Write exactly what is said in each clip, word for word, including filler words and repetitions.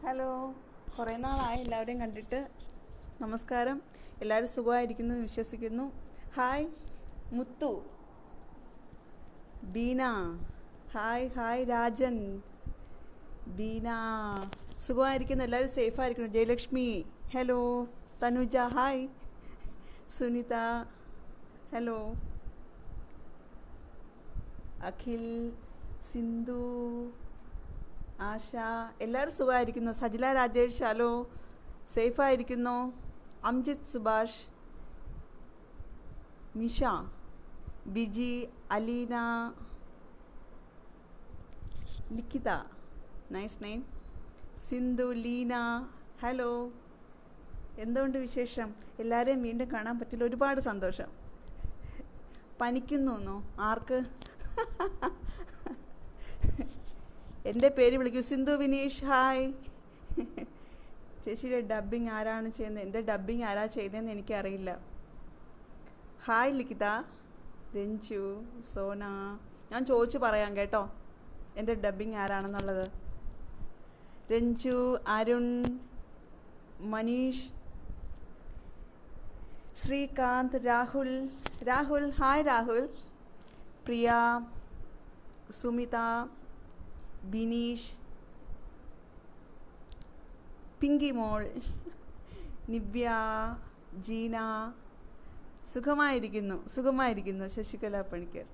Hello, കുറേ നാളായി എല്ലാവരെയും കണ്ടിട്ട്. നമസ്കാരം. എല്ലാവരും സുഖമായിരിക്കുന്നു എന്ന് വിശ്വസിക്കുന്നു. Hi Muthu, Beena. Hi hi Rajan, Beena. സുഖമായിരിക്കുന്നു, എല്ലാവരും സേഫായിരിക്കുന്നു. Jayalakshmi hello. Thanuja hi. Sunitha hello. Akhil, Sindhu, Asha, എല്ലാവരും സുഖമായിരിക്കുന്നു. സജില രാജേഷ് ഹലോ, സേഫായിരിക്കുന്നു. Amjith Subhash, Misha, Biji, Aleena, Likhitha, nice name, Sindhu, Leena hello. എന്തുകൊണ്ട് വിശേഷം? എല്ലാവരെയും വീണ്ടും കാണാൻ പറ്റില്ല, ഒരുപാട് സന്തോഷം. പനിക്കുന്നു ആർക്ക്? എൻ്റെ പേര് വിളിക്കൂ. സിന്ധു വിനീഷ് ഹായ്. ചേച്ചിയുടെ ഡബ്ബിങ് ആരാണ് ചെയ്യുന്നത്? എൻ്റെ ഡബ്ബിങ് ആരാ ചെയ്തതെന്ന് എനിക്കറിയില്ല. ഹായ് ലിഖിത, രഞ്ജു, സോന. ഞാൻ ചോദിച്ചു പറയാം കേട്ടോ എൻ്റെ ഡബ്ബിങ് ആരാണെന്നുള്ളത്. രഞ്ജു, അരുൺ, മനീഷ്, ശ്രീകാന്ത്, രാഹുൽ. രാഹുൽ ഹായ് രാഹുൽ. പ്രിയ, സുമിത, ബിനീഷ്, പിങ്കി മോൾ, നിവ്യ, ജീന. സുഖമായിരിക്കുന്നു സുഖമായിരിക്കുന്നു ശശികല പണിക്കർ,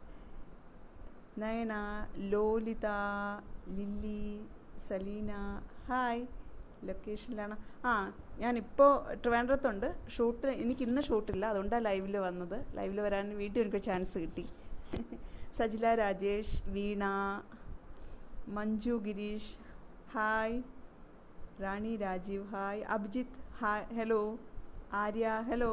നയന, ലോലിത, ലില്ലി, സലീന ഹായ്. ലൊക്കേഷനിലാണ്. ആ ഞാനിപ്പോൾ ട്രിവാൻഡ്രത്തുണ്ട്. ഷൂട്ട് എനിക്ക് ഇന്ന് ഷൂട്ടില്ല, അതുകൊണ്ടാണ് ലൈവിൽ വന്നത്. ലൈവിൽ വരാൻ വീട്ടിൽ എനിക്ക് ചാൻസ് കിട്ടി. Sajila Rajesh, Veena, Manju Gireesh hi. Rani Rajeev hi. Abhijith hi hello. Arya hello.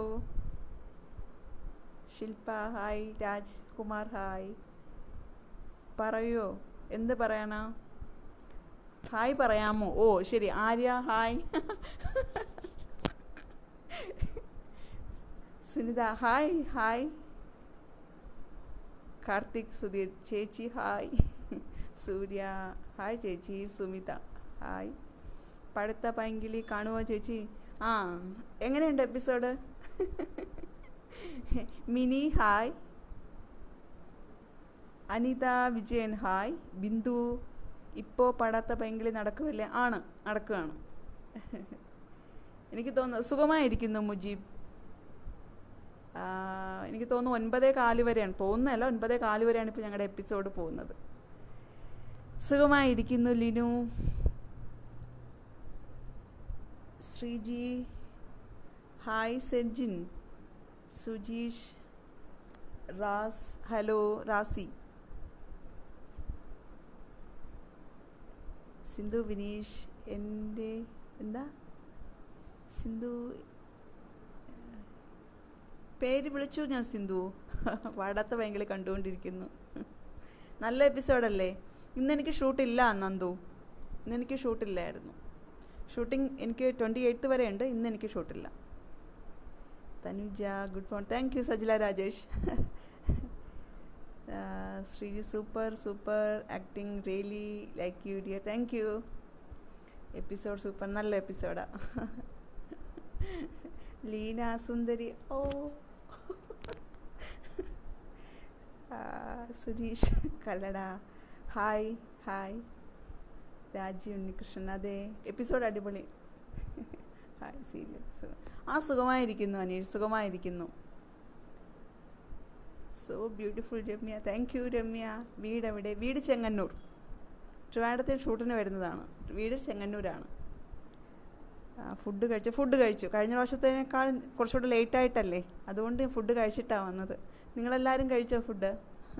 Shilpa hi. Raj Kumar hi. പറയോ, എന്ത് പറയാനാ? ഹായ് പറയാമോ? ഓ ശരി. Arya hi. Sunitha hi hi. Karthik, Sudheer ചേച്ചി ഹായ്. സൂര്യ ഹായ് ചേച്ചി. സുമിത ഹായ്. പടുത്ത പൈങ്കിളി കാണുമോ ചേച്ചി? ആ എങ്ങനെയുണ്ട് episode? Mini hi. Anitha Vijayan hi. Bindu, ഇപ്പോൾ പടാത്ത പൈങ്കിളി നടക്കുമല്ലേ? ആണ്, നടക്കുകയാണ്. എനിക്ക് തോന്നുന്നു സുഖമായിരിക്കുന്നു. മുജീബ്, എനിക്ക് തോന്നുന്നു ഒൻപതേ കാല് വരെയാണ്, തോന്നുന്നല്ല ഒൻപതേ കാല് വരെയാണ് ഇപ്പോൾ ഞങ്ങളുടെ എപ്പിസോഡ് പോകുന്നത്. സുഖമായിരിക്കുന്നു. ലിനു, ശ്രീജി ഹായ്. സെഡ്ജിൻ, സുജീഷ്, റാസ് ഹലോ. റാസി, സിന്ധു വിനീഷ്. എൻ്റെ എന്താ സിന്ധു പേര് വിളിച്ചു ഞാൻ. സിന്ധു വാടാത്ത ഭയങ്കര കണ്ടുകൊണ്ടിരിക്കുന്നു. നല്ല എപ്പിസോഡല്ലേ? ഇന്നെനിക്ക് ഷൂട്ടില്ല നന്ദു, ഇന്നെനിക്ക് ഷൂട്ടില്ലായിരുന്നു. ഷൂട്ടിംഗ് എനിക്ക് ട്വൻറ്റി എയ്ത്ത് വരെ ഉണ്ട്. ഇന്ന് എനിക്ക് ഷൂട്ടില്ല. Thanuja good morning. Thank you Sajila Rajesh. Shriji super super acting, really like you dear. Thank you. Episode super, നല്ല എപ്പിസോഡാ. ലീന സുന്ദരി ഓ. Sureesh Kallada hi hi. രാജി ഉണ്ണികൃഷ്ണൻ അതെ, എപ്പിസോഡ് അടിപൊളി. Hi serious. ആ സുഖമായിരിക്കുന്നു അനീഷ്, സുഖമായിരിക്കുന്നു. So beautiful Ramya. Thank you Ramya. വീട് എവിടെ? വീട് ചെങ്ങന്നൂർ. ട്രിവാൻഡ്രത്തിൽ ഷൂട്ടിന് വരുന്നതാണ്. വീട് ചെങ്ങന്നൂരാണ്. ഫുഡ് കഴിച്ചു ഫുഡ് കഴിച്ചു കഴിഞ്ഞ പ്രാവശ്യത്തേക്കാൾ കുറച്ചുകൂടെ ലേറ്റായിട്ടല്ലേ, അതുകൊണ്ട് ഫുഡ് കഴിച്ചിട്ടാണ് വന്നത്. നിങ്ങളെല്ലാവരും കഴിച്ചോ food?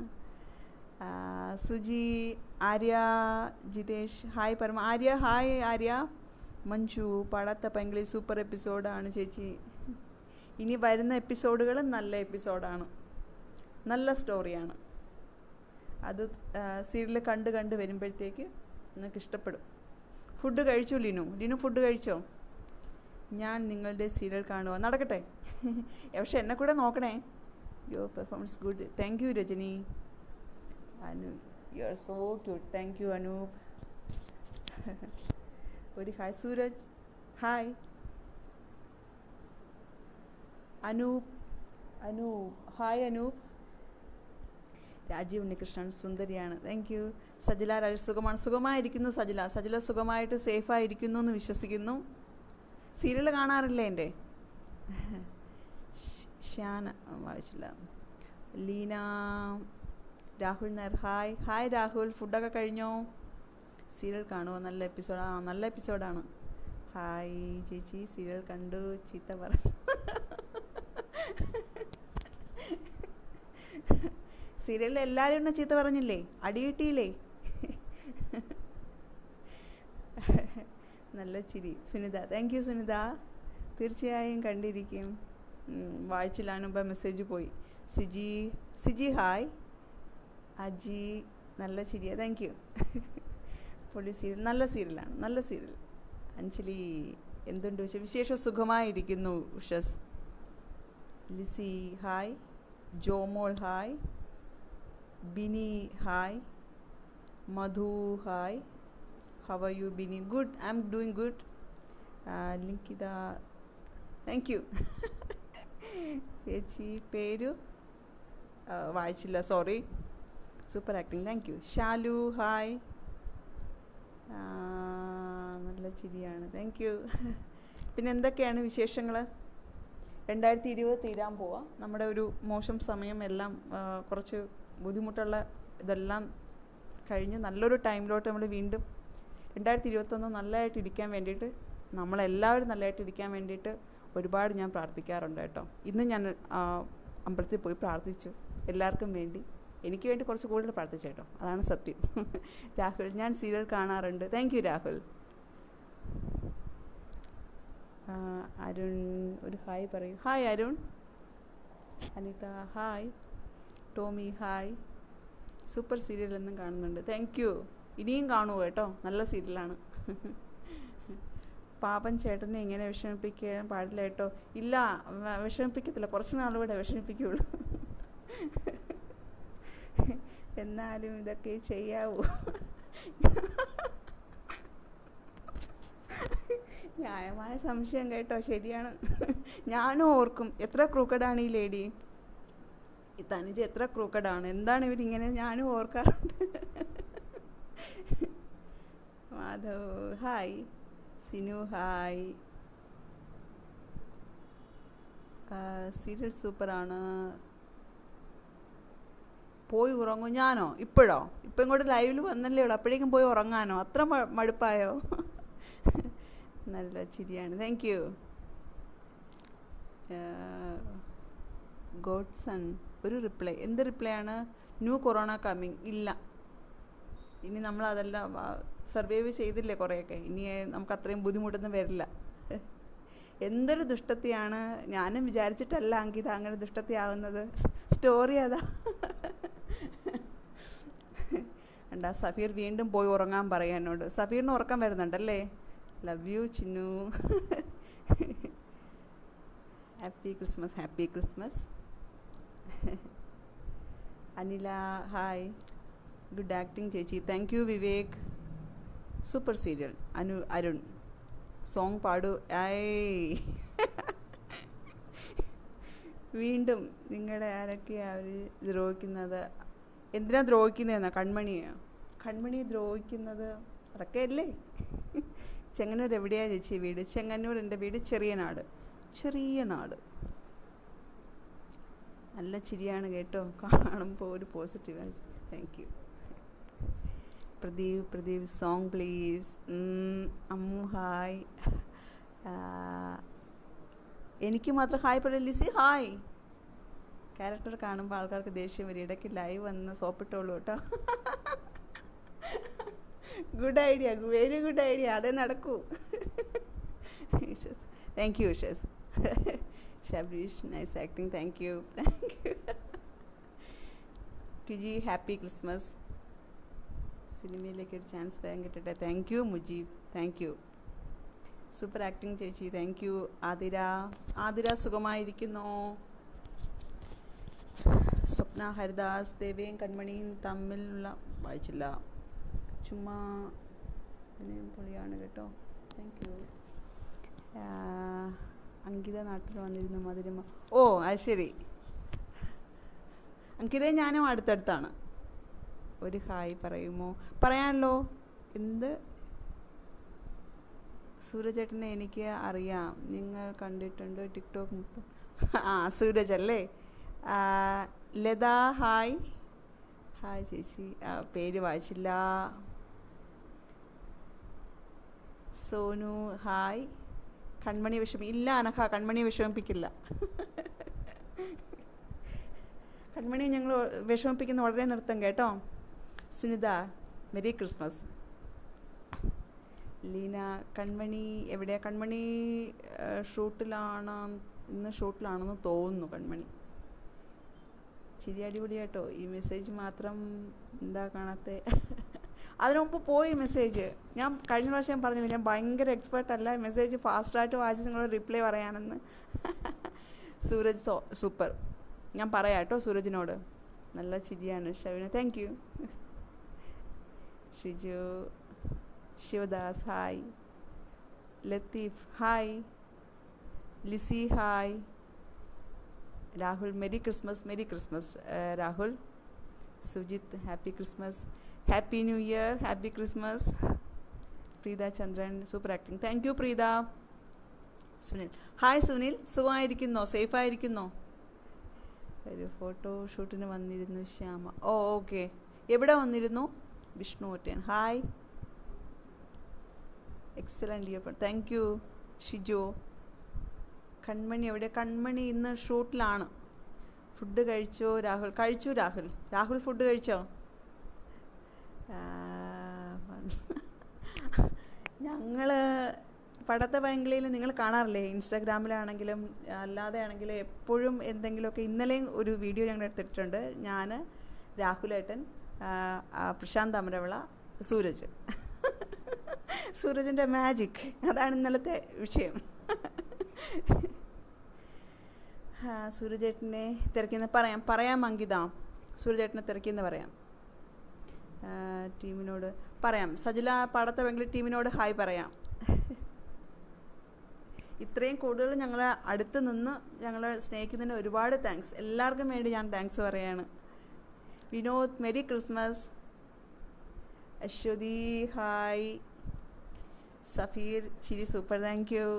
Suji, Arya, Jithesh hi. Parama Arya hi. Arya, Manju Padatha Painkili super എപ്പിസോഡാണ് ചേച്ചി. ഇനി വരുന്ന എപ്പിസോഡുകൾ നല്ല എപ്പിസോഡാണ്, നല്ല സ്റ്റോറിയാണ്. അത് സീരിയൽ കണ്ട് കണ്ട് വരുമ്പോഴത്തേക്ക് നിങ്ങൾക്ക് ഇഷ്ടപ്പെടും. ഫുഡ് കഴിച്ചു ലിനു? ലിനു ഫുഡ് കഴിച്ചോ? ഞാൻ നിങ്ങളുടെ സീരിയൽ കാണുക. നടക്കട്ടെ, പക്ഷെ എന്നെ കൂടെ നോക്കണേ. Your performance good. Thank you Rajani. Anu, you are so cute. Thank you Anoop. ഒരു hi. Sooraj hi. Anoop Anoop hi Anoop. Rajeev Unnikrishnan സുന്ദരിയാണ്, താങ്ക് യു. സജില രാജ് സുഖമാണ്, സുഖമായിരിക്കുന്നു സജില. സജില സുഖമായിട്ട് സേഫായിരിക്കുന്നു എന്ന് വിശ്വസിക്കുന്നു. സീരിയൽ കാണാറില്ലേ എൻ്റെ? ഷ്യാന വായിച്ചില്ല. ലീന രാഹുൽ നായർ ഹായ്. ഹായ് രാഹുൽ, ഫുഡൊക്കെ കഴിഞ്ഞോ? സീരിയൽ കാണുമോ? നല്ല എപ്പിസോഡ്. ആ നല്ല എപ്പിസോഡാണ്. ഹായ് ചേച്ചി, സീരിയൽ കണ്ടു, ചീത്ത പറഞ്ഞു. സീരിയലിൽ എല്ലാവരും എന്നെ ചീത്ത പറഞ്ഞില്ലേ? അടി കിട്ടിയില്ലേ? നല്ല ചിരി. സുനിത താങ്ക് യു സുനിത, തീർച്ചയായും കണ്ടിരിക്കും. വായിച്ചില്ലാനുമ്പ മെസ്സേജ് പോയി. സിജി സിജി ഹായ്. അജി നല്ല ചിരിയാ, താങ്ക് യു. പൊളി സീരിയൽ, നല്ല സീരിയലാണ്, നല്ല സീരിയൽ. അഞ്ജലി എന്തുണ്ട് വിശേഷം? വിശേഷ സുഖമായിരിക്കുന്നു Ushas. Lissy hi. Jomol hi. Bini hi. Madhu hi. How are you Bini? Good, I M doing good. Linkitha thank you. ചേച്ചി പേര് വായിച്ചില്ല, sorry. Super acting, thank you. Shalu hi. നല്ല ചിരിയാണ്, താങ്ക് യു. പിന്നെ എന്തൊക്കെയാണ് വിശേഷങ്ങൾ? രണ്ടായിരത്തി ഇരുപത് തീരാൻ പോവാം. നമ്മുടെ ഒരു മോശം സമയം എല്ലാം കുറച്ച് ബുദ്ധിമുട്ടുള്ള ഇതെല്ലാം കഴിഞ്ഞ് നല്ലൊരു ടൈമിലോട്ട് നമ്മൾ വീണ്ടും രണ്ടായിരത്തി ഇരുപത്തൊന്ന് നല്ലതായിട്ട് ഇരിക്കാൻ വേണ്ടിയിട്ട്, നമ്മളെല്ലാവരും നല്ലതായിട്ട് ഇരിക്കാൻ വേണ്ടിയിട്ട് ഒരുപാട് ഞാൻ പ്രാർത്ഥിക്കാറുണ്ട് കേട്ടോ. ഇന്ന് ഞാൻ അമ്പലത്തിൽ പോയി പ്രാർത്ഥിച്ചു എല്ലാവർക്കും വേണ്ടി, എനിക്ക് വേണ്ടി കുറച്ച് കൂടുതൽ പ്രാർത്ഥിച്ചു കേട്ടോ, അതാണ് സത്യം. രാഹുൽ ഞാൻ സീരിയൽ കാണാറുണ്ട്, താങ്ക് യു രാഹുൽ. അരുൺ ഒരു ഹായ് പറയൂ. Hi Arun. Anitha hi. Tomy hi. Super serial എന്നും കാണുന്നുണ്ട്, താങ്ക് യു. ഇനിയും കാണുമോ കേട്ടോ, നല്ല സീരിയലാണ്. പാപൻ ചേട്ടനെ ഇങ്ങനെ വിഷമിപ്പിക്കാൻ പാടില്ല കേട്ടോ. ഇല്ല, വിഷമിപ്പിക്കത്തില്ല, കുറച്ച് നാളുകൂടെ വിഷമിപ്പിക്കുകയുള്ളൂ. എന്നാലും ഇതൊക്കെ ചെയ്യാവൂ. ന്യായമായ സംശയം കേട്ടോ, ശരിയാണ്. ഞാനും ഓർക്കും എത്ര ക്രൂക്കഡാണ് ഈ ലേഡി, ഈ തനുജ എത്ര ക്രൂക്കഡാണ്, എന്താണ് ഇവരിങ്ങനെ, ഞാനും ഓർക്കാറുണ്ട്. Madhav hi. Sinu hi. Serial സൂപ്പറാണ്. പോയി ഉറങ്ങും. ഞാനോ? ഇപ്പോഴോ? ഇപ്പം ഇങ്ങോട്ട് ലൈവിൽ വന്നല്ലേ ഉള്ളൂ, അപ്പോഴേക്കും പോയി ഉറങ്ങാനോ? അത്ര മടുപ്പായോ? നല്ല ചിരിയാണ്, താങ്ക് യു. ഗോഡ്സൺ ഒരു റിപ്ലൈ, എന്ത് റിപ്ലൈ ആണ്? New corona coming. ഇല്ല, ഇനി നമ്മൾ അതെല്ലാം സർവൈവ് ചെയ്തില്ലേ കുറേയൊക്കെ, ഇനി നമുക്ക് അത്രയും ബുദ്ധിമുട്ടൊന്നും വരില്ല. എന്തൊരു ദുഷ്ടത്തിയാണ്, ഞാനും വിചാരിച്ചിട്ടല്ല അങ്കിത അങ്ങനെ ദുഷ്ടത്തിയാവുന്നത്. സ്റ്റോറി അതാ. ഉണ്ടാ സഫീർ വീണ്ടും പോയി ഉറങ്ങാൻ പറയാം എന്നോട്. സഫീറിന് ഉറക്കം വരുന്നുണ്ടല്ലേ? Love you Chinnu. Happy Christmas, happy Christmas. Anila hi. Good acting ചേച്ചി, thank you Vivek. Super serial. Anu Arun song പാടു. ആയ് വീണ്ടും നിങ്ങളുടെ ആരൊക്കെയാണ് അവർ ദ്രോഹിക്കുന്നത്? എന്തിനാ ദ്രോഹിക്കുന്നതെന്നാ? കൺമണിയോ? കൺമണി ദ്രോഹിക്കുന്നത് അതൊക്കെ അല്ലേ. ചെങ്ങന്നൂർ എവിടെയാണ് ചേച്ചി വീട്? ചെങ്ങന്നൂർ എൻ്റെ വീട് ചെറിയ നാട്. ചെറിയ നാട്. നല്ല ചിരിയാണ് കേട്ടോ, കാണുമ്പോൾ ഒരു positive. Thank you. Pradeep Pradeep song please. Ammu hi. എനിക്ക് മാത്രം ഹായ് പറയും. ലിസി ഹായ്. ക്യാരക്ടർ കാണുമ്പോൾ ആൾക്കാർക്ക് ദേഷ്യം വരും, ഇടയ്ക്ക് ലൈവ് വന്ന് സോപ്പിട്ടോളൂ കേട്ടോ. Good idea, very good idea, അതേ നടക്കൂ. Thank you Ushas. Shabeesh nice acting, thank you thank you. Tiji happy Christmas. സിനിമയിലേക്ക് ഒരു ചാൻസ് വേഗം കിട്ടട്ടെ. Thank you Mujeeb, thank you. Super acting ചേച്ചി, താങ്ക് യു. ആതിര ആതിര സുഖമായിരിക്കുന്നോ? സ്വപ്ന ഹരിദാസ്. ദേവയും കൺമണിയും തമ്മിലുള്ള വായിച്ചില്ല, ചുമ്മാ പൊളിയാണ് കേട്ടോ. Thank U. അങ്കിത നാട്ടിൽ വന്നിരുന്നു മധുരമ. ഓ അത് ശരി. അങ്കിതയെ ഞാനും അടുത്തടുത്താണ്. ഒരു ഹായ് പറയുമോ? പറയാമല്ലോ. എന്ത്? സൂരജേട്ടനെ എനിക്ക് അറിയാം, നിങ്ങൾ കണ്ടിട്ടുണ്ട് ടിക്ടോക്ക്. ആ സൂരജ് അല്ലേ? ലത ഹായ്. ഹായ് ചേച്ചി. പേര് വായിച്ചില്ല. സോനു ഹായ്. കൺമണി വിഷമി ഇല്ല അനഘ, കൺമണി വിഷമിപ്പിക്കില്ല. കൺമണി ഞങ്ങൾ വിഷമിപ്പിക്കുന്ന വളരെ നിർത്തം കേട്ടോ. Sunitha merry Christmas. ലീന കൺമണി എവിടെയാ? കൺമണി ഷൂട്ടിലാണ്, ഇന്ന് ഷൂട്ടിലാണെന്ന് തോന്നുന്നു കൺമണി. ശരി, അടിപൊളിയാട്ടോ. ഈ മെസ്സേജ് മാത്രം എന്താ കാണാത്തെ? അതിനു മുമ്പ് പോയി മെസ്സേജ്. ഞാൻ കഴിഞ്ഞ പ്രാവശ്യം പറഞ്ഞില്ല, ഞാൻ ഭയങ്കര എക്സ്പേർട്ട് അല്ല, മെസ്സേജ് ഫാസ്റ്റായിട്ട് വായിച്ച് നിങ്ങൾ റിപ്ലൈ പറയാനെന്ന്. Sooraj so super. ഞാൻ പറയാം കേട്ടോ സൂരജിനോട്. നല്ല ചിരിയാണ്. Shavina thank you. Shiju. Shivadas hi. Latheef hi. Lissy hi. Rahul merry Christmas. Merry Christmas Rahul. Sujith happy Christmas. Happy new year. Happy Christmas. Preetha Chandran super acting. Thank you Preetha. Sunil hi. Sunil സുഖമായിരിക്കുന്നോ? സേഫായിരിക്കുന്നോ? ഒരു ഫോട്ടോ ഷൂട്ടിന് വന്നിരുന്നു ശ്യാമ. Oh okay. എവിടെ വന്നിരുന്നു? Vishnu Ottan hi. Excellent dear. Thank you Shiju. Kanmani എവിടെ? കൺമണി ഇന്ന് ഷൂട്ടിലാണ്. ഫുഡ് കഴിച്ചോ രാഹുൽ? കഴിച്ചു രാഹുൽ. രാഹുൽ ഫുഡ് കഴിച്ചോ? ഞങ്ങൾ പടത്ത ബാംഗ്ലയിൽ നിങ്ങൾ കാണാറില്ലേ? ഇൻസ്റ്റാഗ്രാമിലാണെങ്കിലും അല്ലാതെ ആണെങ്കിലും എപ്പോഴും എന്തെങ്കിലുമൊക്കെ. ഇന്നലെയും ഒരു വീഡിയോ ഞങ്ങൾ എടുത്തിട്ടുണ്ട്. ഞാൻ, രാഹുലേട്ടൻ, പ്രശാന്ത് അമരവിള, സൂരജ്. സൂരജിൻ്റെ മാജിക് അതാണ് ഇന്നലത്തെ വിഷയം. സൂരജേട്ടനെ തിരക്കിയെന്ന് പറയാം. പറയാം അങ്കിത. സൂരജേട്ടനെ തിരക്കിയെന്ന് പറയാം. ടീമിനോട് പറയാം. സജില പടത്ത ബാംഗ്ലൂർ ടീമിനോട് ഹായ് പറയാം. ഇത്രയും കൂടുതൽ ഞങ്ങളെ അടുത്ത് നിന്ന് ഞങ്ങളെ സ്നേഹിക്കുന്നതിന് ഒരുപാട് താങ്ക്സ്. എല്ലാവർക്കും വേണ്ടി ഞാൻ താങ്ക്സ് പറയാണ്. Vinod merry Christmas. Aswathy hi. Safeer ചിരി super thank you.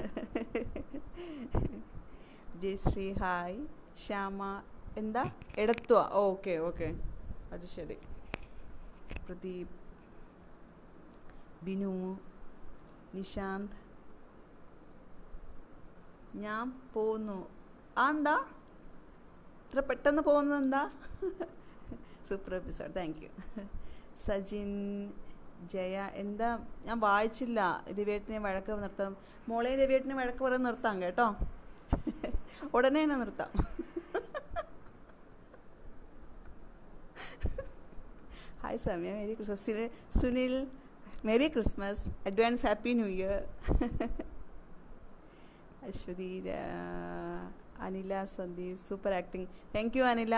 Jayasree hi. Shyama എന്താ എടത്തുക? ഓക്കെ ഓക്കെ അത് ശരി. പ്രദീപ്. ബിനു. നിശാന്ത്. ഞാൻ പോകുന്നു. ആ എന്താ ഇത്ര പെട്ടെന്ന് പോകുന്നത് എന്താ? Super episode thank you. Sajin. Jaya എന്താ? ഞാൻ വായിച്ചില്ല. രവിയേട്ടനെ വഴക്ക് നിർത്തണം. മോളെ രവിയേട്ടനെ വഴക്ക് പറയാൻ നിർത്താം കേട്ടോ. ഉടനെ തന്നെ നിർത്താം. Hi Samaya merry Christmas. Sunil merry Christmas. Advance happy new year. Aswathy. Anila Sandeep super acting thank you Anila.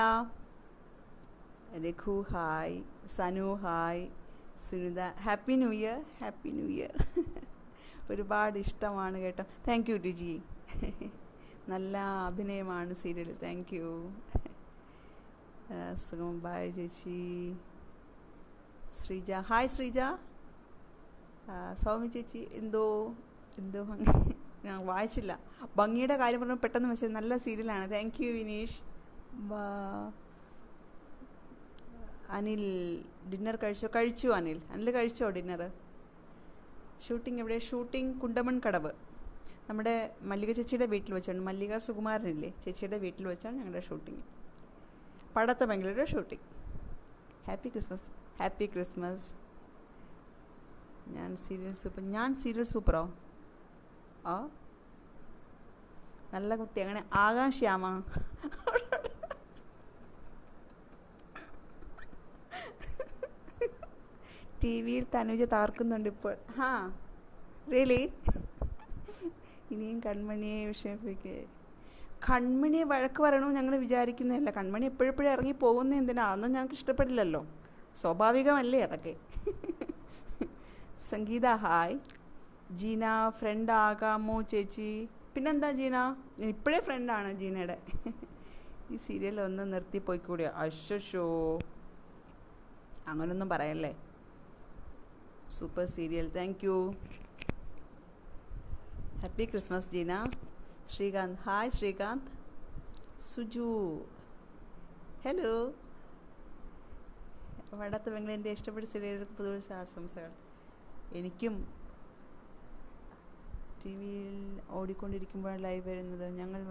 Raghu hi. Sanu hi. Sunitha happy new year. Happy new year. ഒരുപാട് ഇഷ്ടമാണ് കേട്ടോ. Thank you Diji. നല്ല അഭിനയമാണ് സീരിയൽ. Thank you. സുഖം ബായ് ചേച്ചി. ശ്രീജ ഹായ്. ശ്രീജ. സൗമ്യ ചേച്ചി എന്തോ എന്തോ ഞാൻ വായിച്ചില്ല. ഭംഗിയുടെ കാര്യം പറഞ്ഞാൽ പെട്ടെന്ന് മെസ്സേജ്. നല്ല സീരിയലാണ്. Thank you Vineesh. Anil dinner കഴിച്ചോ? കഴിച്ചു അനിൽ. അനിൽ കഴിച്ചോ ഡിന്നർ? ഷൂട്ടിംഗ് എവിടെ? Shooting Kundamankadavu. നമ്മുടെ മല്ലിക ചേച്ചിയുടെ വീട്ടിൽ വെച്ചാണ്. മല്ലിക സുകുമാരനില്ലേ ചേച്ചിയുടെ വീട്ടിൽ വെച്ചാണ് ഞങ്ങളുടെ ഷൂട്ടിങ്. പടത്ത ബാംഗ്ലൂരുടെ shooting. Happy Christmas. Happy Christmas. ഞാൻ സീരിയൽ സൂപ്പർ. ഞാൻ സീരിയൽ സൂപ്പറോ? ആ നല്ല കുട്ടി. അങ്ങനെ ആകാം ശ്യാമ. ടി വിയിൽ തനുജ തകർക്കുന്നുണ്ട് ഇപ്പോൾ. ഹാ റിയലി? ഇനിയും കൺമണിയെ വിഷമിപ്പിക്കുക. കൺമണിയെ വഴക്ക് പറയണമെന്ന് ഞങ്ങൾ വിചാരിക്കുന്നതല്ല. കൺമണി എപ്പോഴെപ്പോഴും ഇറങ്ങി പോകുന്നത് എന്തിനാ? അതൊന്നും ഞങ്ങൾക്ക് ഇഷ്ടപ്പെടില്ലല്ലോ. സ്വാഭാവികമല്ലേ അതൊക്കെ. സംഗീത ഹായ്. ജീന ഫ്രണ്ട് ആകാമോ ചേച്ചി? പിന്നെന്താ ജീന, ഇപ്പോഴേ ഫ്രണ്ടാണ് ജീനയുടെ. ഈ സീരിയൽ ഒന്ന് നിർത്തിപ്പോയിക്കൂടിയോ? അശ്ശോ, അങ്ങനൊന്നും പറയല്ലേ. Super serial, thank you. Happy Christmas Jeena. Srikanth, hi Srikanth. Suju, hello. വടത്ത വെങ്ങളെൻ്റെ ഇഷ്ടപ്പെട്ട സീരിയലുകൾക്ക് പുതുവത്സര ആശംസകൾ. എനിക്കും ടി വിയിൽ ഓടിക്കൊണ്ടിരിക്കുമ്പോഴാണ് ലൈവ് വരുന്നത്. ഞങ്ങൾ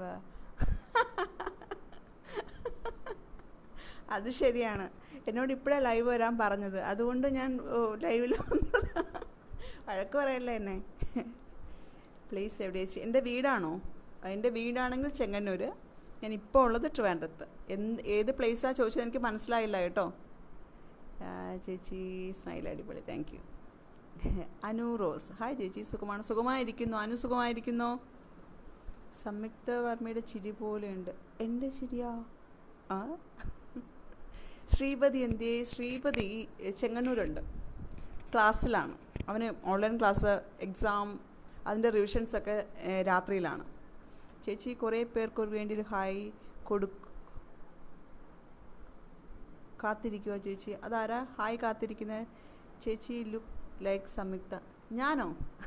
അത് ശരിയാണ്, എന്നോട് ഇപ്പോഴാണ് ലൈവ് വരാൻ പറഞ്ഞത്, അതുകൊണ്ട് ഞാൻ ലൈവിൽ വന്നത്. വഴക്ക് പറയല്ലേ എന്നെ. പ്ലേസ് എവിടെ ചേച്ചി? എൻ്റെ വീടാണോ? എൻ്റെ വീടാണെങ്കിൽ ചെങ്ങന്നൂർ, ഞാൻ ഇപ്പോൾ ഉള്ളത് ട്രിവാൻഡ്രത്ത്. എന്ത് ഏത് പ്ലേസാണ് ചോദിച്ചത് എനിക്ക് മനസ്സിലായില്ല കേട്ടോ. ചേച്ചി സ്മൈൽ അടിപൊളി, thank you. Anu Rose, hi ചേച്ചി, സുഖമാണ്? സുഖമായിരിക്കുന്നു. അനു സുഖമായിരിക്കുന്നു. സംയുക്ത വർമ്മയുടെ ചിരി പോലെയുണ്ട്. എൻ്റെ ചിരിയാ? ആ, ശ്രീപതി എന്തേ? ശ്രീപതി ചെങ്ങന്നൂരുണ്ട്, ക്ലാസ്സിലാണ്. അവന് ഓൺലൈൻ ക്ലാസ്, എക്സാം, അതിൻ്റെ റിവിഷൻസൊക്കെ രാത്രിയിലാണ്. ചേച്ചി കുറേ പേർക്ക് വേണ്ടി ഒരു ഹായ് കൊടുക്കും കാത്തിരിക്കുക ചേച്ചി. അതാരാ ഹായ് കാത്തിരിക്കുന്നത്? ചേച്ചി ലുക്ക് ലൈക്ക് സംയുക്ത. ഞാനോ?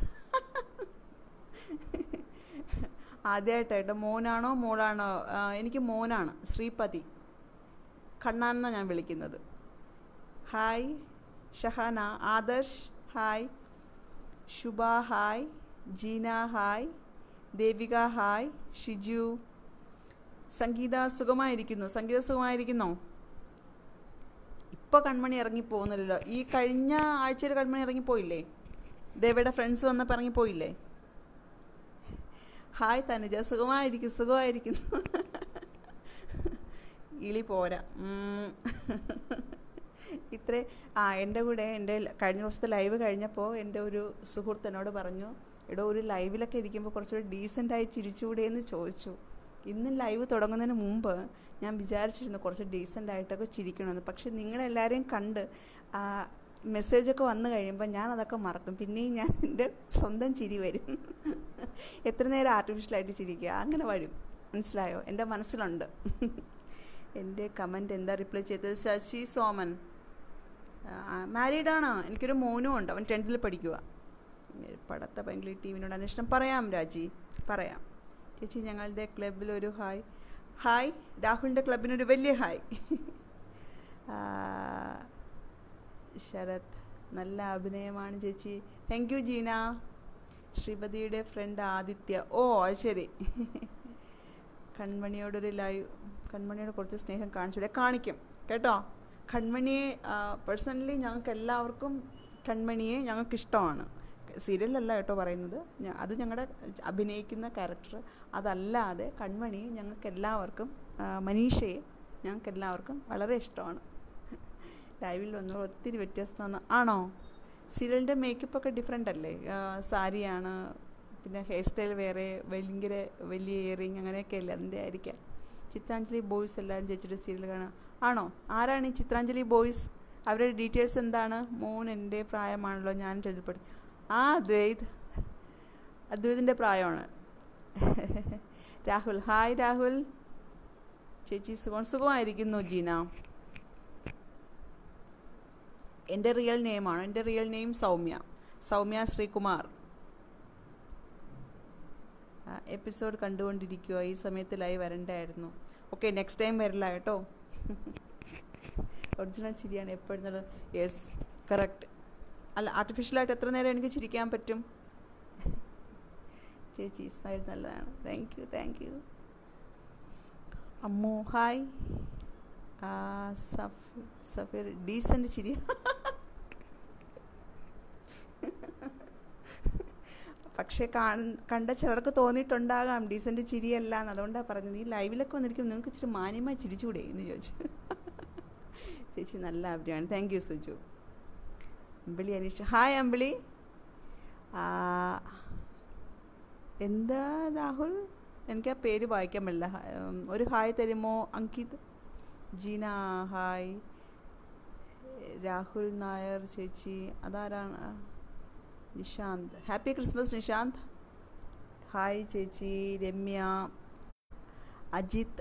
ആദ്യമായിട്ടായിട്ടോ. മോനാണോ മോളാണോ? എനിക്ക് മോനാണ്, ശ്രീപതി. കണ്ണാനെന്നാണ് ഞാൻ വിളിക്കുന്നത്. Hi Shahana. Adarsh hi. Shubha hi. Jeena hi. Devika hi. Shiju. Sangeetha സുഖമായിരിക്കുന്നു. സംഗീത സുഖമായിരിക്കുന്നോ? ഇപ്പോൾ കൺമണി ഇറങ്ങിപ്പോകുന്നില്ലല്ലോ. ഈ കഴിഞ്ഞ ആഴ്ചയിൽ കൺമണി ഇറങ്ങിപ്പോയില്ലേ? ദേവയുടെ ഫ്രണ്ട്സ് വന്നപ്പോൾ ഇറങ്ങിപ്പോയില്ലേ? ഹായ് തനുജ, സുഖമായിരിക്കും. സുഖമായിരിക്കുന്നു. ഇളി പോരാ ഇത്രേ. ആ, എൻ്റെ കൂടെ എൻ്റെ കഴിഞ്ഞ ദിവസത്തെ ലൈവ് കഴിഞ്ഞപ്പോൾ എൻ്റെ ഒരു സുഹൃത്ത് എന്നോട് പറഞ്ഞു, എടോ ഒരു ലൈവിലൊക്കെ ഇരിക്കുമ്പോൾ കുറച്ചുകൂടി ഡീസൻ്റായി ചിരിച്ചുകൂടെ എന്ന് ചോദിച്ചു. ഇന്ന് ലൈവ് തുടങ്ങുന്നതിന് മുമ്പ് ഞാൻ വിചാരിച്ചിരുന്നു കുറച്ച് ഡീസൻ്റായിട്ടൊക്കെ ചിരിക്കണമെന്ന്. പക്ഷെ നിങ്ങളെല്ലാവരെയും കണ്ട് മെസ്സേജൊക്കെ വന്നു കഴിയുമ്പോൾ ഞാൻ അതൊക്കെ മറക്കും. പിന്നെയും ഞാൻ എൻ്റെ സ്വന്തം ചിരി വരും. എത്ര നേരം ആർട്ടിഫിഷ്യലായിട്ട് ചിരിക്കുക, അങ്ങനെ വരും. മനസ്സിലായോ? എൻ്റെ മനസ്സിലുണ്ട്. എൻ്റെ കമൻറ്റ് എന്താ റിപ്ലൈ ചെയ്തത്? ശശി സോമൻ, മാരീഡാണോ? എനിക്കൊരു മോനും ഉണ്ട്, അവൻ ടെൻത്തിൽ പഠിക്കുക. പടത്ത പൈങ്കിളി ടി വിനോട് അന്വേഷണം പറയാം രാജി, പറയാം. ചേച്ചി ഞങ്ങളുടെ ക്ലബിലൊരു ഹായ്. ഹായ്. രാഹുലിൻ്റെ ക്ലബിനൊരു വലിയ ഹായ്. ശരത്, നല്ല അഭിനയമാണ് ചേച്ചി. Thank you Jeena. ശ്രീപതിയുടെ ഫ്രണ്ട് ആദിത്യ. ഓ അത് ശരി. കൺമണിയോടൊരു ലൈവ്, കൺമണിയോട് കുറച്ച് സ്നേഹം കാണിച്ചൂടെ? കാണിക്കും കേട്ടോ. കൺമണിയെ പേഴ്സണലി ഞങ്ങൾക്ക് എല്ലാവർക്കും കൺമണിയെ ഞങ്ങൾക്ക് ഇഷ്ടമാണ്. സീരിയലല്ല കേട്ടോ പറയുന്നത്, അത് ഞങ്ങളുടെ അഭിനയിക്കുന്ന ക്യാരക്ടർ. അതല്ലാതെ കൺമണിയെ ഞങ്ങൾക്ക് എല്ലാവർക്കും, മനീഷയെ ഞങ്ങൾക്ക് എല്ലാവർക്കും വളരെ ഇഷ്ടമാണ്. ലൈവിൽ വന്നത് ഒത്തിരി വ്യത്യസ്തമാണ്. ആണോ? സീരിയലിൻ്റെ മേക്കപ്പൊക്കെ ഡിഫറെൻ്റ് അല്ലേ? സാരിയാണ്, പിന്നെ ഹെയർ സ്റ്റൈൽ വേറെ, ഭയങ്കര വലിയ ഇയറിങ് അങ്ങനെയൊക്കെ അല്ലേ, അതിൻ്റെ ആയിരിക്കാം. ചിത്രാഞ്ജലി ബോയ്സ് എല്ലാവരും ചേച്ചിയുടെ സീരിയൽ കാണാം. ആണോ? ആരാണ് ഈ ചിത്രാഞ്ജലി ബോയ്സ്? അവരുടെ ഡീറ്റെയിൽസ് എന്താണ്? മോൻ എൻ്റെ പ്രായമാണല്ലോ, ഞാൻ ചെറുപ്പടി. ആ അദ്വൈത്, അദ്വൈതിൻ്റെ പ്രായമാണ്. രാഹുൽ, ഹായ് രാഹുൽ. ചേച്ചി സുഖം? സുഖമായിരിക്കുന്നു ജീന. എൻ്റെ റിയൽ നെയിമാണ്, എൻ്റെ real name Soumya, Soumya Sreekumar. Episode കണ്ടുകൊണ്ടിരിക്കുക, ഈ സമയത്ത് ലൈവ് വരണ്ടായിരുന്നു. ഓക്കെ, നെക്സ്റ്റ് ടൈം വരില്ല കേട്ടോ. ഒറിജിനൽ ചിരിയാണ് എപ്പോഴും. Yes, correct. അല്ല, ആർട്ടിഫിഷ്യലായിട്ട് എത്ര നേരം എനിക്ക് ചിരിക്കാൻ പറ്റും? ചേച്ചി സ്മൈൽ നല്ലതാണ്. Thank you, thank you. Ammu hi. Safeer, decent ചിരി. പക്ഷേ കണ്ട ചിലർക്ക് തോന്നിയിട്ടുണ്ടാകാം ഡീസൻ്റ് ചിരിയല്ല എന്ന്. അതുകൊണ്ടാണ് പറഞ്ഞത്. ഈ ലൈവിലൊക്കെ വന്നിരിക്കും, നിങ്ങൾക്ക് ഇച്ചിരി മാന്യമായി ചിരിച്ചുകൂടെ എന്ന് ചോദിച്ചു. ചേച്ചി നല്ല അഭിനയമാണ്. Thank you Suju. Ambili Aneesh, hi Ambili. എന്താ രാഹുൽ, എനിക്ക് ആ പേര് വായിക്കാൻ പറ്റില്ല. ഒരു ഹായ് തരുമോ? അങ്കിത്. ജീന ഹായ്. രാഹുൽ നായർ ചേച്ചി, അതാരാണ്? Nishanth happy Christmas Nishanth. Hi ചേച്ചി. രമ്യ. അജിത്ത്.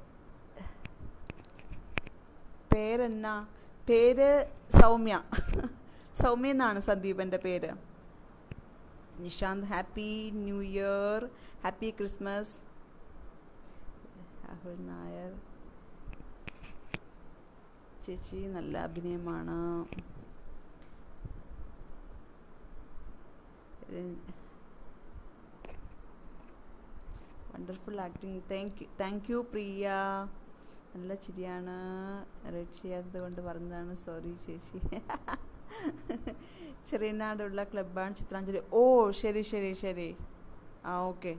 പേരെന്നാ? പേര് സൗമ്യ. സൗമ്യ എന്നാണ് സന്ദീപൻ്റെ പേര്. Nishanth happy new year, happy Christmas. Rahul Nair ചേച്ചി നല്ല അഭിനയമാണ്. Wonderful acting. Thank you thank you Priya. നല്ല ചിരിയാണ്. റെഡ് ചെയ്യാത്തത് കൊണ്ട് പറഞ്ഞതാണ്, സോറി ചേച്ചി. ചെറിയനാടുള്ള ക്ലബ്ബാണ് ചിത്രാഞ്ജലി. ഓ ശരി ശരി ശരി. ആ ഓക്കെ.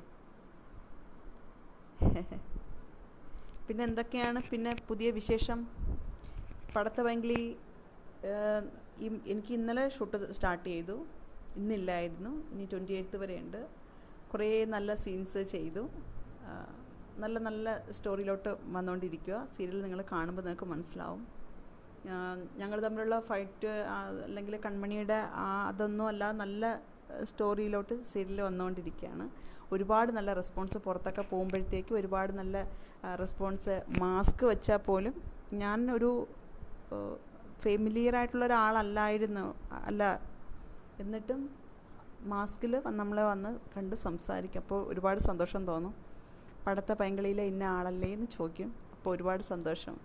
പിന്നെ എന്തൊക്കെയാണ് പിന്നെ പുതിയ വിശേഷം? പടത്ത പൈങ്കിളി എനിക്ക് ഇന്നലെ ഷൂട്ട് സ്റ്റാർട്ട് ചെയ്തു, ഇന്നില്ലായിരുന്നു. ഇനി ട്വൻറ്റി എയ്ത്ത് വരെയുണ്ട്. കുറേ നല്ല സീൻസ് ചെയ്തു. നല്ല നല്ല സ്റ്റോറിയിലോട്ട് വന്നുകൊണ്ടിരിക്കുക. സീരിയൽ നിങ്ങൾ കാണുമ്പോൾ നിങ്ങൾക്ക് മനസ്സിലാവും. ഞങ്ങൾ തമ്മിലുള്ള ഫൈറ്റ് അല്ലെങ്കിൽ കൺമണിയുടെ അതൊന്നും അല്ല, നല്ല സ്റ്റോറിയിലോട്ട് സീരിയൽ വന്നുകൊണ്ടിരിക്കുകയാണ്. ഒരുപാട് നല്ല റെസ്പോൺസ്. പുറത്തൊക്കെ പോകുമ്പോഴത്തേക്ക് ഒരുപാട് നല്ല റെസ്പോൺസ്. മാസ്ക് വെച്ചാൽ പോലും ഞാൻ ഒരു ഫെമിലിയർ ആയിട്ടുള്ള ഒരാളല്ലായിരുന്നു അല്ല എന്നിട്ടും മാസ്കിൽ നമ്മളെ വന്ന് കണ്ട് സംസാരിക്കും. അപ്പോൾ ഒരുപാട് സന്തോഷം തോന്നും. പടത്ത പൈങ്കളിയിലെ ഇന്ന ആളല്ലേ എന്ന് ചോദിക്കും. അപ്പോൾ ഒരുപാട് സന്തോഷം.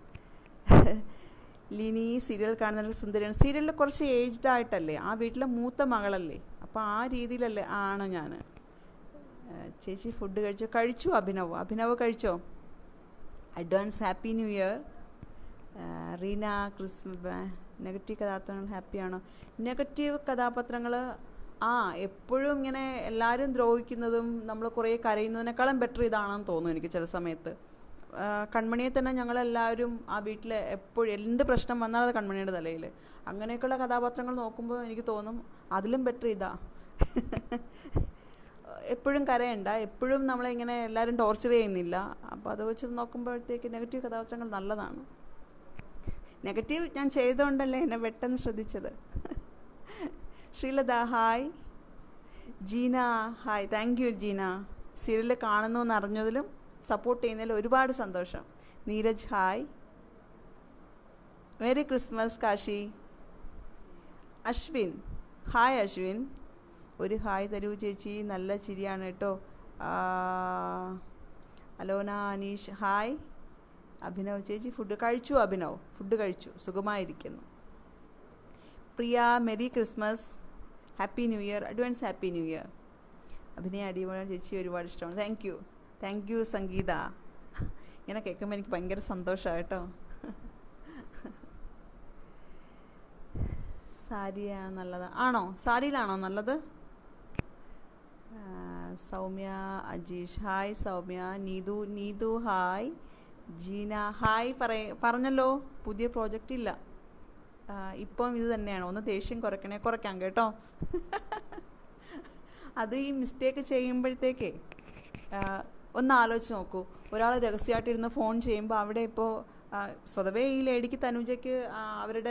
ലിനി സീരിയൽ കാണുന്ന സുന്ദരിയാണ്. സീരിയലിൽ കുറച്ച് ഏജ്ഡ് ആയിട്ടല്ലേ, ആ വീട്ടിലെ മൂത്ത മകളല്ലേ, അപ്പോൾ ആ രീതിയിലല്ലേ ആണ് ഞാൻ. ചേച്ചി ഫുഡ് കഴിച്ചോ? കഴിച്ചു. അഭിനവ് അഭിനവ് കഴിച്ചോ? Advance happy new year. Reena Christmas. Negative കഥാപാത്രങ്ങൾ ഹാപ്പിയാണോ? നെഗറ്റീവ് കഥാപാത്രങ്ങൾ ആ എപ്പോഴും ഇങ്ങനെ എല്ലാവരും ദ്രോഹിക്കുന്നതും നമ്മൾ കുറേ കരയുന്നതിനേക്കാളും ബെറ്റർ ഇതാണെന്ന് തോന്നുന്നു എനിക്ക് ചില സമയത്ത്. കൺമണിയെ തന്നെ ഞങ്ങളെല്ലാവരും ആ വീട്ടിൽ എപ്പോഴും എന്ത് പ്രശ്നം വന്നാലും അത് കൺമണിയുടെ തലയിൽ. അങ്ങനെയൊക്കെയുള്ള കഥാപാത്രങ്ങൾ നോക്കുമ്പോൾ എനിക്ക് തോന്നും അതിലും ബെറ്റർ ഇതാ. എപ്പോഴും കരയണ്ട, എപ്പോഴും നമ്മളിങ്ങനെ എല്ലാവരും ടോർച്ചർ ചെയ്യുന്നില്ല. അപ്പോൾ അത് വെച്ച് നോക്കുമ്പോഴത്തേക്ക് നെഗറ്റീവ് കഥാപാത്രങ്ങൾ നല്ലതാണ്. നെഗറ്റീവ് ഞാൻ ചെയ്തുകൊണ്ടല്ലേ എന്നെ പെട്ടെന്ന് ശ്രദ്ധിച്ചത്. Sreelatha hi. Jeena hi. Thank you Jeena. Serial കാണുന്നു എന്ന് അറിഞ്ഞതിലും സപ്പോർട്ട് ചെയ്യുന്നതിൽ ഒരുപാട് സന്തോഷം. Neeraj hi. Merry Christmas Kashi. Ashwin hi. Ashwin ഒരു ഹായ് തരൂ ചേച്ചി. നല്ല ചിരിയാണ് കേട്ടോ. Alona Aneesh hi. അഭിനവ് ചേച്ചി ഫുഡ് കഴിച്ചു. അഭിനവ് ഫുഡ് കഴിച്ചു, സുഖമായിരിക്കുന്നു. Priya merry Christmas, happy new year. Advance happy new year. അഭിനയ അടിപൊളി ചേച്ചി, ഒരുപാട് ഇഷ്ടമാണ്. Thank you thank you Sangeetha. ഇങ്ങനെ കേൾക്കുമ്പോൾ എനിക്ക് ഭയങ്കര സന്തോഷമാണ് കേട്ടോ. സാരിയാണ് നല്ലത് ആണോ? സാരിയിലാണോ നല്ലത്? Soumya Ajeesh hi. Soumya. Neethu Neethu hi. Jeena hi. പറയ പറഞ്ഞല്ലോ പുതിയ പ്രോജക്റ്റ് ഇല്ല, ഇപ്പം ഇത് തന്നെയാണ്. ഒന്ന് ദേഷ്യം കുറയ്ക്കണേ. കുറയ്ക്കാം കേട്ടോ. അത് ഈ മിസ്റ്റേക്ക് ചെയ്യുമ്പോഴത്തേക്കേ ഒന്ന് ആലോചിച്ച് നോക്കൂ. ഒരാൾ രഹസ്യമായിട്ടിരുന്ന് ഫോൺ ചെയ്യുമ്പോൾ അവിടെ ഇപ്പോൾ സ്വതവേ ഈ ലേഡിക്ക് തനുജയ്ക്ക് അവരുടെ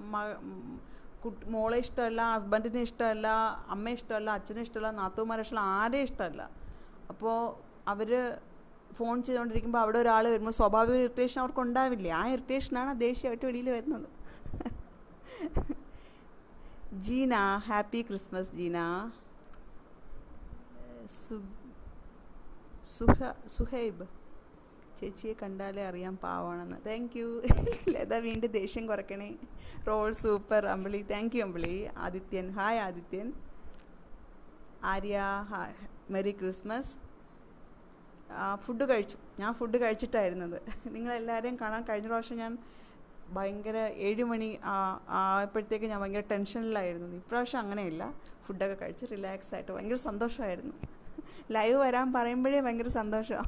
മോളെ ഇഷ്ടമല്ല, ഹസ്ബൻഡിനെ ഇഷ്ടമല്ല, അമ്മ ഇഷ്ടമല്ല, അച്ഛനെ ഇഷ്ടമല്ല, നാത്തൂമാരെ ഇഷ്ടമല്ല, ആരെയും ഇഷ്ടമല്ല. അപ്പോൾ അവർ ഫോൺ ചെയ്തുകൊണ്ടിരിക്കുമ്പോൾ അവിടെ ഒരാൾ വരുമ്പോൾ സ്വാഭാവിക ഇറിറ്റേഷൻ അവർക്ക് ഉണ്ടാവില്ലേ? ആ ഇറിറ്റേഷനാണ് ദേഷ്യമായിട്ട് വെളിയിൽ വരുന്നത്. Jeena happy Christmas. ജീന. സുഹ സുഹൈബ് ചേച്ചിയെ കണ്ടാലേ അറിയാം പാവാണെന്ന്. Thank you Latha. വീണ്ടും ദേഷ്യം കുറയ്ക്കണേ. Role super. Ambili thank you Ambili. Adithyan hi. Adithyan. Arya hi. Merry Christmas. Food കഴിച്ചു. ഞാൻ ഫുഡ് കഴിച്ചിട്ടായിരുന്നത്. നിങ്ങളെല്ലാവരെയും കാണാൻ കഴിഞ്ഞ പ്രാവശ്യം ഞാൻ ഭയങ്കര ഏഴ് മണി ആയപ്പോഴത്തേക്ക് ഞാൻ ഭയങ്കര ടെൻഷനിലായിരുന്നു. ഇപ്രാവശ്യം അങ്ങനെയില്ല, ഫുഡൊക്കെ കഴിച്ച് റിലാക്സ് ആയിട്ട് ഭയങ്കര സന്തോഷമായിരുന്നു. ലൈവ് വരാൻ പറയുമ്പോഴേ ഭയങ്കര സന്തോഷമാണ്.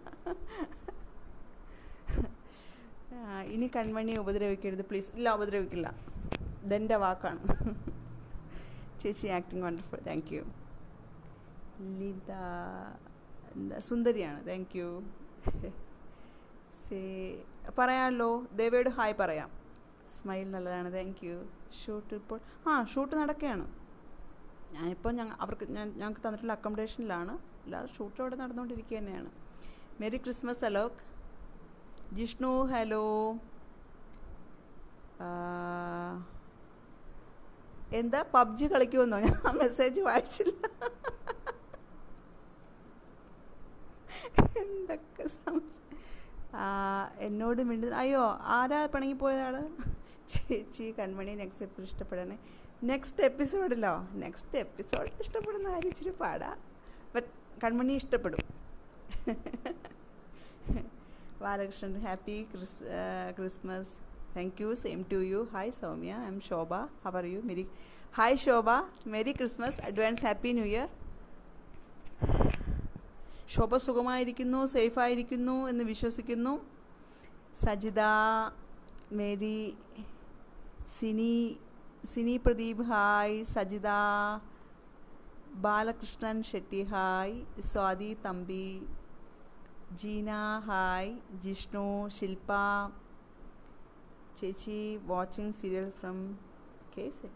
ഇനി കൺമണിയെ ഉപദ്രവിക്കരുത് പ്ലീസ്. ഇല്ല, ഉപദ്രവിക്കില്ല, ഇതെൻ്റെ വാക്കാണ്. ചേച്ചി acting wonderful. Thank you. Leetha എന്താ സുന്ദരിയാണ്. Thank you. സേ പറയാമല്ലോ. ദേവയോട് ഹായ് പറയാം. സ്മൈൽ നല്ലതാണ്. Thank you. ഷൂട്ട് ഇപ്പോൾ ആ ഷൂട്ട് നടക്കുകയാണ്. ഞാനിപ്പോൾ ഞങ്ങൾ അവർക്ക് ഞാൻ ഞങ്ങൾക്ക് തന്നിട്ടുള്ള അക്കോമഡേഷനിലാണ്, അല്ലാതെ ഷൂട്ട് അവിടെ നടന്നുകൊണ്ടിരിക്കുക തന്നെയാണ്. Merry Christmas Alok. Jishnu hello. എന്താ പബ്ജി കളിക്കുമെന്നോ? ഞാൻ ആ മെസ്സേജ് വായിച്ചില്ല. എന്തൊക്കെ സംശയം. എന്നോട് മിണ്ടു. അയ്യോ, ആരാ പിണങ്ങിപ്പോയതാൾ? ചേച്ചി കൺമണി നെക്സ്റ്റ് എപ്പിസോഡ് ഇഷ്ടപ്പെടണേ. നെക്സ്റ്റ് എപ്പിസോഡിലോ? നെക്സ്റ്റ് എപ്പിസോഡ് ഇഷ്ടപ്പെടുന്ന കാര്യം ഇച്ചിരി പാടാ, ബട്ട് കൺമണി ഇഷ്ടപ്പെടും. Balakrishnan happy Chris Christmas. Thank you. Same to you. Hi Soumya, I'm Shobha. How are you? Merry hi Shobha. Merry Christmas, advance happy new year. Shobha സുഖമായിരിക്കുന്നു, സേഫായിരിക്കുന്നു എന്ന് വിശ്വസിക്കുന്നു. Sajitha, Mary, Sini Sini Pradeep hi. Sajitha, Balakrishnan Shetty hi. Swathi Thampi, Jeena hi. Jishnu, Shilpa ചേച്ചി വാച്ചിങ് സീരിയൽ ഫ്രം കേസ്.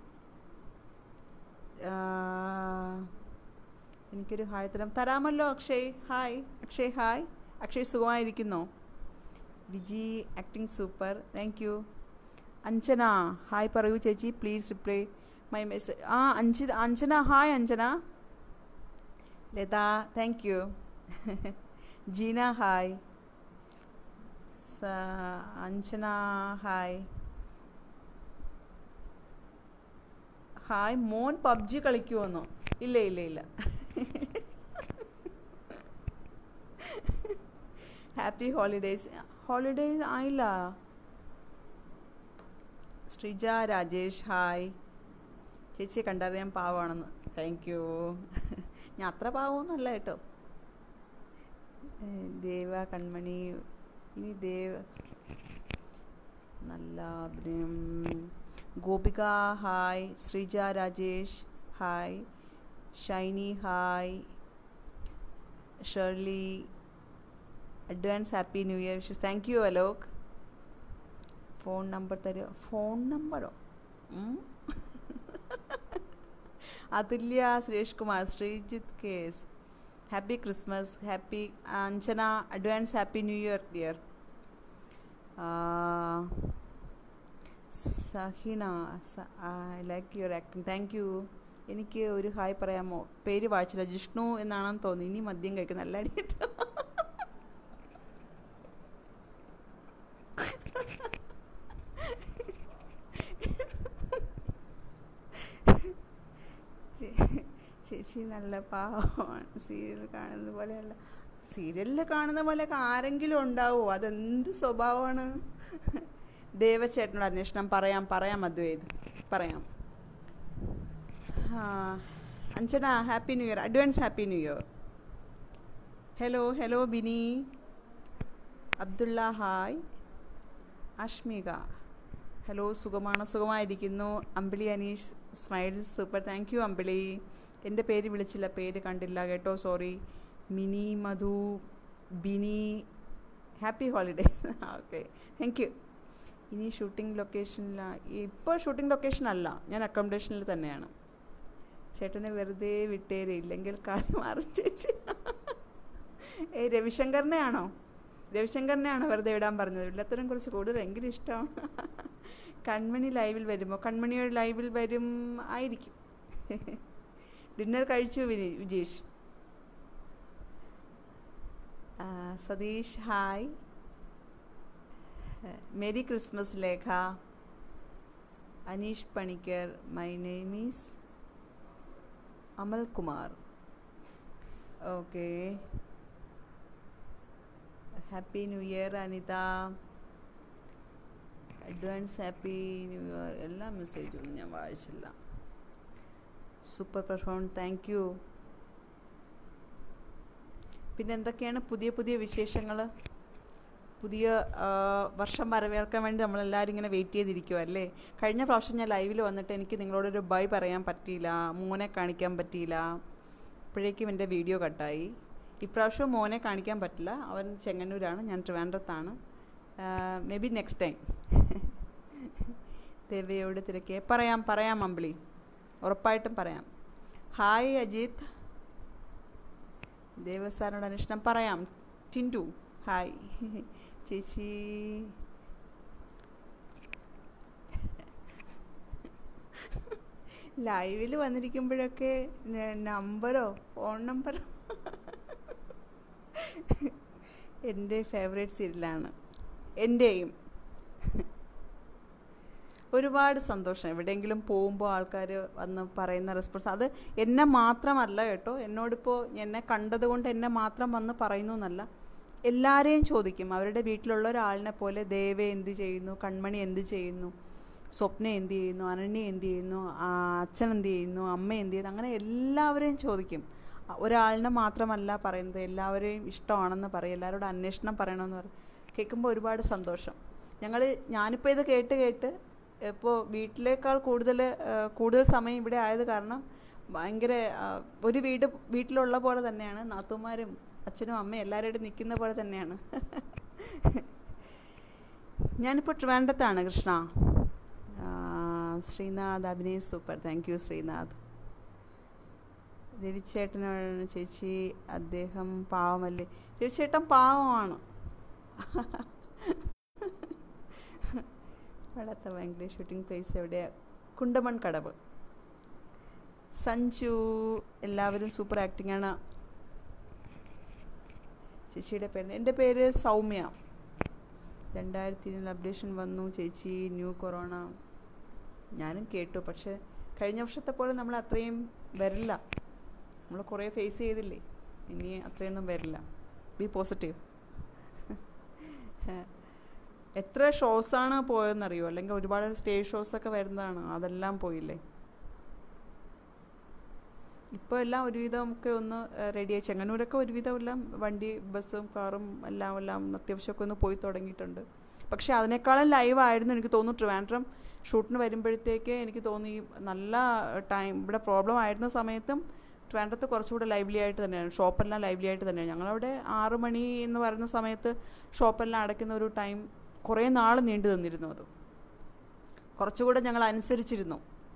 എനിക്കൊരു hi തരാം തരാമല്ലോ Akshay. Hi Akshay. Hi Akshay, സുഖമായിരിക്കുന്നോ? Viji acting super, thank you. Anjana hi പറയൂ ചേച്ചി, പ്ലീസ് റിപ്ലൈ മൈ മെസ്സേജ്. ആ Anji Anjana hi. Anjana. Latha thank you. Jeena hi. Anjana hi. Hi. മോൻ പബ്ജി കളിക്കുമെന്നോ? ഇല്ല ഇല്ല ഇല്ല. Happy holidays. ഹോളിഡേയ്സ് ആയില്ല. ശ്രീജ രാജേഷ് ഹായ്. ചേച്ചിയെ കണ്ടറിയാൻ പാവമാണെന്ന്. Thank you. ഞാൻ അത്ര പാവമൊന്നുമല്ല കേട്ടോ. ദേവ കൺമണി. ഇനി ദേവ നല്ല അഭിനയം. Gopika hi. Sreeja Rajesh hi. Shiny hi. Shirley advance happy new year wishes. Thank you Alok. Phone number തരുമോ? ഫോൺ നമ്പറോ? അതുല്യ സുരേഷ് കുമാർ. ശ്രീജിത്ത് കേസ് happy Christmas. Happy. Anjana advance happy new year dear. Sahina I like your acting. Thank you. എനിക്ക് ഒരു ഹായ് പറയാമോ? പേര് വായിച്ചില്ല. ജിഷ്ണു എന്നാണെന്ന് തോന്നി. ഇനി മദ്യം കഴിക്കുന്ന നല്ല അടിയിട്ട്. ചേച്ചി നല്ല പാവമാണ്. സീരിയൽ കാണുന്ന പോലെയല്ല. സീരിയലിൽ കാണുന്ന പോലെയൊക്കെ ആരെങ്കിലും ഉണ്ടാവുമോ? അതെന്ത് സ്വഭാവമാണ്? ദേവച്ചേട്ടനോട് അന്വേഷണം പറയാം പറയാം അദ്വൈത് പറയാം. Anjana happy new year. Advance happy new year. Hello hello Bini. Abdullah hi. Ashmika hello. സുഖമാണ്? സുഖമായിരിക്കുന്നു. Ambili Aneesh smile super. Thank you Ambili. എൻ്റെ പേര് വിളിച്ചില്ല, പേര് കണ്ടില്ല കേട്ടോ, sorry. Mini Madhu Bini happy holidays. Okay thank you. ഇനി ഷൂട്ടിംഗ് ലൊക്കേഷനിലാണ്. ഇപ്പോൾ ഷൂട്ടിംഗ് ലൊക്കേഷൻ അല്ല, ഞാൻ അക്കോമഡേഷനിൽ തന്നെയാണ്. ചേട്ടനെ വെറുതെ വിട്ടേരെ, ഇല്ലെങ്കിൽ കളി മാറും ചേച്ചി. ഏ രവിശങ്കറിനെ ആണോ? രവിശങ്കറിനെയാണോ വെറുതെ വിടാൻ പറഞ്ഞത്? എല്ലാത്തരം കുറച്ച് കൂടുതൽ ഭയങ്കര ഇഷ്ടമാണ്. കൺമണി ലൈവിൽ വരുമോ? കൺമണിയുടെ ലൈവിൽ വരും ആയിരിക്കും. ഡിന്നർ കഴിച്ചു Vini Vijeesh. Satheesh hi. Merry Christmas Lekha. Aneesh Panicker. My name is Amal Kumar. Okay. Happy new year Anitha. Advance happy new year. എല്ലാ മെസ്സേജൊന്നും ഞാൻ വായിച്ചില്ല. Super perform. Thank you. പിന്നെ എന്തൊക്കെയാണ് പുതിയ പുതിയ വിശേഷങ്ങൾ? പുതിയ വർഷം വരവേൽക്കാൻ വേണ്ടി നമ്മളെല്ലാവരും ഇങ്ങനെ വെയിറ്റ് ചെയ്തിരിക്കുക അല്ലേ? കഴിഞ്ഞ പ്രാവശ്യം ഞാൻ ലൈവിൽ വന്നിട്ട് എനിക്ക് നിങ്ങളോടൊരു ബൈ പറയാൻ പറ്റിയില്ല, മോനെ കാണിക്കാൻ പറ്റിയില്ല. അപ്പോഴേക്കും എൻ്റെ വീഡിയോ കട്ടായി. ഇപ്രാവശ്യം മോനെ കാണിക്കാൻ പറ്റില്ല, അവൻ ചെങ്ങന്നൂരാണ്, ഞാൻ ട്രിവാൻഡ്രത്താണ്. Maybe next time. ദേവയോട് തിരക്കേ പറയാം പറയാം അമ്പിളി, ഉറപ്പായിട്ടും പറയാം. ഹായ് അജിത്ത്. ദേവസാറിനോട് അന്വേഷണം പറയാം. ടിൻറ്റു ഹായ്. ചേച്ചി ലൈവിൽ വന്നിരിക്കുമ്പോഴൊക്കെ നമ്പറോ ഫോൺ നമ്പറോ എൻ്റെ ഫേവറേറ്റ് സീരിയലാണ്. എൻ്റെയും ഒരുപാട് സന്തോഷം. എവിടെയെങ്കിലും പോകുമ്പോൾ ആൾക്കാർ വന്ന് പറയുന്ന റെസ്പോൺസ്, അത് എന്നെ മാത്രമല്ല കേട്ടോ, എന്നോടിപ്പോൾ എന്നെ കണ്ടതുകൊണ്ട് എന്നെ മാത്രം വന്ന് പറയുന്നു എന്നല്ല, എല്ലാവരെയും ചോദിക്കും. അവരുടെ വീട്ടിലുള്ള ഒരാളിനെ പോലെ ദേവ എന്ത് ചെയ്യുന്നു, കൺമണി എന്ത് ചെയ്യുന്നു, സ്വപ്ന എന്ത് ചെയ്യുന്നു, അനന്യ എന്ത് ചെയ്യുന്നു, അച്ഛൻ എന്ത് ചെയ്യുന്നു, അമ്മ എന്ത് ചെയ്യുന്നു, അങ്ങനെ എല്ലാവരെയും ചോദിക്കും. ഒരാളിനെ മാത്രമല്ല പറയുന്നത്, എല്ലാവരെയും ഇഷ്ടമാണെന്ന് പറയും, എല്ലാവരോടും അന്വേഷണം പറയണമെന്ന് പറയും. കേൾക്കുമ്പോൾ ഒരുപാട് സന്തോഷം. ഞങ്ങൾ ഞാനിപ്പോൾ ഇത് കേട്ട് കേട്ട് ഇപ്പോൾ വീട്ടിലേക്കാൾ കൂടുതൽ കൂടുതൽ സമയം ഇവിടെ ആയത് കാരണം ഭയങ്കര ഒരു വീട് വീട്ടിലുള്ള പോലെ തന്നെയാണ്. നാത്തൂമാരും അച്ഛനും അമ്മയും എല്ലാവരും നിൽക്കുന്ന പോലെ തന്നെയാണ്. ഞാനിപ്പോൾ ട്രിവാൻഡ്രത്താണ് കൃഷ്ണ. ശ്രീനാഥ് അഭിനയം സൂപ്പർ. Thank you Srinath. രവിച്ചേട്ടനോട് ചേച്ചി അദ്ദേഹം പാവമല്ലേ? രവിച്ചേട്ടൻ പാവമാണ്. പടത്ത ബാംഗ്ലൂർ ഷൂട്ടിംഗ് പ്ലേസ് എവിടെയാണ്? കുണ്ടമൺ കടവ്. സഞ്ജു എല്ലാവരും സൂപ്പർ ആക്ടിംഗ് ആണ്. ചേച്ചിയുടെ പേര്? എൻ്റെ പേര് സൗമ്യ. രണ്ടായിരത്തി ഇരുപതിൽ അപ്ഡേഷൻ വന്നു ചേച്ചി, ന്യൂ കൊറോണ. ഞാനും കേട്ടു, പക്ഷേ കഴിഞ്ഞ വർഷത്തെ പോലെ നമ്മൾ അത്രയും വരില്ല. നമ്മൾ കുറേ ഫേസ് ചെയ്തില്ലേ, ഇനി അത്രയൊന്നും വരില്ല. Be positive. എത്ര ഷോസാണ് പോയതെന്നറിയോ? അല്ലെങ്കിൽ ഒരുപാട് സ്റ്റേജ് ഷോസൊക്കെ വരുന്നതാണ്, അതെല്ലാം പോയില്ലേ. ഇപ്പോൾ എല്ലാം ഒരുവിധം ഒക്കെ ഒന്ന് റെഡിയായി. ചെങ്ങന്നൂരൊക്കെ ഒരുവിധം എല്ലാം വണ്ടി ബസ്സും കാറും എല്ലാം എല്ലാം അത്യാവശ്യമൊക്കെ ഒന്ന് പോയി തുടങ്ങിയിട്ടുണ്ട്. പക്ഷേ അതിനേക്കാളും ലൈവായിരുന്നു എനിക്ക് തോന്നുന്നു ട്രിവാൻഡ്രം ഷൂട്ടിന് വരുമ്പോഴത്തേക്ക്. എനിക്ക് തോന്നി നല്ല ടൈം ഇവിടെ പ്രോബ്ലം ആയിരുന്ന സമയത്തും ട്രിവാൻഡ്രത്ത് കുറച്ചുകൂടെ ലൈവ്ലി ആയിട്ട് തന്നെയാണ്, ഷോപ്പെല്ലാം ലൈവ്ലി ആയിട്ട് തന്നെയാണ്. ഞങ്ങളവിടെ ആറ് മണി എന്ന് പറയുന്ന സമയത്ത് ഷോപ്പെല്ലാം അടയ്ക്കുന്ന ഒരു ടൈം കുറേ നാൾ നീണ്ടു നിന്നിരുന്നു. അത് കുറച്ചുകൂടെ ഞങ്ങൾ അനുസരിച്ചിരുന്നു.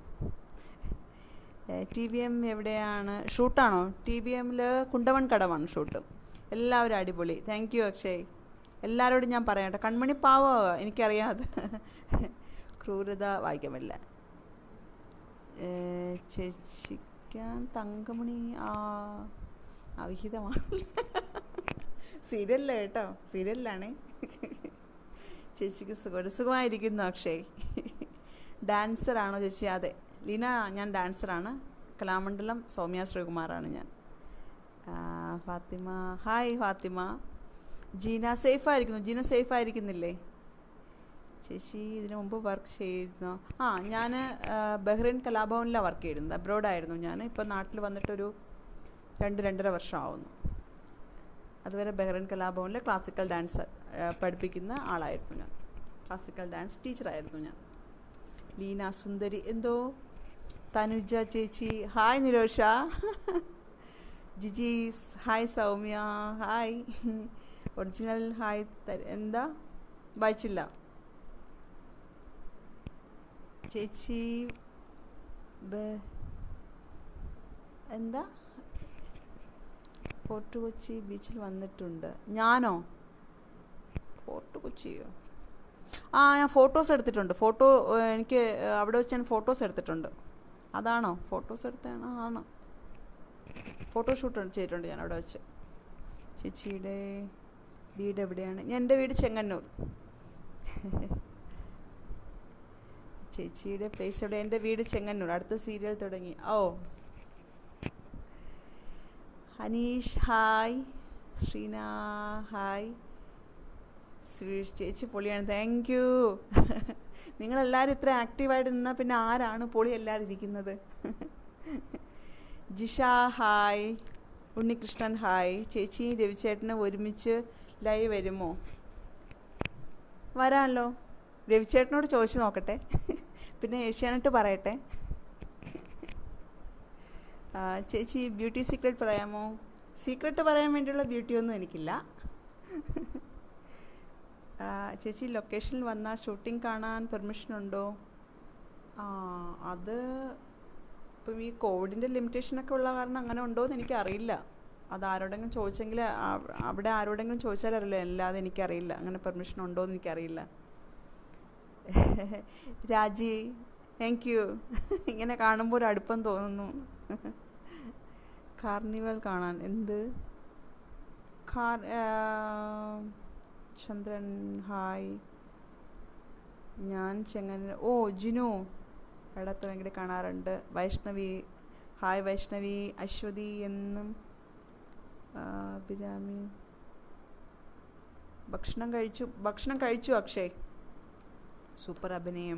ടി വി എം എവിടെയാണ് ഷൂട്ടാണോ? ടി വി എമ്മിൽ കുണ്ടമൺ കടവാണ് ഷൂട്ട്. എല്ലാവരും അടിപൊളി. Thank you Akshay. എല്ലാവരോടും ഞാൻ പറയട്ടെ, കൺമണി പാവോ എനിക്കറിയാതെ. ക്രൂരത വായിക്കാമില്ല. ചേച്ചിക്കാൻ തങ്കമണി ആ അവിഹിതമാണ്. സീരിയലില്ല കേട്ടോ, സീരിയലിലാണേ. ചേച്ചിക്ക് സുഖം സുഖമായിരിക്കുന്നു അക്ഷയ്. ഡാൻസറാണോ ചേച്ചി? അതെ ലീന, ഞാൻ ഡാൻസറാണ്. കലാമണ്ഡലം സൗമ്യ ശ്രീകുമാറാണ് ഞാൻ. ഫാത്തിമ ഹായ് ഫാത്തിമ. ജീന സേഫായിരിക്കുന്നു. ജീന സേഫായിരിക്കുന്നില്ലേ ചേച്ചി? ഇതിനു മുമ്പ് വർക്ക് ചെയ്തിരുന്നോ? ആ ഞാൻ ബഹ്റൈൻ കലാഭവനിലാണ് വർക്ക് ചെയ്തിരുന്നത്. അബ്രോഡായിരുന്നു ഞാൻ. ഇപ്പോൾ നാട്ടിൽ വന്നിട്ടൊരു രണ്ട് രണ്ടര വർഷം ആവുന്നു. അതുവരെ ബഹ്റൈൻ കലാഭവനിൽ ക്ലാസിക്കൽ ഡാൻസ് പഠിപ്പിക്കുന്ന ആളായിരുന്നു ഞാൻ. ക്ലാസിക്കൽ ഡാൻസ് ടീച്ചറായിരുന്നു ഞാൻ. ലീന സുന്ദരി എന്തോ. തനുജ ചേച്ചി hi. Nirosha Jijees hi. Soumya hi. Original hi എന്താ വായിച്ചില്ല ചേച്ചി. എന്താ ഫോർട്ട് കൊച്ചി ബീച്ചിൽ വന്നിട്ടുണ്ട്. ഞാനോ? ഫോർട്ട് കൊച്ചിയോ? ആ ഞാൻ ഫോട്ടോസ് എടുത്തിട്ടുണ്ട്. ഫോട്ടോ എനിക്ക് അവിടെ വെച്ച് ഞാൻ ഫോട്ടോസ് എടുത്തിട്ടുണ്ട്. അതാണോ ഫോട്ടോസ് എടുത്താണോ? ആണ്. ഫോട്ടോഷൂട്ട് ചെയ്തിട്ടുണ്ട് ഞാൻ അവിടെ വെച്ച്. ചേച്ചിയുടെ വീട് എവിടെയാണ്? ഞാൻ എൻ്റെ വീട് ചെങ്ങന്നൂർ. ചേച്ചിയുടെ പ്ലേസ് എവിടെ? എൻ്റെ വീട് ചെങ്ങന്നൂർ. അടുത്ത സീരിയൽ തുടങ്ങി. ഓ ഹനീഷ് ഹായ്. ശ്രീന ഹായ്. സ്വീഷ് ചേച്ചി പൊളിയാണ്. Thank you. നിങ്ങളെല്ലാവരും ഇത്ര ആക്റ്റീവായിട്ട് നിന്നാൽ പിന്നെ ആരാണ് പൊളി അല്ലാതിരിക്കുന്നത്? ജിഷ ഹായ്. ഉണ്ണികൃഷ്ണൻ ഹായ്. ചേച്ചി രവിച്ചേട്ടന് ഒരുമിച്ച് ലൈവ് വരുമോ? വരാമല്ലോ. രവിച്ചേട്ടനോട് ചോദിച്ചു നോക്കട്ടെ, പിന്നെ ഏഷ്യാനെറ്റ് പറയട്ടെ. ചേച്ചി ബ്യൂട്ടി സീക്രട്ട് പറയാമോ? സീക്രട്ട് പറയാൻ വേണ്ടിയുള്ള ബ്യൂട്ടിയൊന്നും എനിക്കില്ല. ചേച്ചി ലൊക്കേഷനിൽ വന്നാൽ ഷൂട്ടിംഗ് കാണാൻ പെർമിഷൻ ഉണ്ടോ? ആ അത് ഇപ്പം ഈ കോവിഡിൻ്റെ ലിമിറ്റേഷനൊക്കെ ഉള്ള കാരണം അങ്ങനെ ഉണ്ടോ എന്ന് എനിക്കറിയില്ല. അത് ആരോടെങ്കിലും ചോദിച്ചെങ്കിൽ അവിടെ ആരോടെങ്കിലും ചോദിച്ചാലറിയില്ല, അല്ലാതെ എനിക്കറിയില്ല അങ്ങനെ പെർമിഷൻ ഉണ്ടോ എന്ന് എനിക്കറിയില്ല. രാജി താങ്ക് യു. ഇങ്ങനെ കാണുമ്പോൾ ഒരു അടുപ്പം തോന്നുന്നു. കാർണിവൽ കാണാൻ എന്ത് കാർ ചന്ദ്രൻ ഹായ്. ഞാൻ ചെങ്ങന്നൂർ. ഓ ജിനു ഇടത്ത് ഭയങ്കര കാണാറുണ്ട്. വൈഷ്ണവി ഹായ് വൈഷ്ണവി. അശ്വതി എന്നും അഭിരാമി ഭക്ഷണം കഴിച്ചു ഭക്ഷണം കഴിച്ചു അക്ഷയ്. സൂപ്പർ അഭിനയം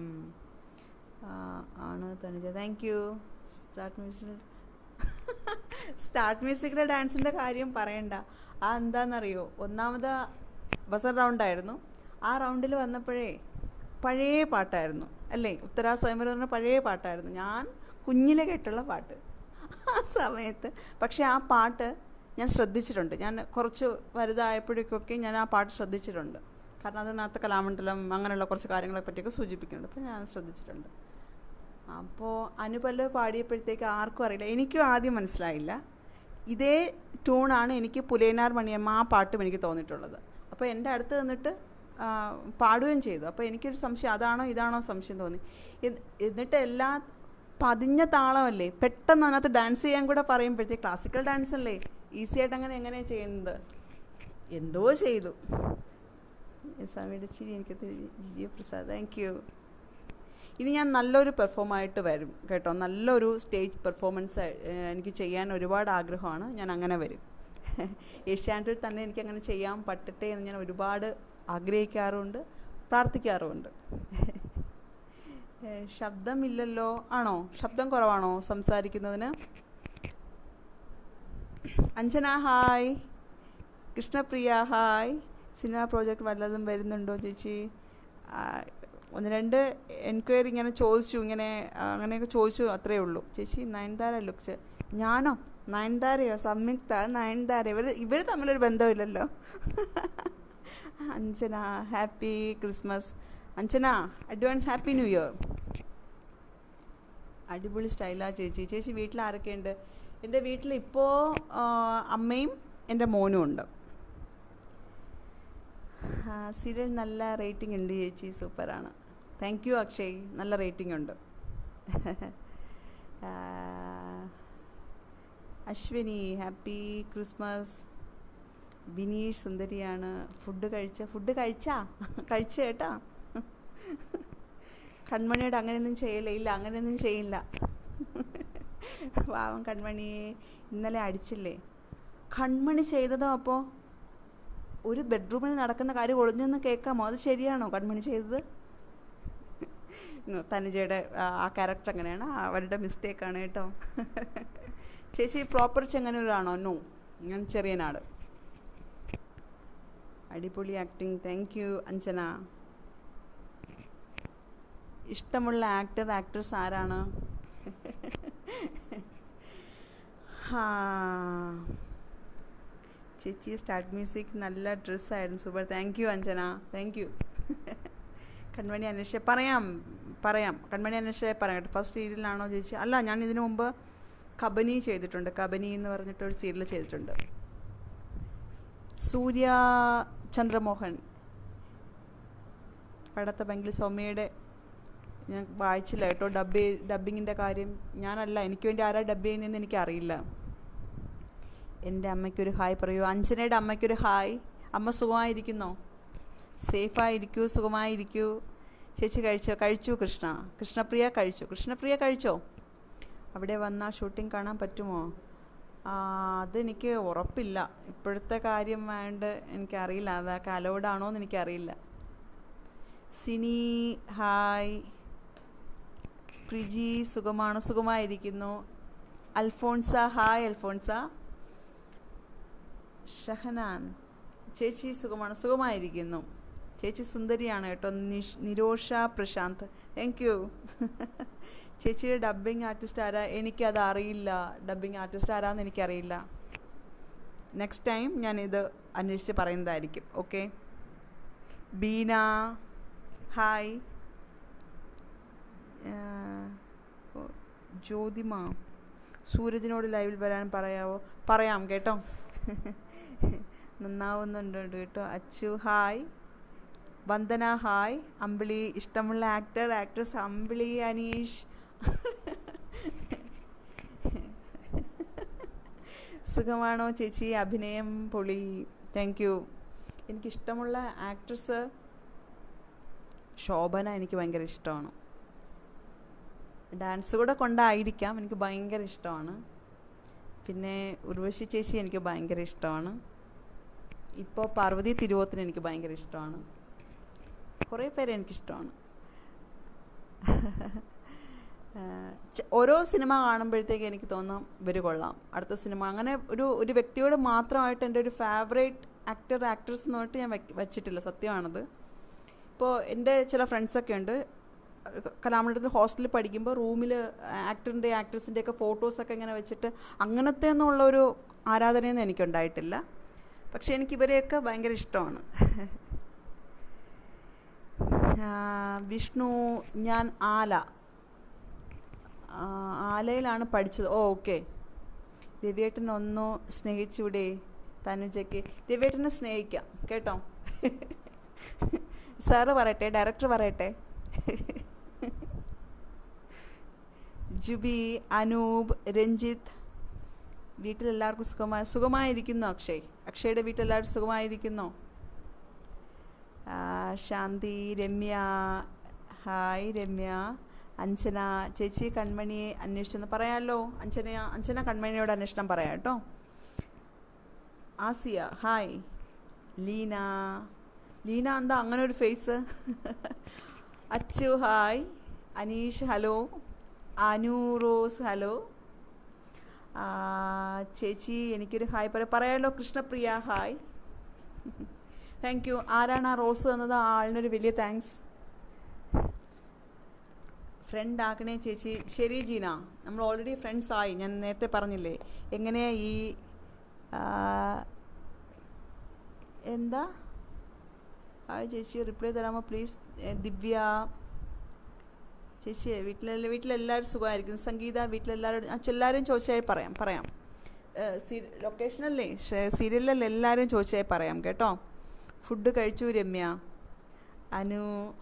ആണ് Thanuja. Thank you. Start music start മ്യൂസിക്കിലെ ഡാൻസിൻ്റെ കാര്യം പറയണ്ട. ആ എന്താണെന്നറിയോ, ഒന്നാമത് ബസർ റൗണ്ടായിരുന്നു. ആ റൗണ്ടിൽ വന്നപ്പോഴേ പഴയ പാട്ടായിരുന്നു അല്ലേ, ഉത്തരാ സ്വയംവരം എന്ന് പറഞ്ഞ പഴയ പാട്ടായിരുന്നു. ഞാൻ കുഞ്ഞിലെ കേട്ടുള്ള പാട്ട് ആ സമയത്ത്. പക്ഷേ ആ പാട്ട് ഞാൻ ശ്രദ്ധിച്ചിട്ടുണ്ട്. ഞാൻ കുറച്ച് വലുതായപ്പോഴേക്കൊക്കെ ഞാൻ ആ പാട്ട് ശ്രദ്ധിച്ചിട്ടുണ്ട്. കാരണം അതിനകത്ത് കലാമണ്ഡലം അങ്ങനെയുള്ള കുറച്ച് കാര്യങ്ങളെ പറ്റിയൊക്കെ സൂചിപ്പിക്കുന്നുണ്ട്. അപ്പോൾ ഞാൻ ശ്രദ്ധിച്ചിട്ടുണ്ട്. അപ്പോൾ അനുപല്ലവ് പാടിയപ്പോഴത്തേക്ക് ആർക്കും അറിയില്ല, എനിക്കും ആദ്യം മനസ്സിലായില്ല. ഇതേ ട്യൂണാണ് എനിക്ക് പുലയനാർ മണിയമ്മ ആ പാട്ടും എനിക്ക് തോന്നിയിട്ടുള്ളത്. അപ്പോൾ എൻ്റെ അടുത്ത് നിന്നിട്ട് പാടുകയും ചെയ്തു. അപ്പോൾ എനിക്കൊരു സംശയം, അതാണോ ഇതാണോ സംശയം തോന്നി. എന്നിട്ട് എല്ലാ പതിഞ്ഞ താളമല്ലേ, പെട്ടെന്ന് അതിനകത്ത് ഡാൻസ് ചെയ്യാൻ കൂടെ പറയുമ്പോഴത്തേക്ക് ക്ലാസിക്കൽ ഡാൻസ് അല്ലേ, ഈസി ആയിട്ട് അങ്ങനെ എങ്ങനെയാണ് ചെയ്യുന്നത്, എന്തോ ചെയ്തു. സ്വാമിയുടെ ചിരി എനിക്ക് ജിജി പ്രസാദ് താങ്ക് യു. ഇനി ഞാൻ നല്ലൊരു പെർഫോമായിട്ട് വരും കേട്ടോ. നല്ലൊരു സ്റ്റേജ് പെർഫോമൻസ് എനിക്ക് ചെയ്യാൻ ഒരുപാട് ആഗ്രഹമാണ്. ഞാൻ അങ്ങനെ വരും. ഏഷ്യാനെറ്റിൽ തന്നെ എനിക്കങ്ങനെ ചെയ്യാൻ പറ്റട്ടെ എന്ന് ഞാൻ ഒരുപാട് ആഗ്രഹിക്കാറുമുണ്ട്, പ്രാർത്ഥിക്കാറുമുണ്ട്. ശബ്ദമില്ലല്ലോ. ആണോ, ശബ്ദം കുറവാണോ സംസാരിക്കുന്നതിന്? Anjana hi. Krishnapriya hi. Cinema project വല്ലതും വരുന്നുണ്ടോ ചേച്ചി? ഒന്ന് രണ്ട് എൻക്വയറി ഇങ്ങനെ ചോദിച്ചു, ഇങ്ങനെ അങ്ങനെയൊക്കെ ചോദിച്ചു, അത്രയേ ഉള്ളൂ. ചേച്ചി നയൻതാര ലുക്സ്. ഞാനോ നയൻതാരയോ സംയുക്ത നയൻതാര, ഇവർ ഇവർ തമ്മിലൊരു ബന്ധമില്ലല്ലോ. Anjana happy Christmas. Anjana advance happy new year. അടിപൊളി സ്റ്റൈലാ ചേച്ചി. ചേച്ചി വീട്ടിൽ ആരൊക്കെയുണ്ട്? എൻ്റെ വീട്ടിൽ ഇപ്പോൾ അമ്മയും എൻ്റെ മോനും ഉണ്ട്. സീരിയൽ നല്ല റേറ്റിംഗ് ഉണ്ട് ചേച്ചി, സൂപ്പറാണ്. താങ്ക് യു അക്ഷയ്, നല്ല റേറ്റിംഗ് ഉണ്ട്. Ashwini happy Christmas. ബിനീഷ് സുന്ദരിയാണ്. ഫുഡ് കഴിച്ച ഫുഡ് കഴിച്ചാ കഴിച്ചു കേട്ടാ. കൺമണിയോട് അങ്ങനെയൊന്നും ചെയ്യില്ല. ഇല്ല അങ്ങനെയൊന്നും ചെയ്യില്ല. പാവം കൺമണിയെ ഇന്നലെ അടിച്ചില്ലേ. കൺമണി ചെയ്തതോ? അപ്പോൾ ഒരു ബെഡ്റൂമിൽ നടക്കുന്ന കാര്യം ഒളിഞ്ഞൊന്ന് കേൾക്കാമോ? അത് ശരിയാണോ കൺമണി ചെയ്തത്? തനുജയുടെ ആ ക്യാരക്ടർ അങ്ങനെയാണ്, അവരുടെ മിസ്റ്റേക്കാണ് കേട്ടോ. ചേച്ചി പ്രോപ്പർ ചെങ്ങന്നൂരാണോ? നോ, ഞാൻ ചെറിയനാട്. അടിപൊളി ആക്ടിങ്. Thank you Anjana. ഇഷ്ടമുള്ള ആക്ടർ ആക്ട്രസ് ആരാണ്? ഹാ ചേച്ചി സ്റ്റാർട്ട് മ്യൂസിക് നല്ല ഡ്രസ്സായിരുന്നു, super. Thank you Anjana, thank you. Kanmani അന്വേഷിച്ച പറയാം പറയാം കൺമണി അന്വേഷിച്ച പറയാം കേട്ടോ. ഫസ്റ്റ് സീരിയലാണോ ചേച്ചി? അല്ല, ഞാൻ ഇതിനു മുമ്പ് കബനി ചെയ്തിട്ടുണ്ട്. കബനി എന്ന് പറഞ്ഞിട്ടൊരു സീരിയൽ ചെയ്തിട്ടുണ്ട്. സൂര്യ ചന്ദ്രമോഹൻ പടത്ത ബംഗ്ലി സൗമ്യയുടെ ഞാൻ വായിച്ചില്ല കേട്ടോ. ഡബ് ഡബ്ബിങ്ങിൻ്റെ കാര്യം ഞാനല്ല, എനിക്ക് വേണ്ടി ആരാ ഡബ് ചെയ്യുന്നതെന്ന് എനിക്കറിയില്ല. എൻ്റെ അമ്മയ്ക്കൊരു ഹായ് പറയൂ. അഞ്ജനയുടെ അമ്മയ്ക്കൊരു ഹായ്. അമ്മ സുഖമായിരിക്കുന്നോ? സേഫായിരിക്കൂ, സുഖമായിരിക്കൂ. ചേച്ചി കഴിച്ചോ? കഴിച്ചു കൃഷ്ണ. കൃഷ്ണപ്രിയ കഴിച്ചു. കൃഷ്ണപ്രിയ കഴിച്ചോ? അവിടെ വന്നാൽ ഷൂട്ടിംഗ് കാണാൻ പറ്റുമോ? അതെനിക്ക് ഉറപ്പില്ല. ഇപ്പോഴത്തെ കാര്യം വേണ്ട എനിക്കറിയില്ല, അതൊക്കെ അലൗഡാണോ എന്ന് എനിക്കറിയില്ല. സിനി ഹായ്. പ്രിജി സുഖമാണ്, സുഖമായിരിക്കുന്നു. അൽഫോൺസ ഹായ്. അൽഫോൺസ. ഷഹനാൻ ചേച്ചി സുഖമാണ്, സുഖമായിരിക്കുന്നു. ചേച്ചി സുന്ദരിയാണ് കേട്ടോ. നിഷ് നിരോഷ പ്രശാന്ത് താങ്ക് യു. ചേച്ചിയുടെ ഡബ്ബിങ് ആർട്ടിസ്റ്റ് ആരാ? എനിക്കത് അറിയില്ല. ഡബ്ബിങ് ആർട്ടിസ്റ്റ് ആരാന്ന് എനിക്കറിയില്ല. നെക്സ്റ്റ് ടൈം ഞാനിത് അന്വേഷിച്ച് പറയുന്നതായിരിക്കും. ഓക്കെ. ബീന ഹായ്. ജ്യോതിമ, സൂരജിനോട് ലൈവിൽ വരാൻ പറയാവോ? പറയാം കേട്ടോ. നന്നാവുന്നുണ്ട് കേട്ടോ. അച്ചു ഹായ്, വന്ദന ഹായ്, അമ്പിളി ഇഷ്ടമുള്ള ആക്ടർ ആക്ട്രസ് അമ്പിളി അനീഷ്. സുഖമാണോ ചേച്ചി? അഭിനയം പൊളി. Thank you. എനിക്കിഷ്ടമുള്ള ആക്ട്രസ് ശോഭന, എനിക്ക് ഭയങ്കര ഇഷ്ടമാണ്. ഡാൻസ് കൂടെ കൊണ്ടായിരിക്കാം, എനിക്ക് ഭയങ്കര ഇഷ്ടമാണ്. പിന്നെ ഉർവശി ചേച്ചി എനിക്ക് ഭയങ്കര ഇഷ്ടമാണ്. ഇപ്പോൾ പാർവതി തിരുവോത്തിന് എനിക്ക് ഭയങ്കര ഇഷ്ടമാണ്. കുറേ പേരെ എനിക്കിഷ്ടമാണ്. ഓരോ സിനിമ കാണുമ്പോഴത്തേക്ക് എനിക്ക് തോന്നാം ഇവർ കൊള്ളാം, അടുത്ത സിനിമ. അങ്ങനെ ഒരു ഒരു വ്യക്തിയോട് മാത്രമായിട്ട് എൻ്റെ ഒരു ഫേവറേറ്റ് ആക്ടർ ആക്ട്രസ് എന്ന് പറഞ്ഞിട്ട് ഞാൻ വച്ചിട്ടില്ല, സത്യമാണത്. ഇപ്പോൾ എൻ്റെ ചില ഫ്രണ്ട്സൊക്കെ ഉണ്ട്, കലാമണ്ഡലത്തിൽ ഹോസ്റ്റലിൽ പഠിക്കുമ്പോൾ റൂമിൽ ആക്ടറിൻ്റെ ആക്ട്രസിൻ്റെ ഒക്കെ ഫോട്ടോസൊക്കെ ഇങ്ങനെ വെച്ചിട്ട് അങ്ങനത്തെ ഒന്നുമുള്ളൊരു ആരാധനയൊന്നും എനിക്കുണ്ടായിട്ടില്ല. പക്ഷേ എനിക്കിവരെയൊക്കെ ഭയങ്കര ഇഷ്ടമാണ്. വിഷ്ണു, ഞാൻ ആല ആലയിലാണ് പഠിച്ചത്. ഓ ഓക്കെ. രവിയേട്ടൻ ഒന്നു സ്നേഹിച്ചൂടെ തനുജയ്ക്ക്? രവിയേട്ടനെ സ്നേഹിക്കാം കേട്ടോ. സാറ് പറയട്ടെ, ഡയറക്ടർ പറയട്ടെ. ജുബി, അനൂപ്, രഞ്ജിത്ത്, വീട്ടിലെല്ലാവർക്കും സുഖമായി സുഖമായിരിക്കുന്നു. അക്ഷയ്, അക്ഷയുടെ വീട്ടിലെല്ലാവരും സുഖമായിരിക്കുന്നോ? ശാന്തി, രമ്യ ഹായ് രമ്യ. അഞ്ജന ചേച്ചി കൺമണിയെ അന്വേഷിച്ചെന്ന് പറയാമല്ലോ. അഞ്ജന അഞ്ജന കൺമണിയോട് അന്വേഷണം പറയാം കേട്ടോ. ആസിയ ഹായ്. ലീന, ലീന എന്താ അങ്ങനെ ഒരു face? Achu hi. Aneesh hello. Anu Rose hello. ചേച്ചി എനിക്കൊരു ഹായ് പറയാം പറയാമല്ലോ. കൃഷ്ണപ്രിയ ഹായ്. Thank you. ആരാണ് ആ റോസ് എന്നത്? ആ ആളിനൊരു വലിയ താങ്ക്സ്. ഫ്രണ്ട് ആക്കണേ ചേച്ചി. ശരി ജീന, നമ്മൾ ഓൾറെഡി ഫ്രണ്ട്സ് ആയി, ഞാൻ നേരത്തെ പറഞ്ഞില്ലേ. എങ്ങനെയാ ഈ എന്താ ഹായ് ചേച്ചി റിപ്ലൈ തരാമോ പ്ലീസ്? ദിവ്യ ചേച്ചി വീട്ടിലെ വീട്ടിലെല്ലാവരും സുഖമായിരിക്കും. സംഗീത വീട്ടിലെല്ലാവരും എല്ലാവരും ചോദിച്ചാൽ പറയാം പറയാം സീ ലൊക്കേഷനല്ലേ സീരിയലിലല്ലേ എല്ലാവരും ചോദിച്ചാൽ പറയാം കേട്ടോ. ഫുഡ് കഴിച്ചു രമ്യ. അനു,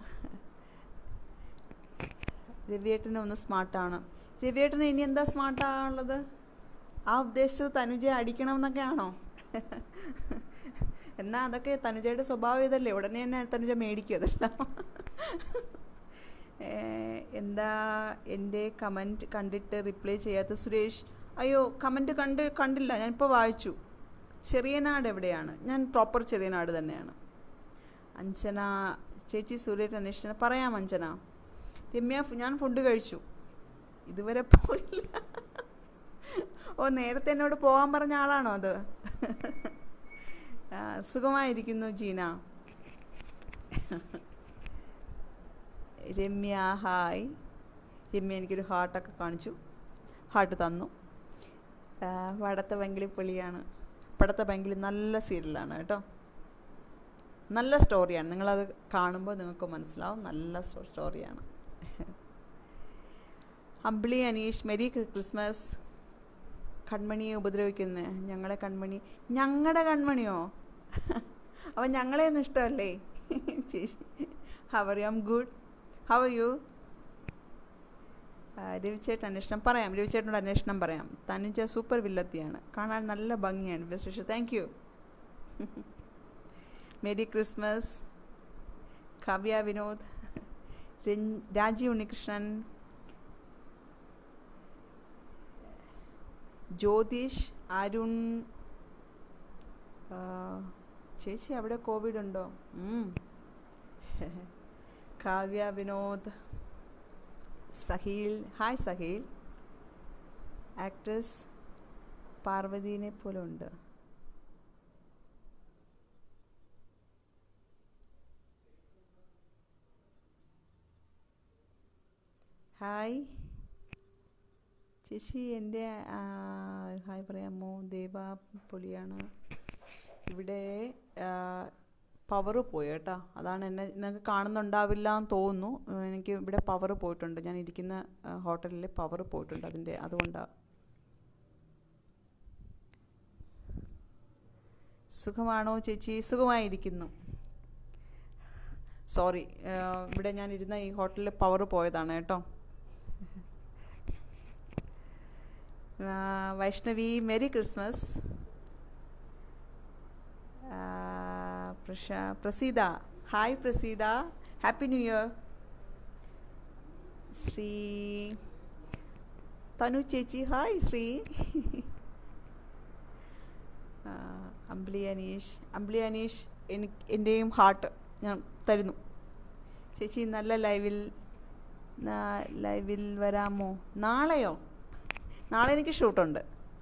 രവിയേട്ടന് ഒന്ന് സ്മാർട്ടാണ്. രവിയേട്ടന് ഇനി എന്താ സ്മാർട്ടാണുള്ളത്? ആ ഉദ്ദേശിച്ചത് തനുജയെ അടിക്കണം എന്നൊക്കെ ആണോ? എന്നാൽ അതൊക്കെ തനുജയുടെ സ്വഭാവം ഇതല്ലേ, ഉടനെ തന്നെ തനുജ മേടിക്കും അതെല്ലാം. എന്താ എൻ്റെ കമൻറ്റ് കണ്ടിട്ട് റിപ്ലൈ ചെയ്യാത്ത സുരേഷ്? അയ്യോ, കമൻറ്റ് കണ്ട് കണ്ടില്ല, ഞാനിപ്പോൾ വായിച്ചു. ചെറിയനാട് എവിടെയാണ്? ഞാൻ പ്രോപ്പർ ചെറിയനാട് തന്നെയാണ്. അഞ്ജന ചേച്ചി സൂര്യേട്ടൻ അന്വേഷിച്ചത് പറയാം അഞ്ജന. രമ്യ ഞാൻ ഫുഡ് കഴിച്ചു, ഇതുവരെ പോയില്ല. ഓ നേരത്തെ എന്നോട് പോകാൻ പറഞ്ഞ ആളാണോ അത്? സുഖമായിരിക്കുന്നു ജീന. രമ്യ ഹായ്. രമ്യ എനിക്കൊരു ഹാർട്ടൊക്കെ കാണിച്ചു, ഹാർട്ട് തന്നു. വടത്ത പങ്കിളി പൊളിയാണ്. പടത്ത പങ്കിളി നല്ല സീരിയലാണ് കേട്ടോ, നല്ല സ്റ്റോറിയാണ്. നിങ്ങളത് കാണുമ്പോൾ നിങ്ങൾക്ക് മനസ്സിലാവും, നല്ല സ്റ്റോറിയാണ്. Ambili Aneesh merry Christmas. കൺമണിയെ ഉപദ്രവിക്കുന്നത് ഞങ്ങളെ കൺമണി. ഞങ്ങളുടെ കൺമണിയോ? അപ്പം ഞങ്ങളെ ഒന്നും ഇഷ്ടമല്ലേ ചേച്ചി? How are you? I am good. How are you? രവിചേട്ടൻ അന്വേഷണം പറയാം. രവിചേട്ടനോട് അന്വേഷണം പറയാം. തനുജ സൂപ്പർ വില്ലത്തിയാണ്, കാണാൻ നല്ല ഭംഗിയാണ്. Best wish. Thank you. Merry Christmas. Kavya Vinod, Rajeev Unnikrishnan, Jyothish, Arun. ചേച്ചി അവിടെ കോവിഡ് ഉണ്ടോ? കാവ്യ വിനോദ്, സഹീൽ ഹായ് സഹീൽ. ആക്ട്രസ് പാർവതീനെ പോലെ ഉണ്ട്. ഹായ് ചേച്ചി, എൻ്റെ ഹായ് പറയാമോ? ദേവ പൊളിയാണ്. ഇവിടെ പവർ പോയി കേട്ടോ. അതാണ് എന്നെ നിങ്ങൾക്ക് കാണുന്നുണ്ടാവില്ല എന്ന് തോന്നുന്നു. എനിക്ക് ഇവിടെ പവർ പോയിട്ടുണ്ട്. ഞാൻ ഇരിക്കുന്ന ഹോട്ടലിൽ പവർ പോയിട്ടുണ്ട്. അതിൻ്റെ അതുകൊണ്ടാണ്. സുഖമാണോ ചേച്ചി? സുഖമായിരിക്കുന്നു. സോറി, ഇവിടെ ഞാൻ ഇരുന്ന ഈ ഹോട്ടലിൽ പവർ പോയതാണ് കേട്ടോ. Vaishnavi merry Christmas. പ്രശ Praseetha hi Praseetha, happy new year. Sree Thanu ചേച്ചി ഹായ് ശ്രീ. അമ്പിളി അനീഷ്, അമ്പിളി അനീഷ് എനിക്ക് എൻ്റെയും ഹാർട്ട് ഞാൻ തരുന്നു ചേച്ചി. നല്ല ലൈവിൽ ലൈവിൽ വരാമോ? നാളെയോ? നാളെ എനിക്ക് ഷൂട്ടുണ്ട്.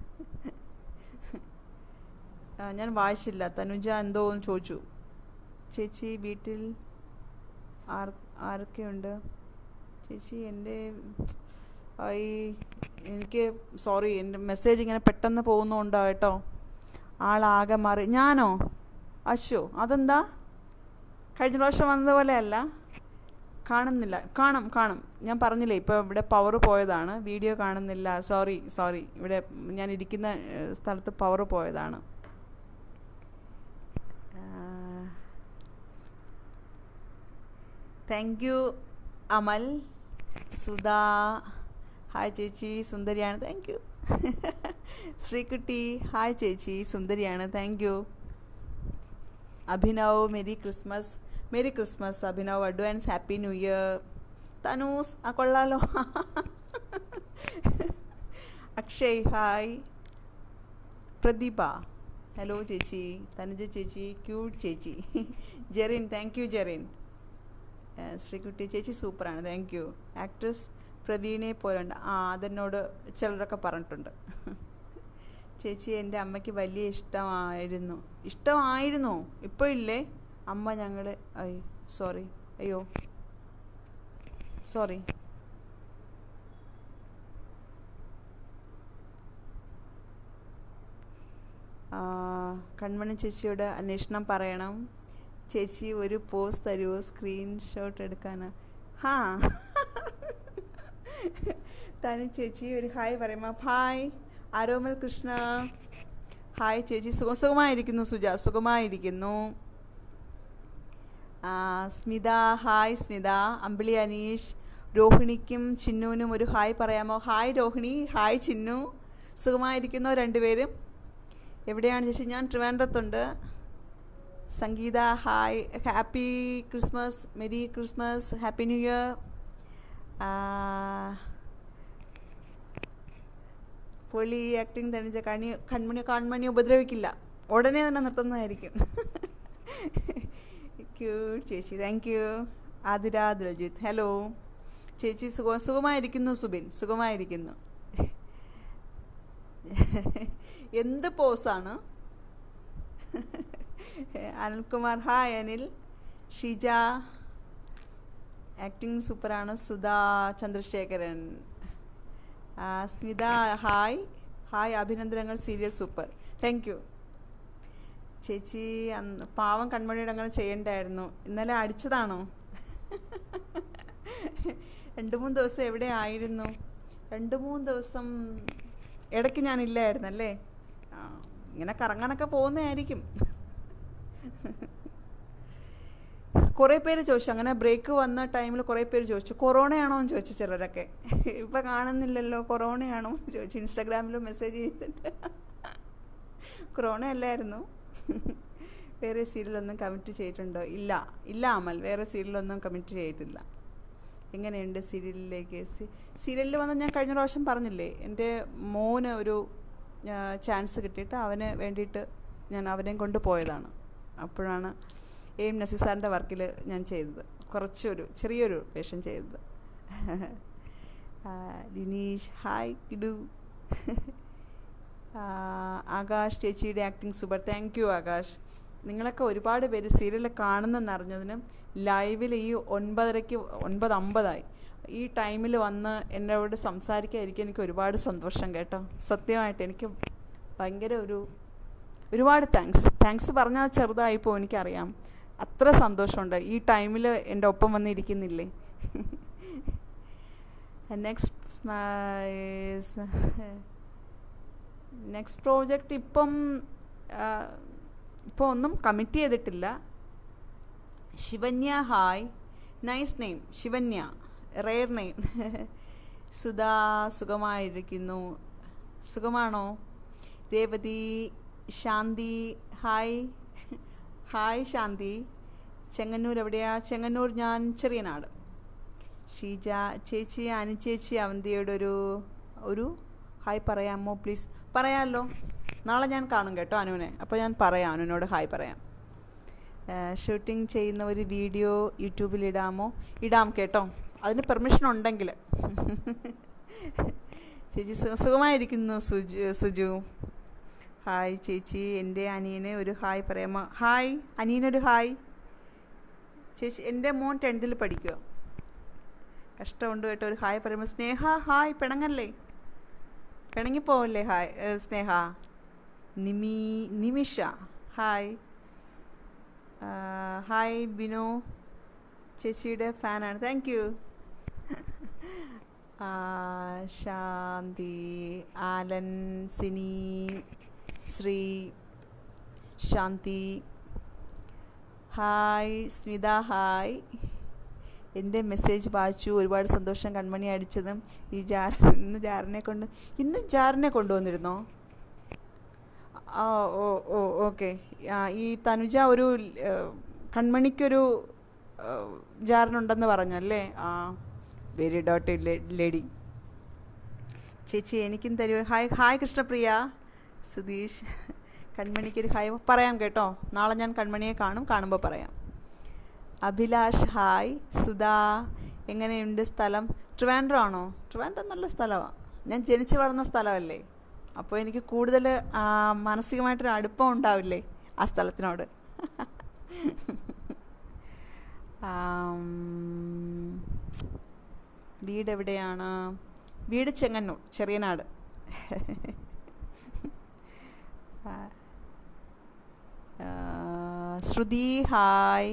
ഞാൻ വായിച്ചില്ല. തനുജ എന്തോ എന്ന് ചോദിച്ചു. ചേച്ചി വീട്ടിൽ ആർ ആരൊക്കെയുണ്ട് ചേച്ചി? എൻ്റെ ഈ എനിക്ക് സോറി, എൻ്റെ മെസ്സേജ് ഇങ്ങനെ പെട്ടെന്ന് പോകുന്നുണ്ടോ കേട്ടോ. ആളാകെ മാറി. ഞാനോ? അശോ, അതെന്താ? കഴിഞ്ഞ പ്രാവശ്യം വന്നതുപോലെ അല്ല. കാണുന്നില്ല. കാണും കാണും ഞാൻ പറഞ്ഞില്ലേ, ഇപ്പോൾ ഇവിടെ പവർ പോയതാണ്. വീഡിയോ കാണുന്നില്ല. സോറി സോറി ഇവിടെ ഞാൻ ഇരിക്കുന്ന സ്ഥലത്ത് പവർ പോയതാണ്. Thank you Amal. Sudha hi ചേച്ചി, സുന്ദരിയാണ്. Thank you. ശ്രീകുട്ടി ഹായ് ചേച്ചി, സുന്ദരിയാണ്. Thank you. Abhinav merry Christmas. Merry Christmas Abhinav. Advance happy new year. Thanoos ആ കൊള്ളാലോ. അക്ഷയ് ഹായ്. പ്രദീപ ഹലോ ചേച്ചി. തനുജ ചേച്ചി ക്യൂട്ട് ചേച്ചി. Jerin thank you Jerin. ശ്രീകുട്ടി ചേച്ചി സൂപ്പറാണ്. Thank U. ആക്ട്രസ് പ്രവീണെ പോലുണ്ട്. ആ അതെന്നോട് ചിലരൊക്കെ പറഞ്ഞിട്ടുണ്ട്. ചേച്ചി എൻ്റെ അമ്മയ്ക്ക് വലിയ ഇഷ്ടമായിരുന്നു. ഇഷ്ടമായിരുന്നു ഇപ്പോൾ ഇല്ലേ? അമ്മ ഞങ്ങൾ അയ്യോ സോറി അയ്യോ സോറി കൺമണി ചേച്ചിയോട് അന്വേഷണം പറയണം. ചേച്ചി ഒരു പോസ് തരുമോ? സ്ക്രീൻഷോട്ട് എടുക്കാൻ. ഹാ തനി ചേച്ചി ഒരു ഹായ് പറയുമോ? ഹായ്. ആരോമൽ കൃഷ്ണ ഹായ് ചേച്ചി. സുഖം സുഖമായിരിക്കുന്നു. സുജ സുഖമായിരിക്കുന്നു. സ്മിത ഹായ് സ്മിത. അമ്പിളി അനീഷ്. രോഹിണിക്കും ചിന്നുവിനും ഒരു ഹായ് പറയാമോ? ഹായ് രോഹിണി. ഹായ് ചിന്നു. സുഖമായിരിക്കുന്നോ രണ്ടുപേരും? എവിടെയാണ് ചേച്ചി? ഞാൻ ട്രിവാൻഡ്രത്തുണ്ട്. Sangeetha hi. Happy Christmas, merry Christmas, happy new year. പൊളി ആക്ടിങ് തനിച്ച കണി കൺമണി കൺമണി ഉപദ്രവിക്കില്ല. ഉടനെ തന്നെ നിർത്തുന്നതായിരിക്കും. ക്യൂട്ട് ചേച്ചി. Thank you. Athira Diljith hello ചേച്ചി. സുഖ സുഖമായിരിക്കുന്നു സുബിൻ. സുഖമായിരിക്കുന്നു. എന്ത് പോസാണ്? അനിൽകുമാർ ഹായ് അനിൽ. ഷിജ ആക്ടിങ് സൂപ്പറാണ്. സുധാ ചന്ദ്രശേഖരൻ. സ്മിത ഹായ്. ഹായ് അഭിനന്ദനങ്ങൾ. Serial super. താങ്ക് യു ചേച്ചി. അന്ന് പാവം കൺമണിയുടെ അങ്ങനെ ചെയ്യണ്ടായിരുന്നു. ഇന്നലെ അടിച്ചതാണോ? രണ്ട് മൂന്ന് ദിവസം എവിടെ ആയിരുന്നു? രണ്ട് മൂന്ന് ദിവസം ഇടയ്ക്ക് ഞാനില്ലായിരുന്നല്ലേ. ആ ഇങ്ങനെ കറങ്ങാനൊക്കെ പോകുന്നതായിരിക്കും. കുറേ പേര് ചോദിച്ചു. അങ്ങനെ ബ്രേക്ക് വന്ന ടൈമിൽ കുറേ പേര് ചോദിച്ചു കൊറോണയാണോ എന്ന് ചോദിച്ചു ചിലരൊക്കെ. ഇപ്പം കാണുന്നില്ലല്ലോ കൊറോണയാണോ എന്ന് ചോദിച്ചു. ഇൻസ്റ്റാഗ്രാമിലും മെസ്സേജ് ചെയ്തിട്ടുണ്ട്. കൊറോണ അല്ലായിരുന്നു. വേറെ സീരിയലൊന്നും കമ്മിറ്റ് ചെയ്തിട്ടുണ്ടോ? ഇല്ല ഇല്ല അമൽ, വേറെ സീരിയലൊന്നും കമ്മിറ്റ് ചെയ്തിട്ടില്ല. എങ്ങനെയുണ്ട് സീരിയലിലേക്ക്? സീരിയലിൽ വന്ന് ഞാൻ കഴിഞ്ഞ പ്രാവശ്യം പറഞ്ഞില്ലേ, എൻ്റെ മോന് ഒരു ചാൻസ് കിട്ടിയിട്ട് അവന് വേണ്ടിയിട്ട് ഞാൻ അവനെയും കൊണ്ട് പോയതാണ്. അപ്പോഴാണ് എം നസീർ സാറിൻ്റെ വർക്കിൽ ഞാൻ ചെയ്തത്. കുറച്ചൊരു ചെറിയൊരു വേഷം ചെയ്തത്. ലിനീഷ് ഹായ് കിഡു. ആകാശ് ചേച്ചിയുടെ acting super. Thank you Akash. നിങ്ങളൊക്കെ ഒരുപാട് പേര് സീരിയൽ കാണുന്നെന്ന് അറിഞ്ഞതിനും ലൈവിൽ ഈ ഒൻപതരയ്ക്ക് ഒൻപത് അമ്പതായി ഈ ടൈമിൽ വന്ന് എന്നോട് സംസാരിക്കാതിരിക്കാൻ എനിക്ക് ഒരുപാട് സന്തോഷം കേട്ടോ. സത്യമായിട്ട് എനിക്ക് ഭയങ്കര ഒരു ഒരുപാട് താങ്ക്സ്. താങ്ക്സ് പറഞ്ഞാൽ ചെറുതായിപ്പോൾ എനിക്കറിയാം. അത്ര സന്തോഷമുണ്ട് ഈ ടൈമിൽ എൻ്റെ ഒപ്പം വന്നിരിക്കുന്നില്ലേ. നെക്സ്റ്റ് നെക്സ്റ്റ് പ്രോജക്റ്റ് ഇപ്പം ഇപ്പോൾ ഒന്നും കമ്മിറ്റ് ചെയ്തിട്ടില്ല. Shivanya hi, nice name Shivanya, rare name. Sudha സുഖമായിരിക്കുന്നു, സുഖമാണോ? Revathi, Shanthi hi, hi Shanthi. ചെങ്ങന്നൂർ എവിടെയാ? ചെങ്ങന്നൂർ ഞാൻ ചെറിയനാട്. ഷീജ ചേച്ചി, അനു ചേച്ചി അവന്തിയോടൊരു ഒരു ഹായ് പറയാമോ പ്ലീസ്? പറയാമല്ലോ, നാളെ ഞാൻ കാണും കേട്ടോ അനുവിനെ, അപ്പോൾ ഞാൻ പറയാം, അനുവിനോട് ഹായ് പറയാം. ഷൂട്ടിംഗ് ചെയ്യുന്ന ഒരു വീഡിയോ യൂട്യൂബിൽ ഇടാമോ? ഇടാം കേട്ടോ, അതിന് പെർമിഷൻ ഉണ്ടെങ്കിൽ. ചേച്ചി സുഖമായിരിക്കുന്നു സുജു സുജു ഹായ് ചേച്ചി. എൻ്റെ അനിയനെ ഒരു ഹായ് പറയാമോ? ഹായ് അനിയനൊരു ഹായ്. ചേച്ചി എൻ്റെ മോൻ ടെൻത്തിൽ പഠിക്കുമോ? കഷ്ടമുണ്ട് കേട്ടോ, ഒരു ഹായ് പറയുമ്പോൾ. സ്നേഹ ഹായ്, പിണങ്ങല്ലേ, പിണങ്ങിപ്പോവല്ലേ? ഹായ് സ്നേഹ. നിമി നിമിഷ ഹായ്. ഹായ് ബിനു, ചേച്ചിയുടെ ഫാനാണ്, thank you. Shanthi, Alan, Sini, Sree, Shanthi hi. Smitha hi. എൻ്റെ മെസ്സേജ് വായിച്ചു, ഒരുപാട് സന്തോഷം കൺമണി അടിച്ചതും. ഈ ജാർ ഇന്ന് ജാറിനെ കൊണ്ട് ഇന്ന് ജാറിനെ കൊണ്ടുവന്നിരുന്നോ? ആ ഓ ഓ ഓക്കെ. ഈ തനുജ ഒരു കൺമണിക്കൊരു ജാറിനുണ്ടെന്ന് പറഞ്ഞല്ലേ? ആ വെരി ഡോട്ട് ലേഡി. ചേച്ചി എനിക്കും തരൂ ഹായ്. ഹായ് കൃഷ്ണപ്രിയ. സുധീഷ് കൺമണിക്കൊരു ഹായ് പറയാം കേട്ടോ, നാളെ ഞാൻ കൺമണിയെ കാണും, കാണുമ്പോൾ പറയാം. അഭിലാഷ് ഹായ്. സുധാ എങ്ങനെയുണ്ട് സ്ഥലം? ട്രിവാൻഡ്രം ആണോ? ട്രിവാൻഡ്രം നല്ല സ്ഥലമാണ്, ഞാൻ ജനിച്ചു വളർന്ന സ്ഥലമല്ലേ, അപ്പോൾ എനിക്ക് കൂടുതൽ മാനസികമായിട്ടൊരു അടുപ്പം ഉണ്ടാവില്ലേ ആ സ്ഥലത്തിനോട്. വീട് എവിടെയാണ്? വീട് Chengannur, Cheriyanad. Sruthi hi.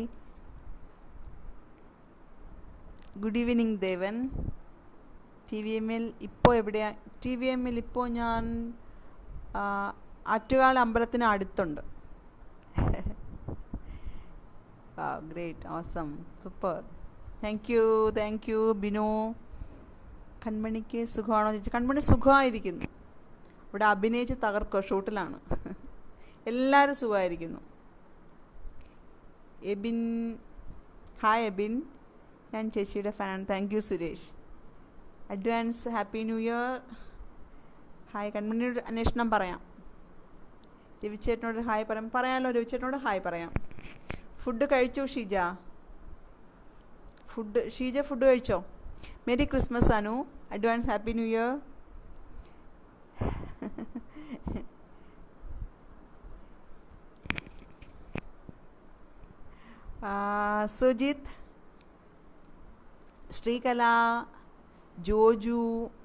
Good evening Devan. T V എമ്മിൽ ഇപ്പോൾ എവിടെയാണ്? ടി വി എമ്മിൽ ഇപ്പോൾ ഞാൻ ആറ്റുകാൽ അമ്പലത്തിന് അടുത്തുണ്ട്. Great, awesome, super, thank you thank you Binu. കൺമണിക്ക് സുഖമാണോ ചേച്ചി? കൺമണി സുഖമായിരിക്കുന്നു, ഇവിടെ അഭിനയിച്ച് തകർക്കോ, ഷൂട്ടിലാണ്. എല്ലാവരും സുഖമായിരിക്കുന്നു. എബിൻ ഹായ് എബിൻ, ഞാൻ ചേച്ചിയുടെ ഫാനാണ്, thank you Suresh. Advance happy new year. Hi. കൺമണിയോട് അന്വേഷണം പറയാം. രവിച്ചേട്ടനോട് ഹായ് പറയാം പറയാമല്ലോ രവിച്ചേട്ടനോട് ഹായ് പറയാം. ഫുഡ് കഴിച്ചോ ഷീജ? ഫുഡ് ഷീജ ഫുഡ് കഴിച്ചോ? Merry Christmas Anu. Advance happy new year. Sujith, Sreekala, Joju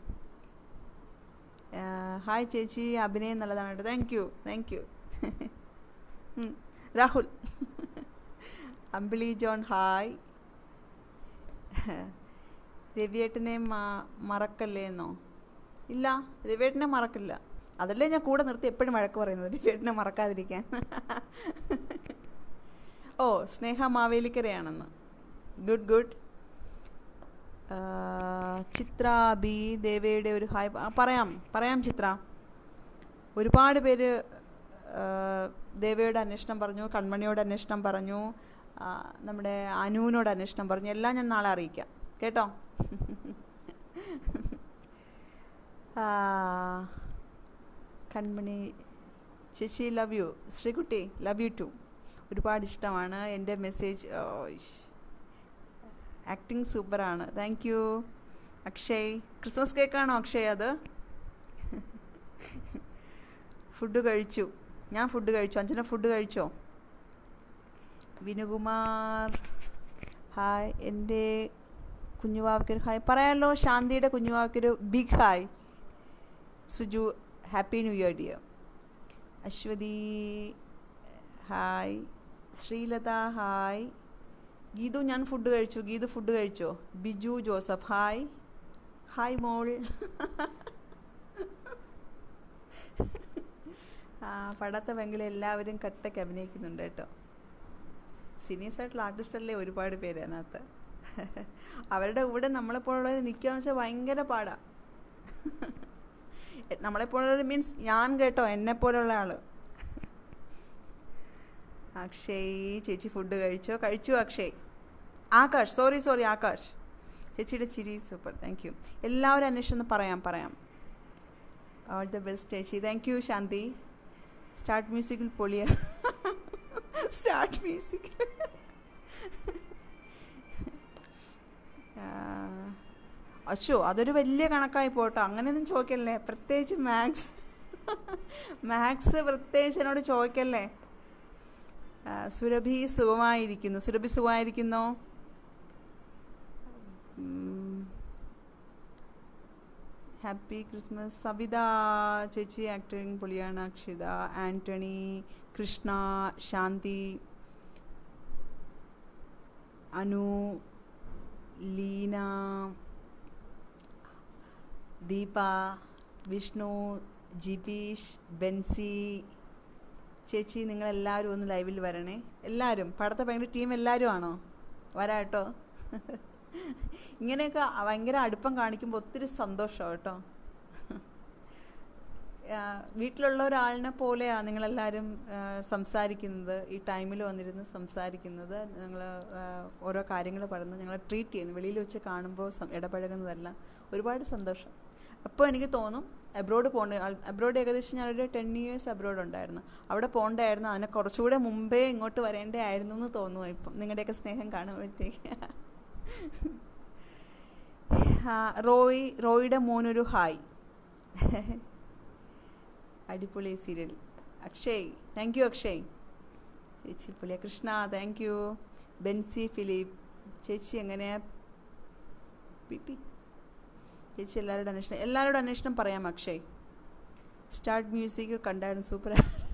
hi ചേച്ചി, അഭിനയം നല്ലതാണ് കേട്ടോ, thank you thank you. Rahul, Ambili John hi. രവിയേട്ടനെ മറക്കല്ലേ എന്നോ? ഇല്ല, രവിയേട്ടനെ മറക്കില്ല, അതല്ലേ ഞാൻ കൂടെ നിർത്തി എപ്പോഴും വഴക്ക് പറയുന്നത്, രവിയേട്ടനെ മറക്കാതിരിക്കാൻ. ഓ സ്നേഹ മാവേലിക്കരയാണെന്ന്, ഗുഡ് ഗുഡ്. ചിത്ര ബി, ദേവയുടെ ഒരു ഹായ് പറയാം പറയാം ചിത്ര. ഒരുപാട് പേര് ദേവയുടെ അന്വേഷണം പറഞ്ഞു, കൺമണിയോട് അന്വേഷണം പറഞ്ഞു, നമ്മുടെ അനുവിനോട് അന്വേഷണം പറഞ്ഞു, എല്ലാം ഞാൻ നാളെ അറിയിക്കാം കേട്ടോ. കൺമണി ചേച്ചി love you. Sreekutty love you too. ഒരുപാട് ഇഷ്ടമാണ് എൻ്റെ മെസ്സേജ്. ആക്ടിങ് സൂപ്പറാണ്, താങ്ക് യു. അക്ഷയ്, ക്രിസ്മസ് കേക്കാണോ അക്ഷയ് അത്? ഫുഡ് കഴിച്ചു, ഞാൻ ഫുഡ് കഴിച്ചു. അഞ്ജന ഫുഡ് കഴിച്ചോ? വിനുകുമാർ ഹായ്. എൻ്റെ കുഞ്ഞുവാവയ്ക്കൊരു ഹായ് പറയാമല്ലോ. ശാന്തിയുടെ കുഞ്ഞുവാവയ്ക്കൊരു big hi. Suju happy new year dear. Aswathy hi. Sreelatha hi. Geethu ഞാൻ ഫുഡ് കഴിച്ചു. ഗീതു ഫുഡ് കഴിച്ചോ? Biju Joseph hi. ഹായ് മോൾ. ആ പടാത്ത പെങ്കിളി എല്ലാവരും കട്ടയ്ക്ക് അഭിനയിക്കുന്നുണ്ട് കേട്ടോ. സീനിയേഴ്സ് ആയിട്ടുള്ള ആർട്ടിസ്റ്റല്ലേ ഒരുപാട് പേര് അതിനകത്ത്. അവരുടെ കൂടെ നമ്മളെപ്പോലുള്ളവർ നിൽക്കുകയെന്ന് വെച്ചാൽ ഭയങ്കര പാടാ. നമ്മളെപ്പോലുള്ളവർ മീൻസ് ഞാൻ കേട്ടോ, എന്നെപ്പോലുള്ള ആൾ. അക്ഷയ് ചേച്ചി ഫുഡ് കഴിച്ചോ? കഴിച്ചു അക്ഷയ്. Akash sorry sorry Akash. ചേച്ചിയുടെ ചിരി സൂപ്പർ, താങ്ക് യു. എല്ലാവരും അന്വേഷിച്ചൊന്ന് പറയാം പറയാം. ഓൾ ദ ബെസ്റ്റ് ചേച്ചി. Thank you Shanthi. സ്റ്റാർട്ട് മ്യൂസിക്കിൽ പൊളിയ. Start music. അച്ചോ അതൊരു വലിയ കണക്കായി പോട്ടോ. അങ്ങനെയൊന്നും ചോദിക്കല്ലേ, പ്രത്യേകിച്ച് മാത്സ്. മാത്സ് പ്രത്യേകിച്ച് എന്നോട് ചോദിക്കല്ലേ. സുരഭി സുഖമായിരിക്കുന്നു. സുരഭി സുഖമായിരിക്കുന്നോ? Happy Christmas. സവിത ചേച്ചി ആക്ടറിങ് പൊളിയാണ്. അക്ഷിത, ആൻ്റണി, കൃഷ്ണ, ശാന്തി, അനു, ലീന, ദീപ, വിഷ്ണു, ജിബീഷ്, ബെൻസി. ചേച്ചി നിങ്ങളെല്ലാവരും ഒന്ന് ലൈവിൽ വരണേ. എല്ലാവരും പടത്ത ഭയങ്കര ടീം എല്ലാവരും ആണോ? വരാട്ടോ. ഇങ്ങനെയൊക്കെ ഭയങ്കര അടുപ്പം കാണിക്കുമ്പോൾ ഒത്തിരി സന്തോഷമാണ് കേട്ടോ. വീട്ടിലുള്ള ഒരാളിനെ പോലെയാണ് നിങ്ങളെല്ലാവരും സംസാരിക്കുന്നത്. ഈ ടൈമിൽ വന്നിരുന്ന് സംസാരിക്കുന്നത്, ഞങ്ങൾ ഓരോ കാര്യങ്ങൾ പറയുന്നത്, ഞങ്ങളെ ട്രീറ്റ് ചെയ്യുന്നു. വെളിയിൽ വെച്ച് കാണുമ്പോൾ ഇടപഴകുന്നതെല്ലാം ഒരുപാട് സന്തോഷം. അപ്പോൾ എനിക്ക് തോന്നും അബ്രോഡ് പോകേണ്ട. അബ്രോഡ് ഏകദേശം ഞാനൊരു ടെൻ ഇയേഴ്സ് അബ്രോഡ് ഉണ്ടായിരുന്നു. അവിടെ പോകേണ്ടായിരുന്നു. അതിനെ കുറച്ചുകൂടെ മുമ്പേ ഇങ്ങോട്ട് വരേണ്ടേ ആയിരുന്നു എന്ന് തോന്നുന്നു ഇപ്പം നിങ്ങളുടെയൊക്കെ സ്നേഹം കാണുമ്പോഴത്തേക്ക്. റോയ് റോയിയുടെ മോനൊരു ഹായ്. അടിപൊളി serial. Akshay thank you. Akshay ചേച്ചി പൊളിയ. Krishna thank you. Benzy Philip ചേച്ചി എങ്ങനെയാ? പി പി ചേച്ചി എല്ലാവരുടെ അന്വേഷണം എല്ലാവരുടെ അന്വേഷണം പറയാം. അക്ഷയ് സ്റ്റാർട്ട് മ്യൂസിക് കണ്ടായിരുന്നു, സൂപ്പർ.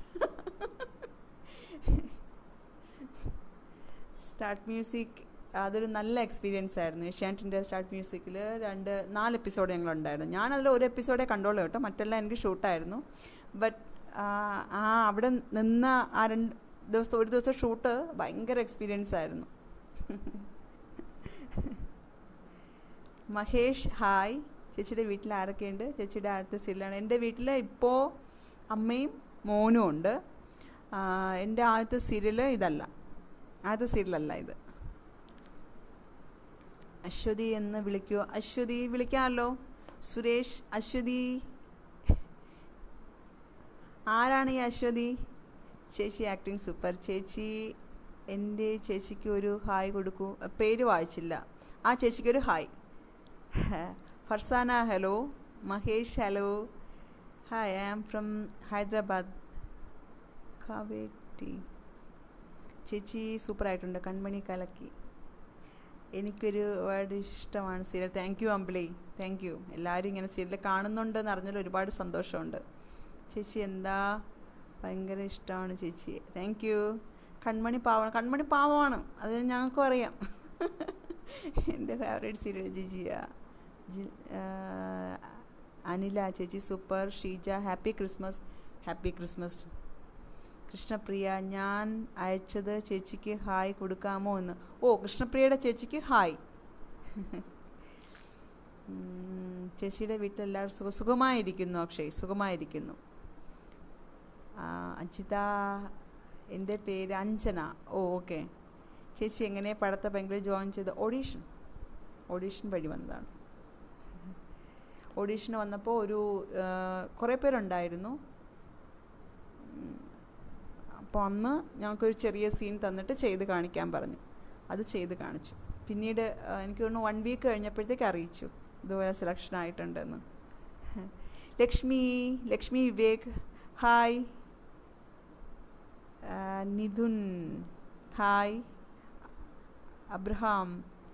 സ്റ്റാർട്ട് മ്യൂസിക് അതൊരു നല്ല എക്സ്പീരിയൻസ് ആയിരുന്നു. ഏഷ്യാനെറ്റിൻ്റെ സ്റ്റാർട്ട് മ്യൂസിക്കിൽ രണ്ട് നാല് എപ്പിസോഡ് ഞങ്ങളുണ്ടായിരുന്നു. ഞാനതിൽ ഒരു എപ്പിസോഡേ കണ്ടോളൂ കേട്ടോ, മറ്റെല്ലാം എനിക്ക് ഷൂട്ടായിരുന്നു. ബട്ട് ആ അവിടെ നിന്ന ആ രണ്ട് ദിവസത്തെ ഒരു ദിവസത്തെ ഷൂട്ട് ഭയങ്കര എക്സ്പീരിയൻസ് ആയിരുന്നു. മഹേഷ് ഹായ്. ചേച്ചിയുടെ വീട്ടിൽ ആരൊക്കെയുണ്ട്? ചേച്ചിയുടെ ആദ്യത്തെ സീരിയലാണ്. എൻ്റെ വീട്ടിൽ ഇപ്പോൾ അമ്മയും മോനും ഉണ്ട്. എൻ്റെ ആദ്യത്തെ സീരിയൽ ഇതല്ല, ആദ്യത്തെ സീരിയലല്ല ഇത്. അശ്വതി എന്ന് വിളിക്കുമോ? അശ്വതി വിളിക്കാമല്ലോ. സുരേഷ് അശ്വതി. ആരാണ് ഈ അശ്വതി? ചേച്ചി ആക്ടിങ് സൂപ്പർ. ചേച്ചി എൻ്റെ ചേച്ചിക്ക് ഒരു ഹായ് കൊടുക്കൂ. പേര് വായിച്ചില്ല. ആ ചേച്ചിക്കൊരു hi. Farzana hello. Mahesh hello. Hi, I am from Hyderabad. കാവേട്ടി ചേച്ചി സൂപ്പറായിട്ടുണ്ട്. കൺമണി കലക്കി. എനിക്കൊരു ഒരുപാട് ഇഷ്ടമാണ് serial. Thank you Ambili, thank you. എല്ലാവരും ഇങ്ങനെ സീരിയൽ കാണുന്നുണ്ടെന്ന് അറിഞ്ഞാൽ ഒരുപാട് സന്തോഷമുണ്ട്. ചേച്ചി എന്താ ഭയങ്കര ഇഷ്ടമാണ് ചേച്ചി. Thank you. കൺമണി പാവമാണ്. കൺമണി പാവമാണ്, അത് ഞങ്ങൾക്കും അറിയാം. എൻ്റെ ഫേവറേറ്റ് സീരിയൽ ജിജിയ. ജി അനില ചേച്ചി super. Sheeja happy Christmas. Happy Christmas. Krishnapriya ഞാൻ അയച്ചത് ചേച്ചിക്ക് ഹായ് കൊടുക്കാമോ എന്ന്. ഓ കൃഷ്ണപ്രിയയുടെ ചേച്ചിക്ക് ഹായ്. ചേച്ചിയുടെ വീട്ടിലെല്ലാവരും സുഖ സുഖമായിരിക്കുന്നു. അക്ഷയ് സുഖമായിരിക്കുന്നു. അജിത എൻ്റെ പേര് അഞ്ജന. ഓ ഓക്കെ. ചേച്ചി എങ്ങനെ പടത്ത ബാങ്കിൽ ജോയിൻ ചെയ്ത്? ഓഡീഷൻ ഓഡീഷൻ വഴി വന്നതാണ്. ഓഡീഷന് വന്നപ്പോൾ ഒരു കുറേ പേരുണ്ടായിരുന്നു. അപ്പോൾ അന്ന് ഞങ്ങൾക്കൊരു ചെറിയ സീൻ തന്നിട്ട് ചെയ്ത് കാണിക്കാൻ പറഞ്ഞു. അത് ചെയ്ത് കാണിച്ചു. പിന്നീട് എനിക്ക് തോന്നുന്നു വൺ വീക്ക് കഴിഞ്ഞപ്പോഴത്തേക്ക് അറിയിച്ചു ഇതുപോലെ സെലക്ഷൻ ആയിട്ടുണ്ടെന്ന്. Lakshmi Lakshmi Vivek hi. Nidhun hi. Abraham,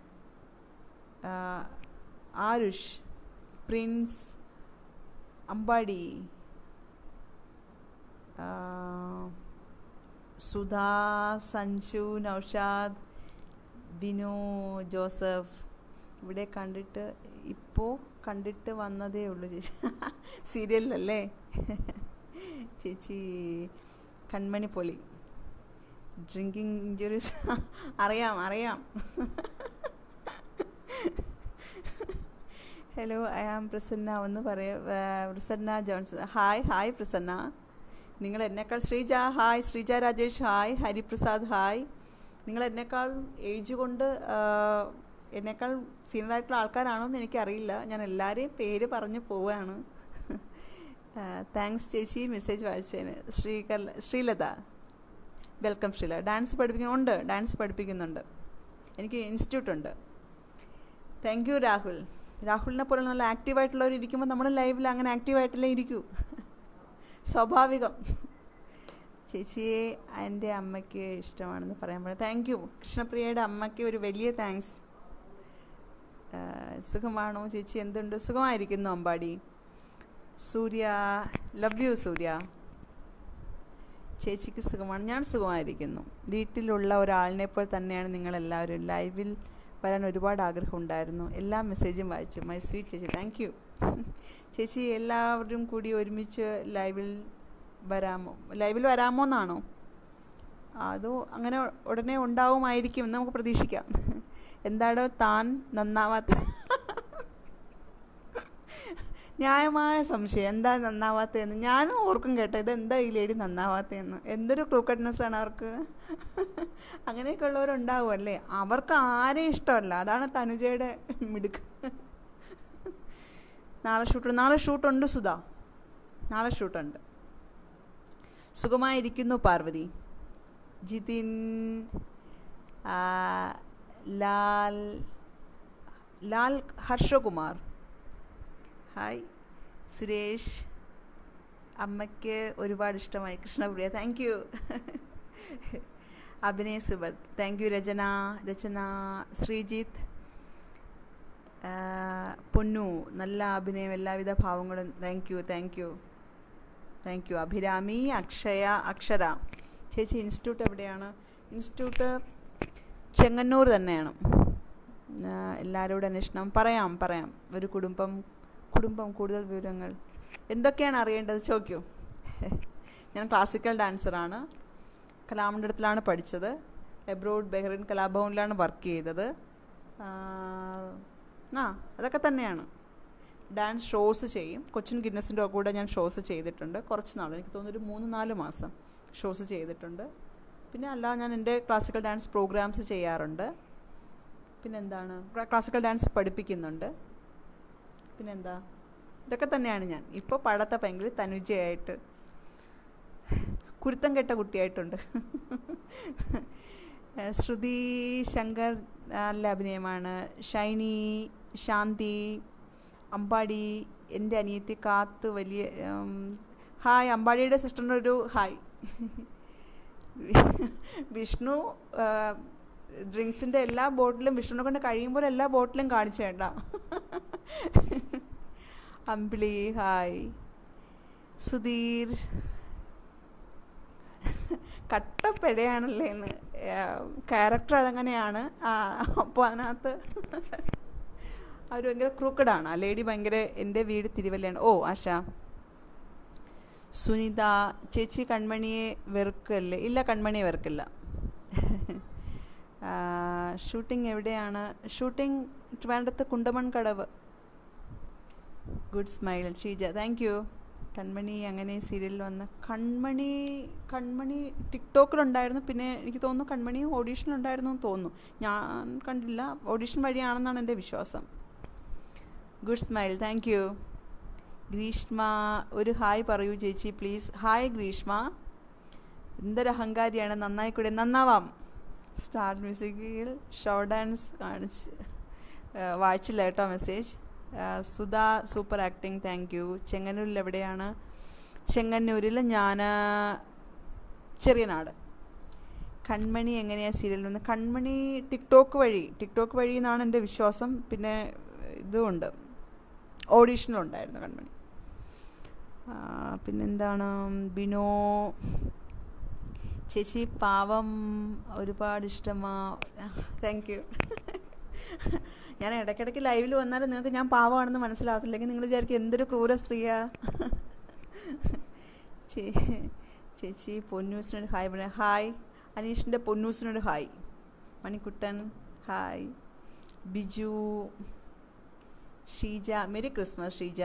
Arush, Prince, Ambadi, Sudha, Sanju, Noushad, Binu, Joseph. ഇവിടെ കണ്ടിട്ട് ഇപ്പോൾ കണ്ടിട്ട് വന്നതേ ഉള്ളൂ ചേച്ചി. സീരിയലിലല്ലേ ചേച്ചി? കൺമണി പൊളി. ഡ്രിങ്കിങ് ഇഞ്ചുറീസ് അറിയാം അറിയാം. Hello, I am Prasanna. ഒന്ന് പറയാം. Prasanna Johnson. Hi hi Prasanna. നിങ്ങൾ എന്നെക്കാൾ Sreeja hi. Sreeja Rajesh hi. Hariprasad hi. നിങ്ങൾ എന്നെക്കാൾ ഏജ് കൊണ്ട് എന്നേക്കാൾ സീനിയറായിട്ടുള്ള ആൾക്കാരാണോ എന്ന് എനിക്കറിയില്ല. ഞാൻ എല്ലാവരെയും പേര് പറഞ്ഞു പോവുകയാണ്. താങ്ക്സ് ചേച്ചി മെസ്സേജ് വായിച്ചതിന്. ശ്രീകല ശ്രീലത വെൽക്കം. ശ്രീലത ഡാൻസ് പഠിപ്പിക്കുന്നുണ്ട്. ഡാൻസ് പഠിപ്പിക്കുന്നുണ്ട്. എനിക്ക് ഇൻസ്റ്റിറ്റ്യൂട്ടുണ്ട്. Thank you Rahul. രാഹുലിനെ പോലെ നല്ല ആക്റ്റീവായിട്ടുള്ളവർ ഇരിക്കുമ്പോൾ നമ്മൾ ലൈവിൽ അങ്ങനെ ആക്റ്റീവായിട്ടല്ലേ ഇരിക്കൂ. സ്വാഭാവികം. ചേച്ചിയെ എൻ്റെ അമ്മയ്ക്ക് ഇഷ്ടമാണെന്ന് പറയാൻ പറയാം. Thank you. കൃഷ്ണപ്രിയയുടെ അമ്മയ്ക്ക് ഒരു വലിയ താങ്ക്സ്. സുഖമാണോ ചേച്ചി? എന്തുണ്ട്? സുഖമായിരിക്കുന്നു അമ്പാടി. Surya love you Surya. ചേച്ചിക്ക് സുഖമാണ്? ഞാൻ സുഖമായിരിക്കുന്നു. വീട്ടിലുള്ള ഒരാളിനെ പോലെ തന്നെയാണ് നിങ്ങളെല്ലാവരും. ലൈവിൽ വരാൻ ഒരുപാട് ആഗ്രഹം ഉണ്ടായിരുന്നു. എല്ലാ മെസ്സേജും വായിച്ചു. മൈ സ്വീറ്റ് ചേച്ചി. താങ്ക് യു ചേച്ചി. എല്ലാവരും കൂടി ഒരുമിച്ച് ലൈവിൽ വരാമോ? ലൈവിൽ വരാമോ എന്നാണോ? അതോ അങ്ങനെ ഉടനെ ഉണ്ടാവുമായിരിക്കും എന്ന് നമുക്ക് പ്രതീക്ഷിക്കാം. എന്താടോ താൻ നന്നാവാത്ത? ന്യായമായ സംശയം. എന്താ നന്നാവാത്തതെന്ന് ഞാനും ഓർക്കും കേട്ടോ. ഇതെന്താ ഈ ലേഡി നന്നാവാത്തതെന്ന്. എന്തൊരു ക്രൂക്കഡ്നെസ് ആണ് അവർക്ക്. അങ്ങനെയൊക്കെ ഉള്ളവരുണ്ടാവും അല്ലേ? അവർക്ക് ആരെയും ഇഷ്ടമല്ല. അതാണ് തനുജയുടെ മിടുക്ക്. നാളെ ഷൂട്ട് നാളെ ഷൂട്ടുണ്ട് സുധാ. നാളെ ഷൂട്ടുണ്ട്. സുഖമായിരിക്കുന്നു പാർവതി. ജിതിൻ, ലാൽ ലാൽ ഹർഷകുമാർ ഹായ്. സുരേഷ് അമ്മയ്ക്ക് ഒരുപാട് ഇഷ്ടമായി. Krishnapriya thank you. അഭിനയ് സുബത് താങ്ക് യു. രചന രചന ശ്രീജിത്ത് പൊന്നു നല്ല അഭിനയം, എല്ലാവിധ ഭാവങ്ങളും. Thank you thank you thank you. Abhirami, Akshaya, Akshara. ചേച്ചി ഇൻസ്റ്റിറ്റ്യൂട്ട് എവിടെയാണ്? ഇൻസ്റ്റിറ്റ്യൂട്ട് ചെങ്ങന്നൂർ തന്നെയാണ്. എല്ലാവരോടും അന്വേഷണം പറയാം പറയാം. ഒരു കുടുംബം കുടുംബം കൂടുതൽ വിവരങ്ങൾ എന്തൊക്കെയാണ് അറിയേണ്ടത് ചോദിക്കൂ. ഞാൻ ക്ലാസിക്കൽ ഡാൻസറാണ്. കലാമണ്ഡലത്തിലാണ് പഠിച്ചത്. എബ്രോഡ് ബഹ്റിൻ കലാഭവനിലാണ് വർക്ക് ചെയ്തത്. ആ അതൊക്കെ തന്നെയാണ്. ഡാൻസ് ഷോസ് ചെയ്യും. കൊച്ചിൻ ഗിന്നസിൻ്റെ കൂടെ ഞാൻ ഷോസ് ചെയ്തിട്ടുണ്ട് കുറച്ച് നാൾ. എനിക്ക് തോന്നുന്നു ഒരു മൂന്ന് നാല് മാസം ഷോസ് ചെയ്തിട്ടുണ്ട്. പിന്നെ അല്ലാതെ ഞാൻ എൻ്റെ ക്ലാസിക്കൽ ഡാൻസ് പ്രോഗ്രാംസ് ചെയ്യാറുണ്ട്. പിന്നെന്താണ്, ക്ലാസിക്കൽ ഡാൻസ് പഠിപ്പിക്കുന്നുണ്ട്. പിന്നെന്താ, ഇതൊക്കെ തന്നെയാണ് ഞാൻ. ഇപ്പോൾ പടത്ത ഭയങ്കര തനുജയായിട്ട് കുരുത്തം കെട്ട കുട്ടിയായിട്ടുണ്ട്. ശ്രുതി ശങ്കർ നല്ല അഭിനയമാണ്. ഷൈനി, ശാന്തി, അമ്പാടി, എൻ്റെ അനിയത്തി കാത്ത് വലിയ ഹായ്. അമ്പാടിയുടെ സിസ്റ്ററിനൊരു ഹായ്. വിഷ്ണു ഡ്രിങ്ക്സിൻ്റെ എല്ലാ ബോട്ടിലും വിഷ്ണുവിനെ കൊണ്ട് കഴിയുമ്പോൾ എല്ലാ ബോട്ടിലും കാണിച്ചു വേണ്ട. അമ്പിളി ഹായ്. സുധീർ കട്ടപ്പെടയാണല്ലേ എന്ന്. ക്യാരക്ടർ അതങ്ങനെയാണ്. അപ്പോൾ അതിനകത്ത് അവർ ഭയങ്കര ക്രൂക്കഡാണ്. ആ ലേഡി ഭയങ്കര. എൻ്റെ വീട് തിരുവല്ലയാണ്. ഓ ആശ. സുനിത ചേച്ചി കൺമണിയെ വെറുക്കല്ലേ? ഇല്ല, കൺമണിയെ വെറുക്കില്ല. ഷൂട്ടിംഗ് എവിടെയാണ്? ഷൂട്ടിംഗ് ട്രിവാൻഡ്രത്ത് Kundamankadavu. Good smile Sheeja thank you. Kanmani അങ്ങനെ സീരിയലിൽ വന്ന കൺമണി കൺമണി ടിക്ടോക്കിലുണ്ടായിരുന്നു. പിന്നെ എനിക്ക് തോന്നുന്നു കൺമണി ഓഡീഷനിലുണ്ടായിരുന്നു എന്ന് തോന്നുന്നു. ഞാൻ കണ്ടില്ല. ഓഡീഷൻ വഴിയാണെന്നാണ് എൻ്റെ വിശ്വാസം. Good smile thank you. Greeshma ഒരു ഹായ് പറയൂ ചേച്ചി പ്ലീസ്. ഹായ് ഗ്രീഷ്മ. എന്തൊരു അഹങ്കാരിയാണ്. നന്നായി കൂടെ. നന്നാവാം. സ്റ്റാർ മ്യൂസിക്കിൽ ഷോ ഡാൻസ് കാണിച്ച് വായിച്ചില്ല കേട്ടോ message. Sudha super acting thank you. ചെങ്ങന്നൂരിൽ എവിടെയാണ്? ചെങ്ങന്നൂരിൽ ഞാൻ ചെറിയനാട്. കൺമണി എങ്ങനെയാണ് സീരിയലിൽ നിന്ന്? കൺമണി ടിക്ടോക്ക് വഴി ടിക്ടോക്ക് വഴി എന്നാണ് എൻ്റെ വിശ്വാസം. പിന്നെ ഇതുമുണ്ട്, ഓഡീഷനിലുണ്ടായിരുന്നു കൺമണി. പിന്നെന്താണ്, ബിനോ ചേച്ചി പാവം ഒരുപാട് ഇഷ്ടമാ. Thank you. ഞാൻ ഇടയ്ക്കിടയ്ക്ക് ലൈവിൽ വന്നാലും നിങ്ങൾക്ക് ഞാൻ പാവമാണെന്ന് മനസ്സിലാവത്തില്ലെങ്കിൽ നിങ്ങൾ വിചാരിക്കും എന്തൊരു ക്രൂര സ്ത്രീയാ. ചേച്ചി പൊന്നൂസിനൊരു ഹായ് പറയാം. ഹായ്. അനീഷിൻ്റെ പൊന്നൂസിനൊരു hi. Manikuttan hi. Biju, Sheeja merry Christmas Sheeja.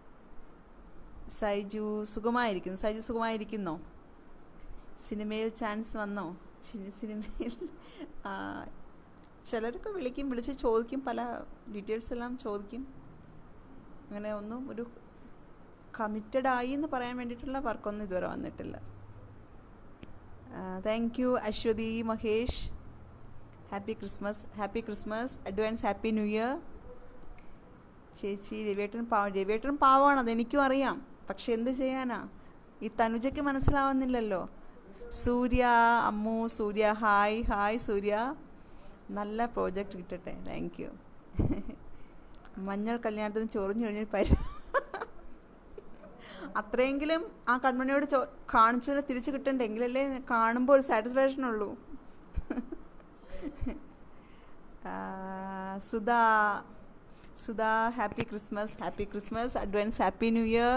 Saiju സുഖമായിരിക്കുന്നു. സൈജു സുഖമായിരിക്കുന്നോ? സിനിമയിൽ ചാൻസ് വന്നോ? സിനിമയിൽ ചിലരൊക്കെ വിളിക്കും, വിളിച്ച് ചോദിക്കും, പല ഡീറ്റെയിൽസ് എല്ലാം ചോദിക്കും. അങ്ങനെ ഒന്നും ഒരു കമ്മിറ്റഡ് ആയി എന്ന് പറയാൻ വേണ്ടിയിട്ടുള്ള വർക്കൊന്നും ഇതുവരെ വന്നിട്ടില്ല. Thank you Aswathy Mahesh. Happy Christmas. Happy Christmas advance. Happy new year. ചേച്ചി രവിയേട്ടൻ പാവം. രവിയേട്ടൻ പാവമാണ്, അതെനിക്കും അറിയാം. പക്ഷെ എന്ത് ചെയ്യാനാ, ഈ തനുജയ്ക്ക് മനസ്സിലാവുന്നില്ലല്ലോ. സൂര്യ അമ്മു, സൂര്യ ഹായ്. ഹായ് സൂര്യ. നല്ല പ്രോജക്റ്റ് കിട്ടട്ടെ. Thank you. മഞ്ഞൾ കല്യാണത്തിന് ചൊറിഞ്ഞു ചൊറിഞ്ഞൊരു പരി അത്രയെങ്കിലും ആ കൺമണിയോട് ചോ കാണിച്ചതിന് തിരിച്ച് കിട്ടണ്ടേ, എങ്കിലല്ലേ കാണുമ്പോൾ ഒരു സാറ്റിസ്ഫാക്ഷൻ ഉള്ളൂ. Sudha Sudha happy Christmas. Happy Christmas advance. Happy new year.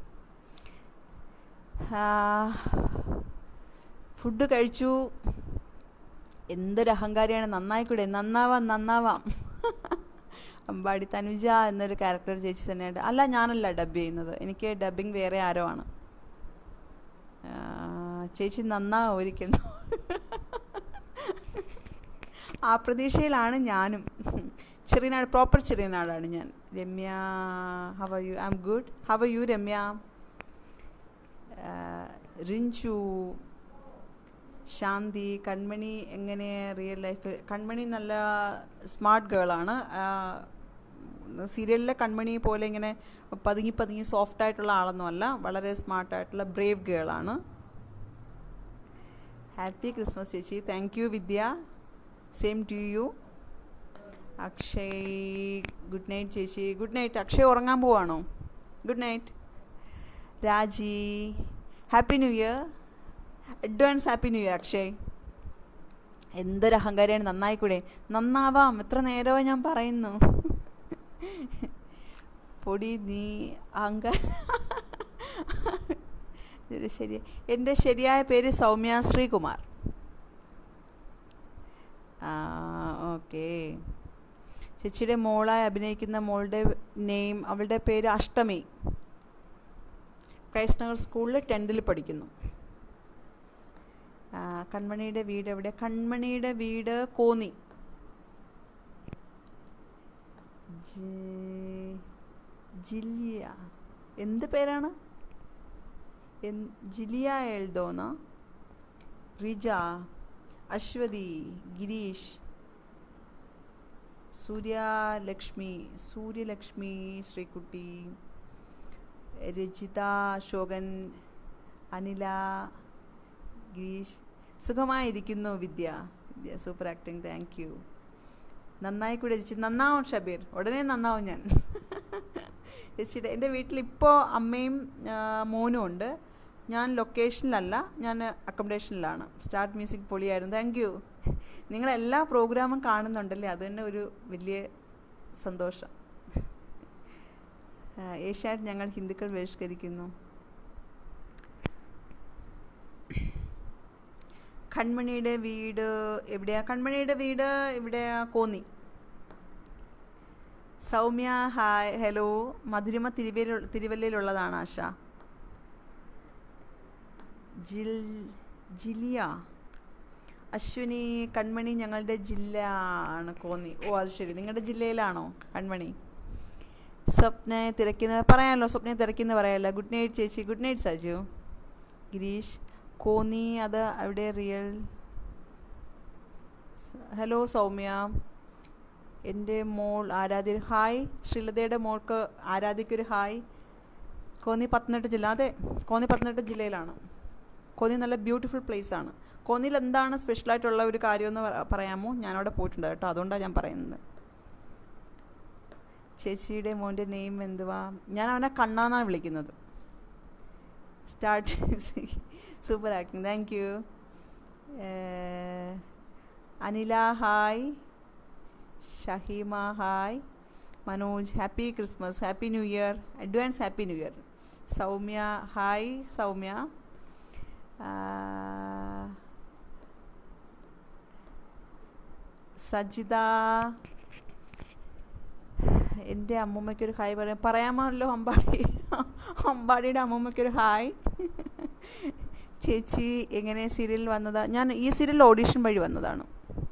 Food കഴിച്ചു. എന്തൊരു അഹങ്കാരിയാണ്. നന്നായിക്കൂടെ? നന്നാവാം നന്നാവാം. അമ്പാടി തനുജ എന്നൊരു ക്യാരക്ടർ ചേച്ചി തന്നെയാണ്. അല്ല, ഞാനല്ല ഡബ് ചെയ്യുന്നത്, എനിക്ക് ഡബിങ് വേറെ ആരോ ആണ്. ചേച്ചി നന്നാവും ഒരിക്കലും. ആ പ്രതീക്ഷയിലാണ് ഞാനും. ചെറിയനാട്, പ്രോപ്പർ ചെറിയനാടാണ് ഞാൻ. Ramya how are you? I am good. How are you Ramya? Rinchu, Shanthi. Kanmani എങ്ങനെ റിയൽ ലൈഫ്? കൺമണി നല്ല സ്മാർട്ട് ഗേളാണ്. സീരിയലിലെ കൺമണി പോലെ ഇങ്ങനെ പതുങ്ങി പതുങ്ങി സോഫ്റ്റ് ആയിട്ടുള്ള ആളൊന്നുമല്ല, വളരെ സ്മാർട്ടായിട്ടുള്ള ബ്രേവ് ഗേളാണ്. ഹാപ്പി ക്രിസ്മസ് ചേച്ചി. Thank you Vidya. Same to you. Akshay good night ചേച്ചി. Good night. അക്ഷയ് ഉറങ്ങാൻ പോവാണോ? Good night. Raji happy new year. Advance happy new year Akshay. എന്തൊരു അഹങ്കാരിയാണ്. നന്നായിക്കൂടെ? നന്നാവാം. എത്ര നേരമായി ഞാൻ പറയുന്നു. പൊടി നീ അഹങ്കാര. ശരി. എൻ്റെ ശരിയായ പേര് സൗമ്യ ശ്രീകുമാർ. ആ ഓക്കെ. ചേച്ചിയുടെ മോളായി അഭിനയിക്കുന്ന മോളുടെ നെയിം, അവളുടെ പേര് അഷ്ടമി. ക്രൈസ്റ്റ് നഗർ സ്കൂളിൽ ടെൻത്തിൽ പഠിക്കുന്നു. കൺമണിയുടെ വീട് എവിടെ? കൺമണിയുടെ വീട് കോന്നി. ജിലിയ എന്ത് പേരാണ്? ജിലിയ എൽദോന. റിജ, അശ്വതി, ഗിരീഷ്, സൂര്യലക്ഷ്മി, സൂര്യലക്ഷ്മി ശ്രീകുട്ടി, രജിത, അശോകൻ, അനില, ഗിരീഷ്. സുഖമായിരിക്കുന്നു Vidya. Vidya super acting. Thank you. നന്നായി കൂടെ ചേച്ചി. നന്നാവും ഷബീർ, ഉടനെ നന്നാവും ഞാൻ. ചേച്ചിയുടെ എൻ്റെ വീട്ടിലിപ്പോൾ അമ്മയും മോനും ഉണ്ട്. ഞാൻ ലൊക്കേഷനിലല്ല, ഞാൻ അക്കോമഡേഷനിലാണ്. സ്റ്റാർട്ട് മ്യൂസിക് പൊളിയായിരുന്നു. Thank you. നിങ്ങളെല്ലാ പ്രോഗ്രാമും കാണുന്നുണ്ടല്ലേ, അത് തന്നെ ഒരു വലിയ സന്തോഷം. ഏഷ്യാനെറ്റ് ഞങ്ങൾ ഹിന്ദുക്കൾ ബഹിഷ്കരിക്കുന്നു. കൺമണിയുടെ വീട് എവിടെയാ? കൺമണിയുടെ വീട് ഇവിടെ കോന്നി. സൗമ്യ ഹായ്. ഹലോ. മധുരിമ തിരുവല്ല തിരുവല്ലയിലുള്ളതാണ് ആശ. ജിൽ ജിലിയ. അശ്വിനി, കൺമണി ഞങ്ങളുടെ ജില്ല ആണ് കോന്നി. ഓ അത് ശരി, നിങ്ങളുടെ ജില്ലയിലാണോ കൺമണി? സ്വപ്നയെ തിരക്കുന്ന പറയാമല്ലോ, സ്വപ്നയെ തിരക്കുന്ന പറയാമല്ലോ. ഗുഡ് നൈറ്റ് ചേച്ചി. Good night Saju. ഗിരീഷ് കോന്നി, അത് അവിടെ റിയൽ. ഹലോ സൗമ്യ. എൻ്റെ മോൾ ആരാധ്യ ഹായ്. ശ്രീലതയുടെ മോൾക്ക് ആരാധ്യക്കൊരു ഹായ്. കോന്നി പത്തനംതിട്ട ജില്ല. അതെ, കോന്നി പത്തനംതിട്ട ജില്ലയിലാണ്. കോന്നി നല്ല ബ്യൂട്ടിഫുൾ പ്ലേസ് ആണ്. കോന്നിയിൽ എന്താണ് സ്പെഷ്യലായിട്ടുള്ള ഒരു കാര്യമെന്ന് പറയാമോ? ഞാനവിടെ പോയിട്ടുണ്ട് കേട്ടോ, അതുകൊണ്ടാണ് ഞാൻ പറയുന്നത്. ചേച്ചിയുടെ മോൻ്റെ നെയിം എന്തുവാ? ഞാൻ അവനെ കണ്ണാന്നാണ് വിളിക്കുന്നത്. Start super acting. Thank you. Anila hi, Shahima hi, Manoj happy Christmas, happy new year, advance happy new year. Soumya hi Soumya. Sajitha എൻ്റെ അമ്മൂമ്മയ്ക്കൊരു ഹായ് പറയാം പറയാമല്ലോ അമ്പാടി അമ്പാടിയുടെ അമ്മൂമ്മയ്ക്കൊരു ഹായ്. ചേച്ചി എങ്ങനെ സീരിയലിൽ വന്നതാ? ഞാൻ ഈ സീരിയൽ ഓഡീഷൻ വഴി വന്നതാണ്.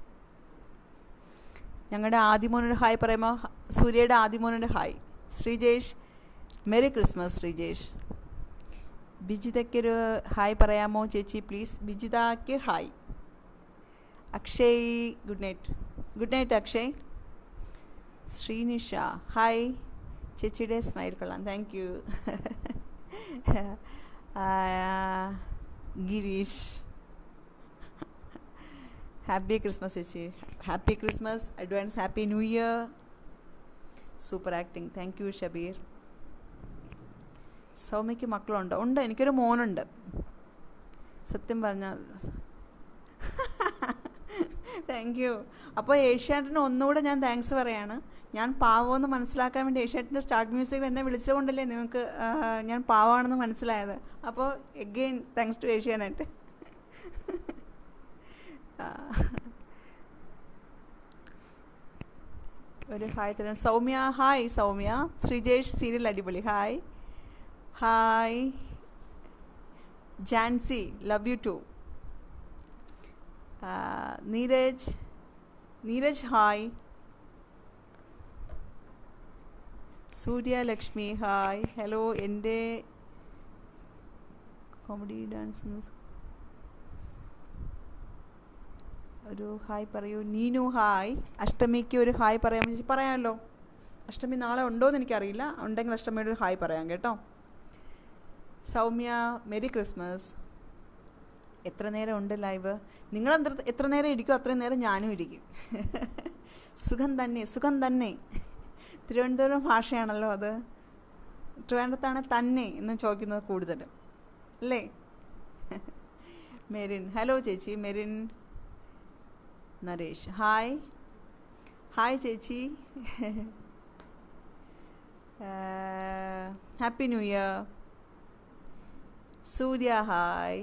ഞങ്ങളുടെ ആദിമോനൊരു ഹായ് പറയുമ്പോൾ സൂര്യയുടെ ആദിമോനൊരു hi. Sreejesh merry Christmas Sreejesh. ബിജിതയ്ക്കൊരു ഹായ് പറയാമോ ചേച്ചി പ്ലീസ്? ബിജിതയ്ക്ക് hi. Akshay good night. Good night Akshay. Sreenisha hi. ചേച്ചിയുടെ സ്മൈൽ കൊള്ളാം, thank you. Girish happy Christmas ചേച്ചി. Happy Christmas, advance happy new year. Super acting, thank you Shabeer. സൗമ്യയ്ക്ക് മക്കളുണ്ടോ? ഉണ്ട്, എനിക്കൊരു മോനുണ്ട്. സത്യം പറഞ്ഞാൽ താങ്ക് യു. അപ്പോൾ ഏഷ്യാനെറ്റിന് ഒന്നുകൂടെ ഞാൻ താങ്ക്സ് പറയാണ്. ഞാൻ പാവമെന്ന് മനസ്സിലാക്കാൻ വേണ്ടി ഏഷ്യാനെറ്റിൻ്റെ സ്റ്റാർട്ട് മ്യൂസിക്കിൽ എന്നെ വിളിച്ചുകൊണ്ടല്ലേ നിങ്ങൾക്ക് ഞാൻ പാവമാണെന്ന് മനസ്സിലായത്. അപ്പോൾ എഗെയിൻ താങ്ക്സ് ടു ഏഷ്യാനെറ്റ്. ഒരു ഹായ് തരാം. സൗമ്യ ഹായ് സൗമ്യ. ശ്രീജേഷ് സീരിയൽ അടിപൊളി hi. Hi Jancy love you too. Neeraj Neeraj hi. Surya Lakshmi hi. Hello എൻ്റെ കോമഡി ഡാൻസ് ഒരു ഹായ് പറയൂ. നീനു ഹായ്. അഷ്ടമിക്ക് ഒരു ഹായ് പറയാൻ പറയാമല്ലോ. അഷ്ടമി നാളെ ഉണ്ടോ എന്ന് എനിക്കറിയില്ല, ഉണ്ടെങ്കിൽ അഷ്ടമിയുടെ ഒരു ഹായ് പറയാം കേട്ടോ. Soumya merry Christmas. എത്ര നേരം ഉണ്ട് ലൈവ്? നിങ്ങൾ എത്ര എത്ര നേരം ഇരിക്കും അത്രയും നേരം ഞാനും ഇരിക്കും. സുഖം തന്നെ സുഖം തന്നെ. തിരുവനന്തപുരം ഭാഷയാണല്ലോ അത്. ട്രിവാൻഡ്രത്താണ് തന്നെ എന്ന് ചോദിക്കുന്നത് കൂടുതൽ അല്ലേ? മെരിൻ ഹലോ ചേച്ചി. മെരിൻ നരേഷ് ഹായ്. ഹായ് ചേച്ചി. Happy new year. Surya hi.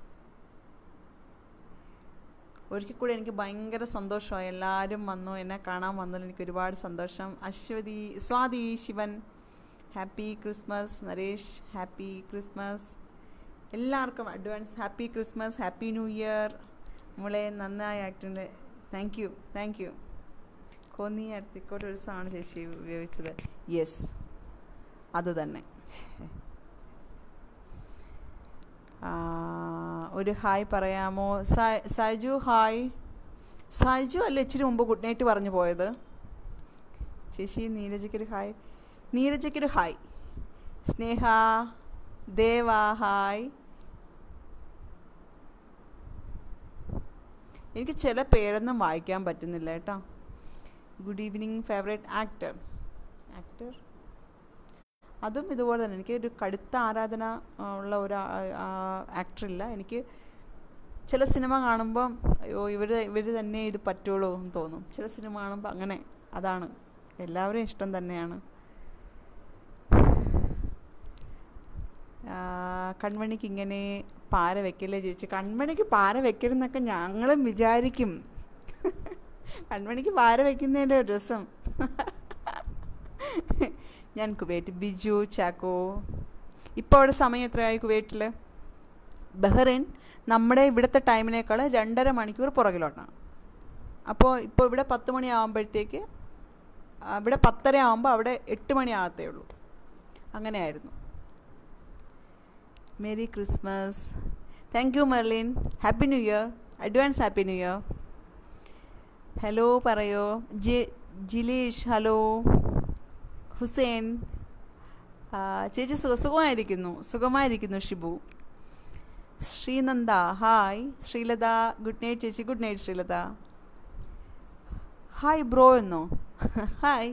ഒരിക്കൽ കൂടെ എനിക്ക് ഭയങ്കര സന്തോഷമായി, എല്ലാവരും വന്നു, എന്നെ കാണാൻ വന്നതിൽ എനിക്ക് ഒരുപാട് സന്തോഷം. Aswathy Swathi Shivan happy Christmas. Naresh happy Christmas. എല്ലാവർക്കും advance happy Christmas, happy new year. നമ്മളെ നന്നായി ആക്ടിൻ്റെ thank you thank you. Konni അടുത്തിക്കോട്ട് ഒരു സാധനം ചേച്ചി ഉപയോഗിച്ചത്. യെസ് അത് തന്നെ. ഒരു ഹായ് പറയാമോ? സൈജു ഹായ്. സൈജു അല്ല ഇച്ചിരി മുമ്പ് ഗുഡ് നൈറ്റ് പറഞ്ഞു പോയത്. ചേച്ചി നീരജയ്ക്കൊരു ഹായ്. നീരജയ്ക്കൊരു ഹായ്. സ്നേഹ ദേവ ഹായ്. എനിക്ക് ചില പേരൊന്നും വായിക്കാൻ പറ്റുന്നില്ല കേട്ടോ. Good evening. Favourite actor actor അതും ഇതുപോലെ തന്നെ. എനിക്ക് ഒരു കടുത്ത ആരാധന ഉള്ള ഒരു ആക്ടറില്ല. എനിക്ക് ചില സിനിമ കാണുമ്പം അയ്യോ ഇവർ ഇവർ തന്നെ ഇത് പറ്റുള്ളൂ എന്ന് തോന്നും. ചില സിനിമ കാണുമ്പോൾ അങ്ങനെ. അതാണ്, എല്ലാവരും ഇഷ്ടം തന്നെയാണ്. കൺമണിക്ക് ഇങ്ങനെ പാര വെക്കല്ലേ ചേച്ചി? കൺമണിക്ക് പാര വെക്കരുതെന്നൊക്കെ ഞങ്ങളും വിചാരിക്കും. കൺമണിക്ക് പാര വെക്കുന്നതിൻ്റെ ഒരു രസം. ഞാൻ കുവൈറ്റ്. ബിജു ചാക്കോ. ഇപ്പോൾ അവിടെ സമയം എത്രയായി കുവൈറ്റിൽ? ബഹ്റൈൻ നമ്മുടെ ഇവിടുത്തെ ടൈമിനേക്കാൾ രണ്ടര മണിക്കൂർ പുറകിലോട്ടാണ്. അപ്പോൾ ഇപ്പോൾ ഇവിടെ പത്ത് മണിയാകുമ്പോഴത്തേക്ക് ഇവിടെ പത്തര ആകുമ്പോൾ അവിടെ എട്ട് മണിയാകത്തേ ഉള്ളൂ. അങ്ങനെയായിരുന്നു. Merry Christmas. Thank you Merlin. Happy new year. Advance happy new year. Hello പറയോ. ജി ജിലീഷ് ഹലോ. ഹുസൈൻ ചേച്ചി സുഖ സുഖമായിരിക്കുന്നു സുഖമായിരിക്കുന്നു Shibu. Sreenanda hi. Sreelatha good night ചേച്ചി. Good night Sreelatha. Hi bro എന്നോ? ഹായ്.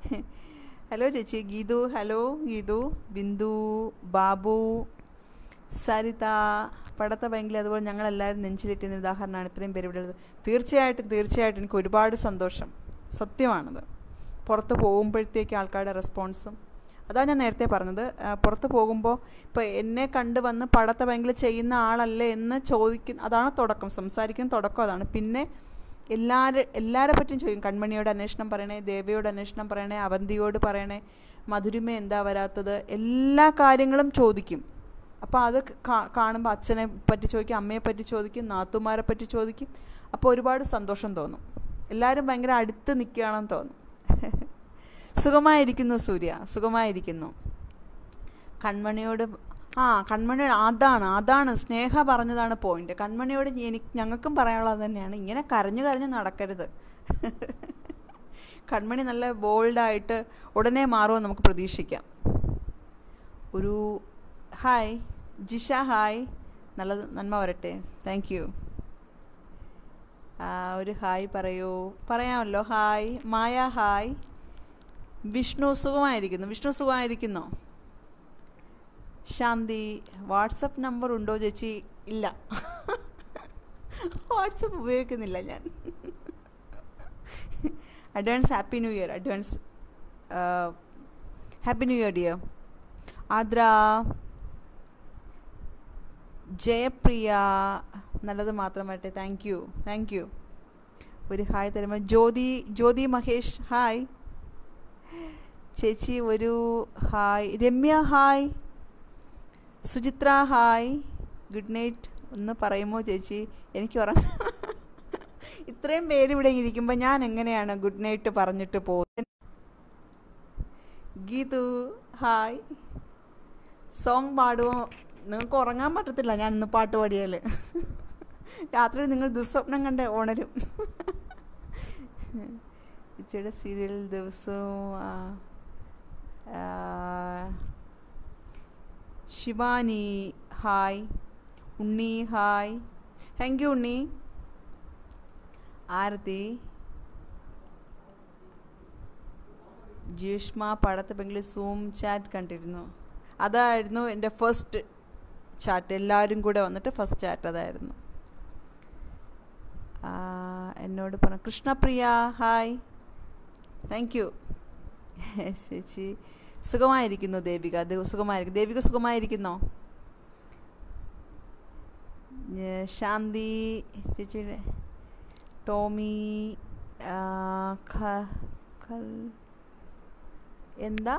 ഹലോ ചേച്ചി. ഗീതു ഹലോ. ഗീതു. ബിന്ദു ബാബു സരിത പടത്ത ബാങ്കിൽ അതുപോലെ ഞങ്ങളെല്ലാവരും നെഞ്ചിലിട്ടുന്ന ഉദാഹരണമാണ് ഇത്രയും പേര് ഇവിടെ ഉള്ളത്. തീർച്ചയായിട്ടും തീർച്ചയായിട്ടും എനിക്ക് ഒരുപാട് സന്തോഷം. സത്യമാണത്. പുറത്ത് പോകുമ്പോഴത്തേക്ക് ആൾക്കാരുടെ റെസ്പോൺസും അതാണ് ഞാൻ നേരത്തെ പറഞ്ഞത്. പുറത്ത് പോകുമ്പോൾ ഇപ്പോൾ എന്നെ കണ്ട് വന്ന് പടത്ത ബാങ്കിൽ ചെയ്യുന്ന ആളല്ലേ എന്ന് ചോദിക്കുന്ന അതാണ് തുടക്കം. സംസാരിക്കുന്ന തുടക്കം അതാണ്. പിന്നെ എല്ലാവരും എല്ലാവരെ പറ്റിയും ചോദിക്കും. കൺമണിയോട് അന്വേഷണം പറയണേ, ദേവയോട് അന്വേഷണം പറയണേ, അവന്തിയോട് പറയണേ, മധുരിമ എന്താ വരാത്തത്, എല്ലാ കാര്യങ്ങളും ചോദിക്കും. അപ്പോൾ അത് കാണുമ്പോൾ അച്ഛനെ പറ്റി ചോദിക്കും, അമ്മയെ പറ്റി ചോദിക്കും, നാത്തുമാരെ പറ്റി ചോദിക്കും. അപ്പോൾ ഒരുപാട് സന്തോഷം തോന്നും. എല്ലാവരും ഭയങ്കര അടുത്ത് നിൽക്കുകയാണെന്ന് തോന്നും. സുഖമായിരിക്കുന്നു സൂര്യ, സുഖമായിരിക്കുന്നു. കൺമണിയോട് ആ കൺമണിയോട് അതാണ് അതാണ് സ്നേഹ പറഞ്ഞതാണ് പോയിന്റ്. കൺമണിയോട് എനിക്ക് ഞങ്ങൾക്കും പറയാനുള്ളത് തന്നെയാണ്. ഇങ്ങനെ കരഞ്ഞു കരഞ്ഞ് നടക്കരുത്. കൺമണി നല്ല ബോൾഡായിട്ട് ഉടനെ മാറുമെന്ന് നമുക്ക് പ്രതീക്ഷിക്കാം. ഒരു ഹായ് ജിഷ, ഹായ്, നല്ല നന്മ വരട്ടെ. Thank you. ഒരു ഹായ് പറയൂ. പറയാമല്ലോ. ഹായ് മായ, ഹായ്. വിഷ്ണു സുഖമായിരിക്കുന്നു. വിഷ്ണു സുഖമായിരിക്കുന്നോ? ശാന്തി വാട്സപ്പ് നമ്പർ ഉണ്ടോ ചേച്ചി? ഇല്ല, വാട്സപ്പ് ഉപയോഗിക്കുന്നില്ല ഞാൻ. Advance happy new year. Advance happy new year dear. Aadra, Jayapriya, നല്ലത് മാത്രം വരട്ടെ. Thank you thank you. ഒരു ഹായ് തരുമ്പോൾ ജ്യോതി ജ്യോതി മഹേഷ്, ഹായ് ചേച്ചി. ഒരു hi. Ramya, hi. Suchitra, hi. Good night ഒന്ന് പറയുമോ ചേച്ചി? എനിക്ക് ഉറങ്ങ ഇത്രയും പേര് ഇവിടെ ഇരിക്കുമ്പോൾ ഞാൻ എങ്ങനെയാണ് ഗുഡ് നൈറ്റ് പറഞ്ഞിട്ട് പോകുന്നത്? ഗീതു, ഹായ്. സോങ് പാടുമോ? നിങ്ങൾക്ക് ഉറങ്ങാൻ പറ്റത്തില്ല ഞാൻ ഇന്ന് പാട്ട് പാടിയാൽ. രാത്രി നിങ്ങൾ ദുസ്വപ്നം കണ്ട് ഉണരും. ഇച്ചയുടെ സീരിയൽ ദിവസവും. Shivani, hi. Unni, hi. Thank you Unni. Aarathi, Jeeshma പടത്ത് പെങ്കിലും സൂം ചാറ്റ് കണ്ടിരുന്നു. അതായിരുന്നു എൻ്റെ ഫസ്റ്റ് ചാറ്റ്. എല്ലാവരും കൂടെ വന്നിട്ട് ഫസ്റ്റ് ചാറ്റ് അതായിരുന്നു. എന്നോട് പറഞ്ഞു. കൃഷ്ണപ്രിയ, ഹായ്. താങ്ക് യു ചേച്ചി. സുഖമായിരിക്കുന്നു ദേവിക. സുഖമായിരിക്കും. ദേവിക സുഖമായിരിക്കുന്നോ? ശാന്തി ചേച്ചിയുടെ ടോമി, എന്താ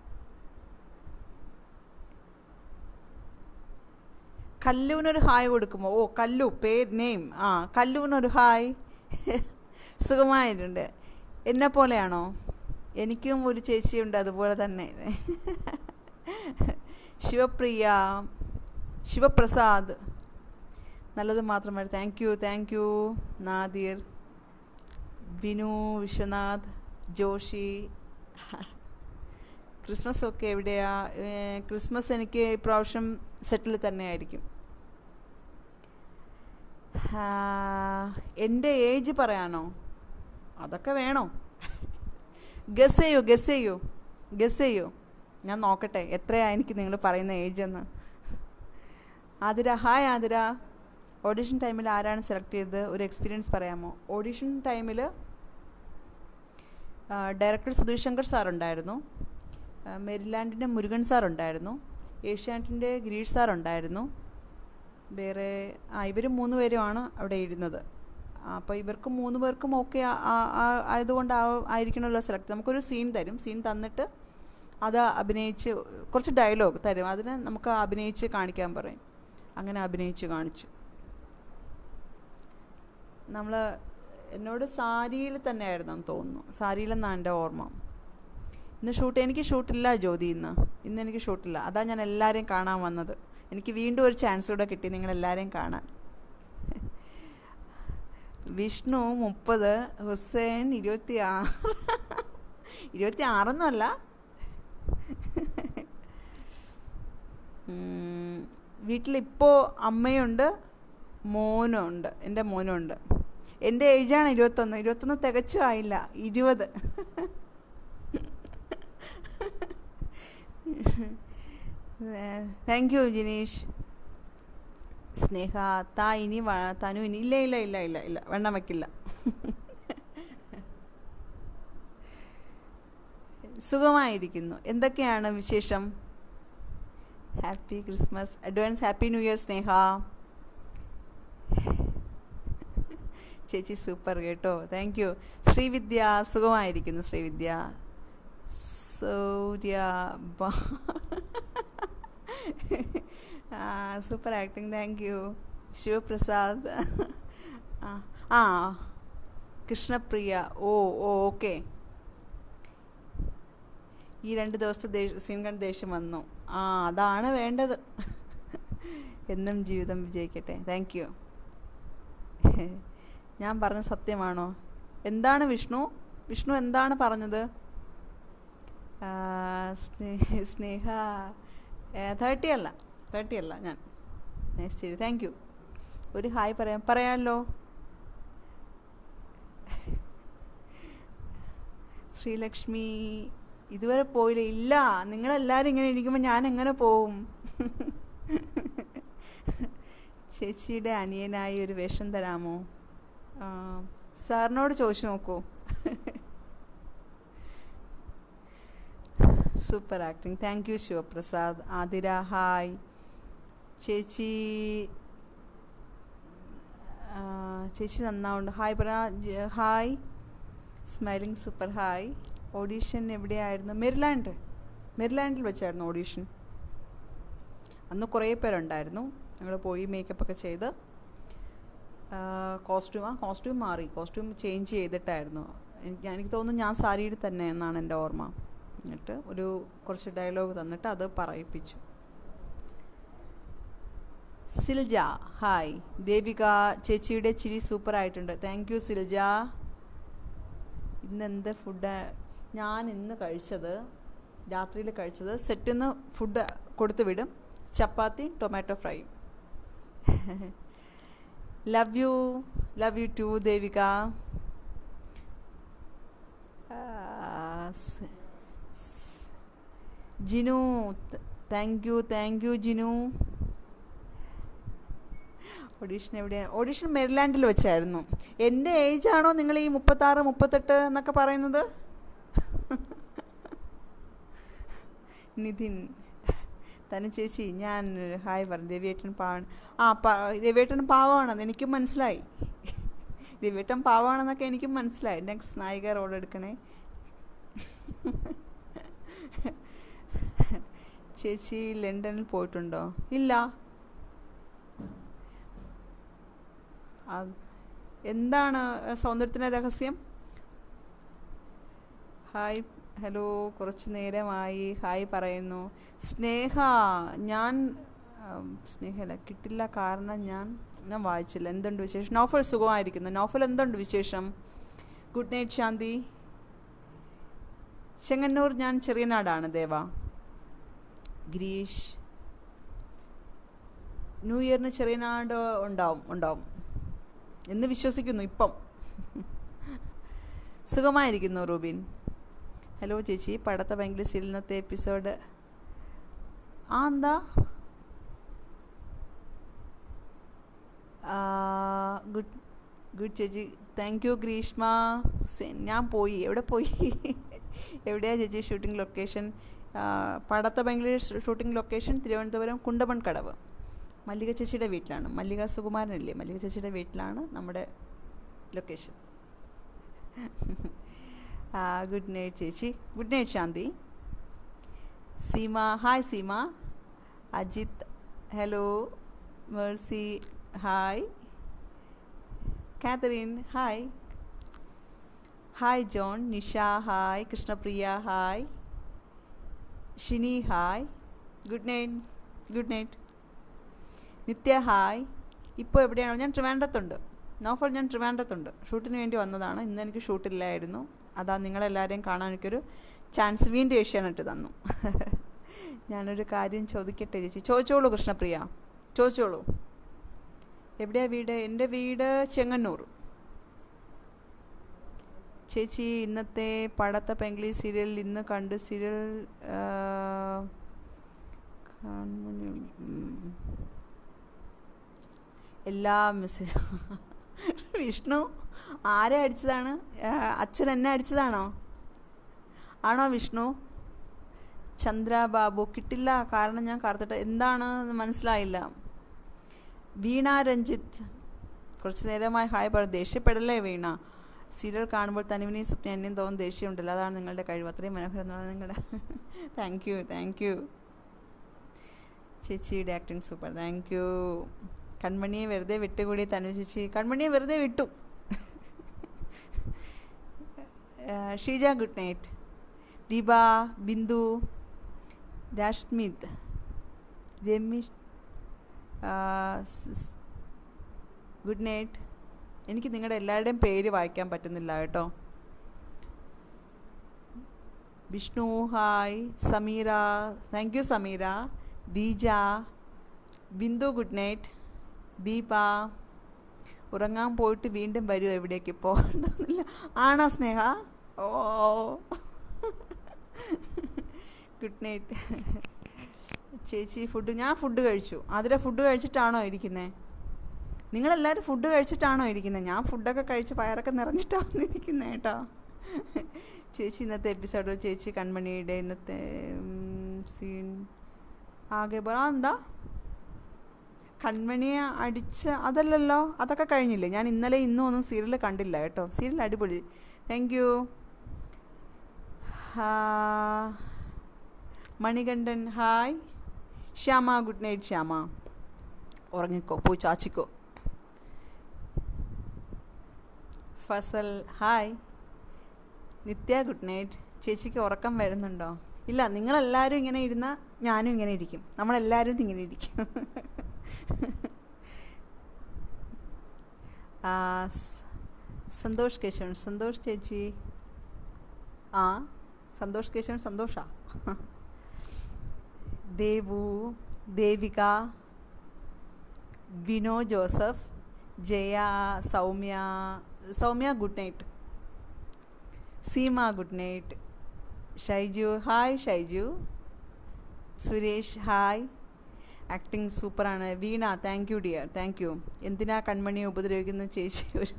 കല്ലുവിനൊരു ഹായ് കൊടുക്കുമോ? ഓ കല്ലു, പേര് നെയിം. ആ കല്ലുവിനൊരു ഹായ്. സുഖമായിട്ടുണ്ട്. എന്നെ പോലെയാണോ? എനിക്കും ഒരു ചേച്ചിയുണ്ട് അതുപോലെ തന്നെ. ശിവപ്രിയ, ശിവപ്രസാദ്, നല്ലത് മാത്രമല്ല. Thank you thank you. Nadir, Binu, Vishwanath, Joshi. Christmas ഒക്കെ എവിടെയാ? ക്രിസ്മസ് എനിക്ക് ഇപ്രാവശ്യം സെറ്റിൽ തന്നെ ആയിരിക്കും. എൻ്റെ ഏജ് പറയാനോ? അതൊക്കെ വേണോ? ഗസ് ചെയ്യൂ ഗസ് ചെയ്യൂ ഗസ് ചെയ്യൂ ഞാൻ നോക്കട്ടെ എത്രയാണ് എനിക്ക് നിങ്ങൾ പറയുന്ന ഏജെന്ന്. ആതിര, ഹായ് ആതിര. ഓഡിഷൻ ടൈമിൽ ആരാണ് സെലക്ട് ചെയ്തത്? ഒരു എക്സ്പീരിയൻസ് പറയാമോ? ഓഡിഷൻ ടൈമിൽ ഡയറക്ടർ സുധീർ ശങ്കർ സാറുണ്ടായിരുന്നു, മെരിലാൻഡിൻ്റെ മുരുകൻ സാറുണ്ടായിരുന്നു, ഏഷ്യാനെറ്റിൻ്റെ ഗിരീഷ് സാറുണ്ടായിരുന്നു. വേറെ ആ ഇവർ മൂന്ന് പേരുമാണ് അവിടെ ഇരുന്നത്. അപ്പോൾ ഇവർക്ക് മൂന്ന് പേർക്കും ഓക്കെ ആയതുകൊണ്ട് ആയിരിക്കണമല്ലോ സെലക്ട്. നമുക്കൊരു സീൻ തരും. സീൻ തന്നിട്ട് അത് അഭിനയിച്ച് കുറച്ച് ഡയലോഗ് തരും. അതിന് നമുക്ക് അഭിനയിച്ച് കാണിക്കാൻ പറയും. അങ്ങനെ അഭിനയിച്ച് കാണിച്ചു. നമ്മൾ എന്നോട് സാരിയിൽ തന്നെ ആയിരുന്നെന്ന് തോന്നുന്നു. സാരിയിലെന്നാണ് എൻ്റെ ഓർമ്മ. ഇന്ന് ഷൂട്ട് എനിക്ക് ഷൂട്ടില്ല ജ്യോതി. ഇന്ന് ഇന്ന് എനിക്ക് ഷൂട്ടില്ല. അതാ ഞാൻ എല്ലാവരെയും കാണാൻ വന്നത്. എനിക്ക് വീണ്ടും ഒരു ചാൻസ് കൂടെ കിട്ടി നിങ്ങളെല്ലാവരെയും കാണാൻ. വിഷ്ണു മുപ്പത്, ഹുസൈൻ ഇരുപത്തി ആറ്. ഇരുപത്തി ആറൊന്നുമല്ല, വീട്ടിലിപ്പോൾ അമ്മയുണ്ട്, മോനുണ്ട്, എൻ്റെ മോനുണ്ട്. എൻ്റെ ഏജാണ് ഇരുപത്തൊന്ന്. ഇരുപത്തൊന്ന് തികച്ചും ആയില്ല, ഇരുപത്. Thank you Jineesh. സ്നേഹ താ ഇനി തനു ഇനി ഇല്ല ഇല്ല ഇല്ല ഇല്ല ഇല്ല വെണ്ണം വയ്ക്കില്ല. സുഖമായിരിക്കുന്നു. എന്തൊക്കെയാണ് വിശേഷം? Happy Christmas, advance happy new year Sneha. ചേച്ചി സൂപ്പർ കേട്ടോ, താങ്ക് യു. ശ്രീവിദ്യ സുഖമായിരിക്കുന്നു. Sreevidya Surya super acting, thank you. Shivaprasad ആ കൃഷ്ണപ്രിയ ഓ ഓ ഓക്കെ. ഈ രണ്ട് ദിവസത്തെ ദേഷ്യം സീൻ കണ്ട് ദേഷ്യം വന്നു. ആ അതാണ് വേണ്ടത്. എന്നും ജീവിതം വിജയിക്കട്ടെ. Thank you. ഞാൻ പറഞ്ഞ സത്യമാണോ? എന്താണ് വിഷ്ണു വിഷ്ണു എന്താണ് പറഞ്ഞത്? സ്നേഹ തേർട്ടി അല്ല തേർട്ടി അല്ല ഞാൻ. നൈസ് ചെയ്തു, താങ്ക് യു. ഒരു ഹായ് പറയാം പറയാമല്ലോ. ശ്രീലക്ഷ്മി ഇതുവരെ പോയില്ല. ഇല്ല, നിങ്ങളെല്ലാവരും ഇങ്ങനെ ഇരിക്കുമ്പോൾ ഞാൻ എങ്ങനെ പോവും? ചേച്ചിയുടെ അനിയനായി ഒരു വേഷം തരാമോ? സാറിനോട് ചോദിച്ചു നോക്കൂ. Super acting, thank you Shivaprasad. Athira hi. ചേച്ചി ചേച്ചി നന്നാവുണ്ട്. ഹായ് പറ. Hi smiling super hi. Audition എവിടെയായിരുന്നു? മെരിലാൻഡ് മെരിലാൻഡിൽ വെച്ചായിരുന്നു ഓഡീഷൻ. അന്ന് കുറേ പേരുണ്ടായിരുന്നു. ഞങ്ങൾ പോയി മേക്കപ്പൊക്കെ ചെയ്ത് കോസ്റ്റ്യൂം ആ കോസ്റ്റ്യൂം മാറി കോസ്റ്റ്യൂം ചേഞ്ച് ചെയ്തിട്ടായിരുന്നു. എനിക്ക് എനിക്ക് തോന്നുന്നു ഞാൻ സാരിയിൽ തന്നെ എന്നാണ് എൻ്റെ ഓർമ്മ. എന്നിട്ട് ഒരു കുറച്ച് ഡയലോഗ് തന്നിട്ട് അത് പറയിപ്പിച്ചു. സിൽജ ഹായ്. ദേവിക ചേച്ചിയുടെ ചിരി സൂപ്പർ ആയിട്ടുണ്ട്. Thank you Silja. ഇന്ന് എന്ത് ഫുഡ്? ഞാൻ ഇന്ന് കഴിച്ചത് രാത്രിയിൽ കഴിച്ചത് സെറ്റിൽ നിന്ന് ഫുഡ് കൊടുത്തു വിടും. Chapati tomato fry. Love you love you too Devika. Jinu thank you thank you Jinu. Audition എവിടെയാണ്? ഓഡീഷൻ മെരിലാൻഡിൽ വെച്ചായിരുന്നു. എൻ്റെ ഏജാണോ നിങ്ങൾ ഈ മുപ്പത്താറ് മുപ്പത്തെട്ട് എന്നൊക്കെ പറയുന്നത്? നിതിൻ തനു ചേച്ചി ഞാൻ ഹായ് പറഞ്ഞു. രവിയേട്ടൻ പാവാണ്. ആ പ രവിയേട്ടൻ പാവമാണെന്ന് എനിക്കും മനസ്സിലായി. രവിയേട്ടൻ പാവമാണെന്നൊക്കെ എനിക്കും മനസ്സിലായി. നെക്സ്റ്റ് നായിക റോൾ എടുക്കണേ. ചേച്ചി ലണ്ടനിൽ പോയിട്ടുണ്ടോ? ഇല്ല. എന്താണ് സൗന്ദര്യത്തിൻ്റെ രഹസ്യം? ഹായ് ഹലോ, കുറച്ച് നേരമായി ഹായ് പറയുന്നു. സ്നേഹ ഞാൻ സ്നേഹല്ല കിട്ടില്ല കാരണം ഞാൻ ഞാൻ വായിച്ചില്ല. എന്തുണ്ട് വിശേഷം? നോഫൽ സുഖമായിരിക്കുന്നു. നോഫൽ എന്തുണ്ട് വിശേഷം? Good night Shanthi. ചെങ്ങന്നൂർ ഞാൻ ചെറിയനാടാണ്. ദേവ ഗിരീഷ് ന്യൂ ഇയറിന് ചെറിയനാട് ഉണ്ടാവും ഉണ്ടാവും എന്ന് വിശ്വസിക്കുന്നു. ഇപ്പം സുഖമായിരിക്കുന്നു. റൂബിൻ ഹലോ ചേച്ചി. പടത്ത ഭയങ്കര സീരിയലിനത്തെ എപ്പിസോഡ് ആ എന്താ ഗുഡ് ഗുഡ് ചേച്ചി. Thank you Greeshma. ഞാൻ പോയി. എവിടെ പോയി? എവിടെയാണ് ചേച്ചി ഷൂട്ടിംഗ് ലൊക്കേഷൻ? പടത്ത ഭയങ്കര ഷൂട്ടിംഗ് ലൊക്കേഷൻ തിരുവനന്തപുരം കുണ്ടമൺ കടവ്. മല്ലിക ചേച്ചിയുടെ വീട്ടിലാണ്. മല്ലിക സുകുമാരനല്ലേ? മല്ലിക ചേച്ചിയുടെ വീട്ടിലാണ് നമ്മുടെ ലൊക്കേഷൻ. ഗുഡ് നൈറ്റ് ചേച്ചി. Good night Shanthi. Seema hi Seema. Ajith hello. Mercy hi. Catherine hi. Hi John. Nisha hi. Krishnapriya hi. Shini hi. Good night good night. Nithya hi. ഇപ്പോൾ എവിടെയാണോ? ഞാൻ ട്രിവാൻഡ്രത്തുണ്ട്. നോഫൽ ഞാൻ ട്രിവാൻഡ്രത്തുണ്ട്. ഷൂട്ടിന് വേണ്ടി വന്നതാണ്. ഇന്ന് എനിക്ക് ഷൂട്ടില്ലായിരുന്നു. അതാ നിങ്ങളെല്ലാവരെയും കാണാൻ എനിക്കൊരു ചാൻസ് വീണ്ടും ഏഷ്യാനെറ്റ് തന്നു. ഞാനൊരു കാര്യം ചോദിക്കട്ടെ ചേച്ചി? ചോദിച്ചോളൂ കൃഷ്ണപ്രിയ, ചോദിച്ചോളൂ. എവിടെയാണ് വീട്? എൻ്റെ വീട് ചെങ്ങന്നൂർ. ചേച്ചി ഇന്നത്തെ പടത്ത പെങ്കിളി സീരിയൽ ഇന്ന് കണ്ടു. സീരിയൽ എല്ലാ മെസ്സേജും. വിഷ്ണു ആരെ അടിച്ചതാണ്? അച്ഛൻ എന്നെ അടിച്ചതാണോ? ആണോ വിഷ്ണു? ചന്ദ്രബാബു കിട്ടില്ല, കാരണം ഞാൻ കറുത്തിട്ട്. എന്താണ് മനസ്സിലായില്ല. വീണ രഞ്ജിത്ത് കുറച്ച് നേരമായി ഹായ് പറ. ദേഷ്യപ്പെടല്ലേ വീണ? സീരിയൽ കാണുമ്പോൾ തനിവിനെയും സ്വപ്നം എന്നെയും തോന്നുന്ന ദേഷ്യമുണ്ടല്ലോ, അതാണ് നിങ്ങളുടെ കഴിവ്. അത്രയും മനോഹരം എന്നാണ് നിങ്ങളുടെ. താങ്ക് യു താങ്ക് യു ചേച്ചിയുടെ ആക്ടിങ് സൂപ്പർ. Thank you. കൺമണിയെ വെറുതെ വിട്ടുകൂടി തനു ചേച്ചി. കൺമണിയെ വെറുതെ വിട്ടു. Sheeja good night. Deepa, Bindu, Rashmith, Ramesh good night. എനിക്ക് നിങ്ങളുടെ എല്ലാവരുടെയും പേര് വായിക്കാൻ പറ്റുന്നില്ല കേട്ടോ. Vishnu hi. Sameera thank you Sameera. Deeja, Bindu good night. Deepa ഉറങ്ങാൻ പോയിട്ട് വീണ്ടും വരുമോ? എവിടേക്ക് പോകണമെന്നില്ല. ആണോ സ്നേഹ? ഓ ഗുഡ് നൈറ്റ് ചേച്ചി. ഫുഡ് ഞാൻ ഫുഡ് കഴിച്ചു. അതിലെ ഫുഡ് കഴിച്ചിട്ടാണോ ഇരിക്കുന്നത്? നിങ്ങളെല്ലാവരും ഫുഡ് കഴിച്ചിട്ടാണോ ഇരിക്കുന്നത്? ഞാൻ ഫുഡൊക്കെ കഴിച്ച് വയറൊക്കെ നിറഞ്ഞിട്ടാണ് ഇരിക്കുന്നത് കേട്ടോ. ചേച്ചി ഇന്നത്തെ എപ്പിസോഡിൽ ചേച്ചി കൺമണിയുടെ ഇന്നത്തെ സീൻ ആകെ പറ. എന്താ കൺമണിയെ അടിച്ച അതല്ലല്ലോ, അതൊക്കെ കഴിഞ്ഞില്ലേ? ഞാൻ ഇന്നലെ ഇന്നും ഒന്നും സീരിയൽ കണ്ടില്ല കേട്ടോ. സീരിയൽ അടിപൊളി. Thank you. Manikandan hi. Shyama good night. Shyama ഉറങ്ങിക്കോ, പോയി ചാച്ചിക്കോ. Fasal hi. Nithya good night. ചേച്ചിക്ക് ഉറക്കം വരുന്നുണ്ടോ? ഇല്ല, നിങ്ങളെല്ലാവരും ഇങ്ങനെ ഇരുന്നാൽ ഞാനും ഇങ്ങനെ ഇരിക്കും. നമ്മളെല്ലാവരും ഇങ്ങനെ ഇരിക്കും. സന്തോഷ് കേശവൻ. സന്തോഷ് ചേച്ചി. ആ Santhosh Keshavan Santhosh. Devu, Devika, Vino Joseph, Jaya, Soumya. Soumya good night. Seema good night. Shaiju hi. Shaiju. Suresh hi. Acting സൂപ്പറാണ്. Veena thank you dear. Thank you. എന്തിനാ കൺമണിയെ ഉപദ്രവിക്കുന്ന ചേച്ചി? ഒരു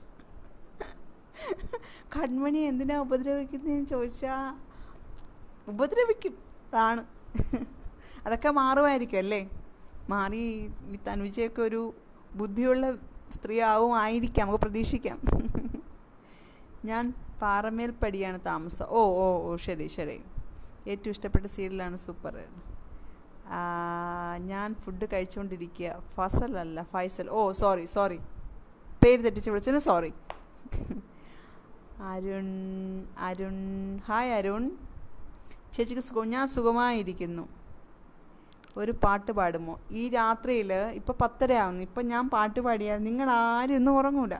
കൺമണി എന്തിനാ ഉപദ്രവിക്കുന്നതെന്ന് ചോദിച്ചാൽ ഉപദ്രവിക്കും, അതാണ്. അതൊക്കെ മാറുമായിരിക്കും അല്ലേ? മാറി തനുജയൊക്കെ ഒരു ബുദ്ധിയുള്ള സ്ത്രീ ആവും ആയിരിക്കാം, നമുക്ക് പ്രതീക്ഷിക്കാം. ഞാൻ പാറമേൽപ്പടിയാണ് താമസം. ഓ ഓ ഓ ശരി ശരി. ഏറ്റവും ഇഷ്ടപ്പെട്ട സീരിയലാണ്. സൂപ്പർ. ഞാൻ ഫുഡ് കഴിച്ചുകൊണ്ടിരിക്കുക. ഫസൽ അല്ല ഫൈസൽ. ഓ സോറി സോറി, പേര് തെറ്റിച്ച് വിളിച്ചതിന് സോറി. അരുൺ അരുൺ ഹായ് അരുൺ. ചേച്ചിക്ക് സുഖം? ഞാൻ സുഖമായിരിക്കുന്നു. ഒരു പാട്ട് പാടുമോ? ഈ രാത്രിയിൽ ഇപ്പോൾ പത്തര ആവുന്നു. ഇപ്പം ഞാൻ പാട്ട് പാടിയാൽ നിങ്ങൾ ആരും ഒന്നും ഉറങ്ങൂല.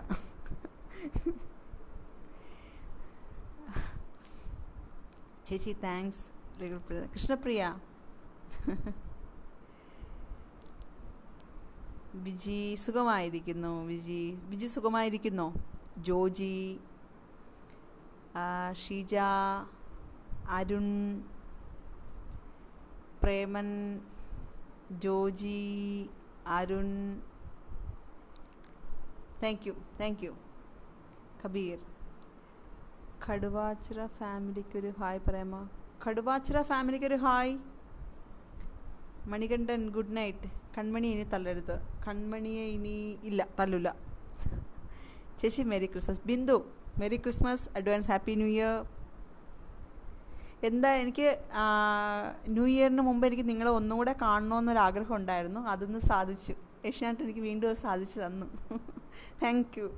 ചേച്ചി താങ്ക്സ്. കൃഷ്ണപ്രിയ. വിജി സുഖമായിരിക്കുന്നു. വിജി വിജി സുഖമായിരിക്കുന്നോ? Joji, Sheeja, Arun, Preman, Joji, Arun. Thank you thank you. Kabeer. Kaduvachira ഫാമിലിക്കൊരു ഹായ് പറയാമോ? കടുവാച്ചിറ ഫാമിലിക്കൊരു hi. Manikandan good night. Kanmani ഇനി തല്ലരുത്. കൺമണിയെ ഇനി ഇല്ല, തല്ലൂല. ചേച്ചി merry Christmas. Bindu merry Christmas, advance happy new year. എന്താ എനിക്ക് ന്യൂ ഇയറിന് മുമ്പ് എനിക്ക് നിങ്ങളെ ഒന്നുകൂടെ കാണണമെന്നൊരാഗ്രഹം ഉണ്ടായിരുന്നു. അതൊന്ന് സാധിച്ചു. ഏഷ്യാനെറ്റ് എനിക്ക് വീണ്ടും അത് സാധിച്ചു തന്നു. Thank you.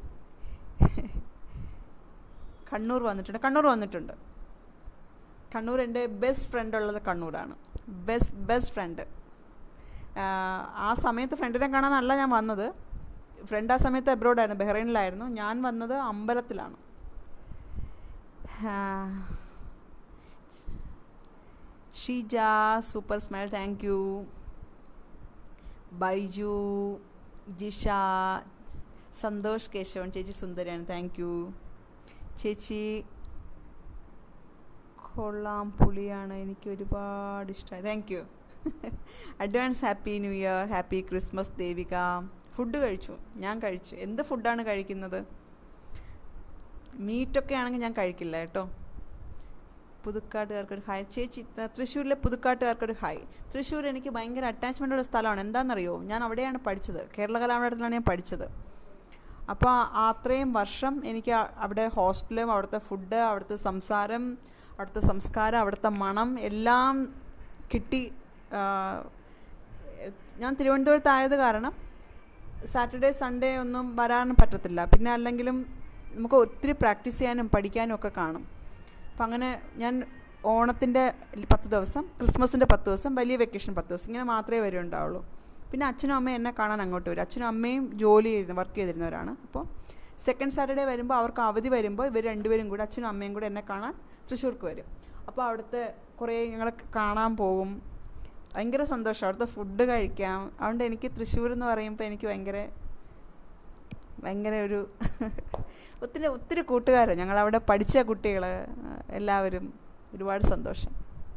കണ്ണൂർ വന്നിട്ടുണ്ട്. കണ്ണൂർ വന്നിട്ടുണ്ട്. കണ്ണൂർ എൻ്റെ ബെസ്റ്റ് ഫ്രണ്ട് ഉള്ളത് കണ്ണൂരാണ്. Best best friend. ആ സമയത്ത് ഫ്രണ്ടിനെ കാണാനല്ല ഞാൻ വന്നത്. ഫ്രണ്ട് ആ സമയത്ത് അബ്രോഡായിരുന്നു, ബഹ്റൈനിലായിരുന്നു. ഞാൻ വന്നത് അമ്പലത്തിലാണ്. Sheeja super smile. Thank you. Baiju, Jisha, Santhosh Keshavan. ചേച്ചി സുന്ദരിയാണ്. Thank you. ചേച്ചി കൊള്ളാം, പുളിയാണ്, എനിക്ക് ഒരുപാട് ഇഷ്ടമായി. Thank you. Advance happy new year, happy Christmas Devika. Food കഴിച്ചു, ഞാൻ കഴിച്ചു. എന്ത് ഫുഡാണ് കഴിക്കുന്നത്? മീറ്റൊക്കെ ആണെങ്കിൽ ഞാൻ കഴിക്കില്ല കേട്ടോ. പുതുക്കാട്ടുകാർക്കൊരു ഹായ് ചേച്ചി. തൃശ്ശൂരിലെ പുതുക്കാട്ടുകാർക്കൊരു ഹായ്. തൃശ്ശൂർ എനിക്ക് ഭയങ്കര അറ്റാച്ച്മെൻ്റ് ഉള്ള സ്ഥലമാണ്. എന്താണെന്നറിയോ, ഞാൻ അവിടെയാണ് പഠിച്ചത്, കേരള കലാമണ്ഡലത്തിലാണ് ഞാൻ പഠിച്ചത്. അപ്പോൾ അത്രയും വർഷം എനിക്ക് അവിടെ ഹോസ്റ്റലും അവിടുത്തെ ഫുഡ്, അവിടുത്തെ സംസാരം, അവിടുത്തെ സംസ്കാരം, അവിടുത്തെ മണം എല്ലാം കിട്ടി. ഞാൻ തിരുവനന്തപുരത്തായത് കാരണം സാറ്റർഡേ സൺഡേ ഒന്നും വരാൻ പറ്റത്തില്ല. പിന്നെ അല്ലെങ്കിലും നമുക്ക് ഒത്തിരി പ്രാക്ടീസ് ചെയ്യാനും പഠിക്കാനും ഒക്കെ കാണും. അപ്പം അങ്ങനെ ഞാൻ ഓണത്തിൻ്റെ പത്ത് ദിവസം, ക്രിസ്മസിൻ്റെ പത്ത് ദിവസം, വലിയ വെക്കേഷൻ പത്ത് ദിവസം, ഇങ്ങനെ മാത്രമേ വരുന്നുണ്ടാവുള്ളൂ. പിന്നെ അച്ഛനും അമ്മയും എന്നെ കാണാൻ അങ്ങോട്ട് വരും. അച്ഛനും അമ്മയും ജോലി ചെയ്തിരുന്ന വർക്ക് ചെയ്തിരുന്നവരാണ്. അപ്പോൾ സെക്കൻഡ് സാറ്റർഡേ വരുമ്പോൾ അവർക്ക് അവധി വരുമ്പോൾ ഇവർ രണ്ടുപേരും കൂടെ, അച്ഛനും അമ്മയും കൂടെ എന്നെ കാണാൻ തൃശ്ശൂർക്ക് വരും. അപ്പോൾ അവിടുത്തെ കുറേ ഞങ്ങൾ കാണാൻ പോകും. ഭയങ്കര സന്തോഷം, അവിടുത്തെ ഫുഡ് കഴിക്കാം. അതുകൊണ്ട് എനിക്ക് തൃശ്ശൂർ എന്ന് പറയുമ്പോൾ എനിക്ക് ഭയങ്കര ഭയങ്കര ഒരു ഒത്തിരി ഒത്തിരി കൂട്ടുകാർ, ഞങ്ങളവിടെ പഠിച്ച കുട്ടികൾ എല്ലാവരും. ഒരുപാട് സന്തോഷം.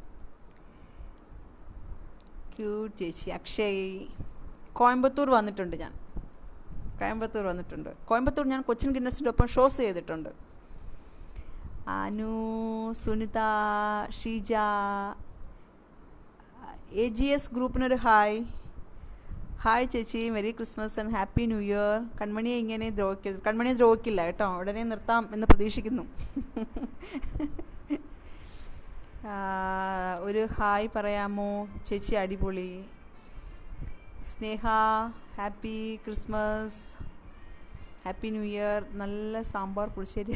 ക്യൂട്ട് ചേച്ചി. അക്ഷയ്. കോയമ്പത്തൂർ വന്നിട്ടുണ്ട് ഞാൻ, കോയമ്പത്തൂർ വന്നിട്ടുണ്ട്. കോയമ്പത്തൂർ ഞാൻ കൊച്ചിൻ ഗിന്നസിൻ്റെ ഒപ്പം ഷോസ് ചെയ്തിട്ടുണ്ട്. Anu, Sunitha, Sheeja, A G S ഗ്രൂപ്പിനൊരു ഹായ്. ഹായ് ചേച്ചി, merry Christmas and happy new year. കൺമണിയെ ഇങ്ങനെ ദ്രോഹിക്കരുത്. കൺമണിയെ ദ്രോഹിക്കില്ല കേട്ടോ, ഉടനെ നിർത്താം എന്ന് പ്രതീക്ഷിക്കുന്നു. ഒരു ഹായ് പറയാമോ ചേച്ചി? അടിപൊളി. Sneha, happy Christmas, happy new year. നല്ല സാമ്പാർ പുളിശ്ശേരി.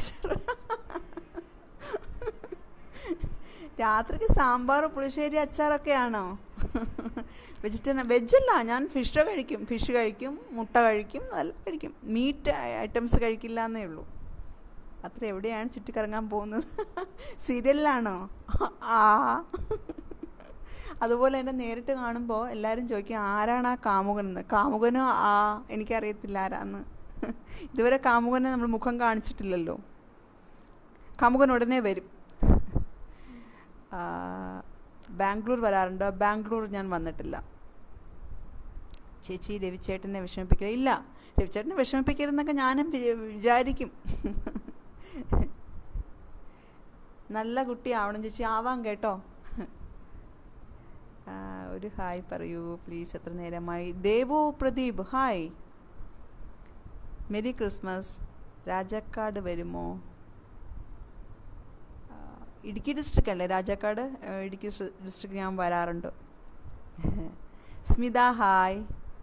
രാത്രിക്ക് സാമ്പാർ പുളിശ്ശേരി അച്ചാറൊക്കെയാണോ? വെജിറ്റേറിയൻ? വെജല്ല, ഞാൻ ഫിഷ് കഴിക്കും. ഫിഷ് കഴിക്കും, മുട്ട കഴിക്കും, അതെല്ലാം കഴിക്കും. മീറ്റ് ഐറ്റംസ് കഴിക്കില്ല എന്നേ ഉള്ളൂ. അത്ര. എവിടെയാണ് ചുറ്റിക്കറങ്ങാൻ പോകുന്നത്? സീരിയലിലാണോ? ആ. അതുപോലെ എന്നെ നേരിട്ട് കാണുമ്പോൾ എല്ലാവരും ചോദിക്കും ആരാണ് ആ കാമുകനെന്ന്. കാമുകനോ ആ എനിക്കറിയത്തില്ല ആരാന്ന്. ഇതുവരെ കാമുകനെ നമ്മൾ മുഖം കാണിച്ചിട്ടില്ലല്ലോ. കാമുകൻ ഉടനെ വരും. ബാംഗ്ലൂർ വരാറുണ്ടോ? ബാംഗ്ലൂർ ഞാൻ വന്നിട്ടില്ല. ചേച്ചി രവിച്ചേട്ടനെ വിഷമിപ്പിക്കുക. ഇല്ല, രവിച്ചേട്ടനെ വിഷമിപ്പിക്കരുതെന്നൊക്കെ ഞാനും വിചാരിക്കും. നല്ല കുട്ടിയാവണം ചേച്ചി. ആവാം കേട്ടോ. ഒരു ഹായ് പറയൂ പ്ലീസ്. എത്ര നേരമായി? Devu Pradeep hi. Merry Christmas. Rajakkad വരുമോ? ഇടുക്കി ഡിസ്ട്രിക്റ്റ് അല്ലേ രാജാക്കാട്? ഇടുക്കി ഡിസ്ട്രിക്റ്റ് ഞാൻ വരാറുണ്ട്. Smitha hi.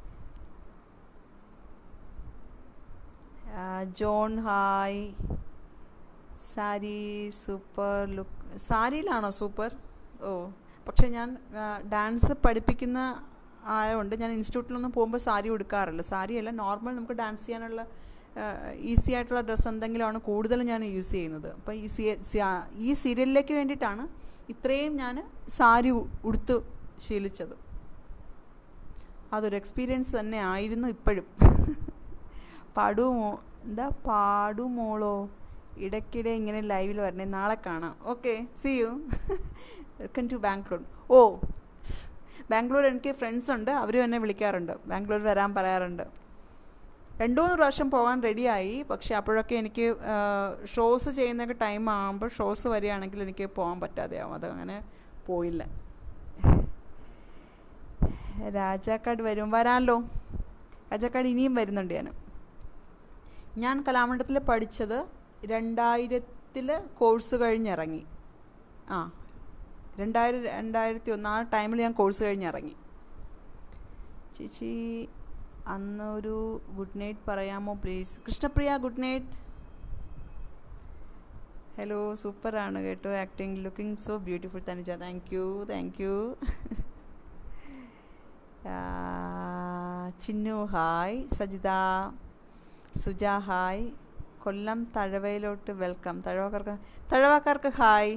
John hi. Sari super look. സാരിയിലാണോ സൂപ്പർ? ഓ, പക്ഷെ ഞാൻ ഡാൻസ് പഠിപ്പിക്കുന്ന ആയതുകൊണ്ട് ഞാൻ ഇൻസ്റ്റിറ്റ്യൂട്ടിലൊന്നും പോകുമ്പോൾ സാരി ഉടുക്കാറില്ല. സാരിയല്ല, നോർമൽ നമുക്ക് ഡാൻസ് ചെയ്യാനുള്ള ഈസി ആയിട്ടുള്ള ഡ്രസ്സ് എന്തെങ്കിലുമാണ് കൂടുതലും ഞാൻ യൂസ് ചെയ്യുന്നത്. അപ്പോൾ ഈ സി ഈ സീരിയലിലേക്ക് വേണ്ടിയിട്ടാണ് ഇത്രയും ഞാൻ സാരി ഉടുത്ത് ശീലിച്ചത്. അതൊരു എക്സ്പീരിയൻസ് തന്നെ ആയിരുന്നു. ഇപ്പോഴും പാടുമോ? എന്താ പാടുമോളോ? ഇടയ്ക്കിടെ ഇങ്ങനെ ലൈവിൽ വരണേ. നാളെ കാണാം. Okay, see you. Welcome to Bangalore. ഓ, ബാംഗ്ലൂർ എനിക്ക് ഫ്രണ്ട്സ് ഉണ്ട്, അവരും എന്നെ വിളിക്കാറുണ്ട്, ബാംഗ്ലൂർ വരാൻ പറയാറുണ്ട്. രണ്ടു മൂന്ന് പ്രാവശ്യം പോകാൻ റെഡിയായി. പക്ഷേ അപ്പോഴൊക്കെ എനിക്ക് ഷോസ് ചെയ്യുന്നൊക്കെ ടൈം ആകുമ്പോൾ ഷോസ് വരികയാണെങ്കിൽ എനിക്ക് പോകാൻ പറ്റാതെയാവും. അതങ്ങനെ പോയില്ല. രാജാക്കാട് വരും. വരാമല്ലോ. രാജാക്കാട് ഇനിയും വരുന്നുണ്ട്. ഞാൻ ഞാൻ കലാമണ്ഡലത്തിൽ പഠിച്ചത് രണ്ടായിരത്തിൽ കോഴ്സ് കഴിഞ്ഞിറങ്ങി. ആ രണ്ടായിരം രണ്ടായിരത്തി ഒന്ന് ആ ടൈമിൽ ഞാൻ കോഴ്സ് കഴിഞ്ഞിറങ്ങി. ചേച്ചി അന്നൊരു ഗുഡ് നൈറ്റ് പറയാമോ please? Krishnapriya good night. Hello, സൂപ്പറാണ് കേട്ടോ acting. Looking so beautiful Tanuja. Thank you thank you. Chinnu hi. Sajitha. Suja hi. Kollam തഴവയിലോട്ട് വെൽക്കം. തഴവക്കാർക്ക് തഴവക്കാർക്ക് ഹായ്.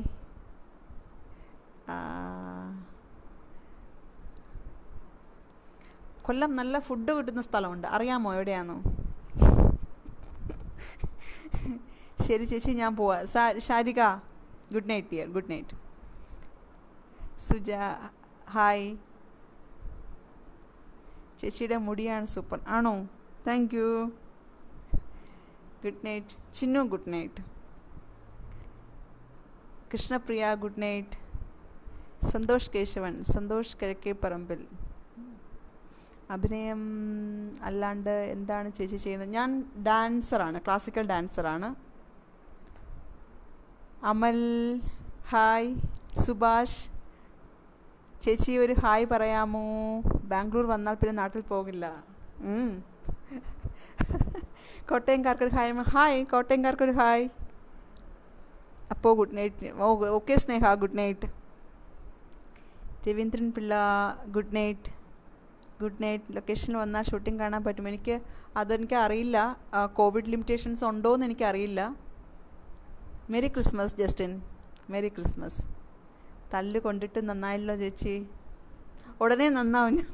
കൊല്ലം നല്ല ഫുഡ് കിട്ടുന്ന സ്ഥലമുണ്ട്, അറിയാമോ എവിടെയാണോ? ശരി ചേച്ചി, ഞാൻ പോവാ. Sarika good night dear. Good night. Suja hi. ചേച്ചിയുടെ മുടിയാണ് സൂപ്പർ. ആണോ? Thank you. Good night. Chinnu good night. Krishnapriya good night. Santhosh Keshavan, Santhosh Kizhakkeparambil. അഭിനയം അല്ലാണ്ട് എന്താണ് ചേച്ചി ചെയ്യുന്നത്? ഞാൻ ഡാൻസറാണ്, ക്ലാസിക്കൽ ഡാൻസറാണ്. അമൽ ഹായ്. സുഭാഷ് ചേച്ചി ഒരു ഹായ് പറയാമോ? ബാംഗ്ലൂർ വന്നാൽ പിന്നെ നാട്ടിൽ പോകില്ല. കോട്ടയംകാർക്കൊരു ഹായ്. ഹായ് കോട്ടയംകാർക്കൊരു ഹായ്. അപ്പോൾ ഗുഡ് നൈറ്റ്. ഓ okay Sneha good night. Raveendran Pillai good night. Good night. ലൊക്കേഷനിൽ വന്നാൽ ഷൂട്ടിംഗ് കാണാൻ പറ്റും? എനിക്ക് അതെനിക്ക് അറിയില്ല, കോവിഡ് ലിമിറ്റേഷൻസ് ഉണ്ടോ എന്ന് എനിക്കറിയില്ല. Merry Christmas Justin. Merry Christmas. തല്ല് കൊണ്ടിട്ട് നന്നായല്ലോ ചേച്ചി. ഉടനെ നന്നാവും ഞാൻ.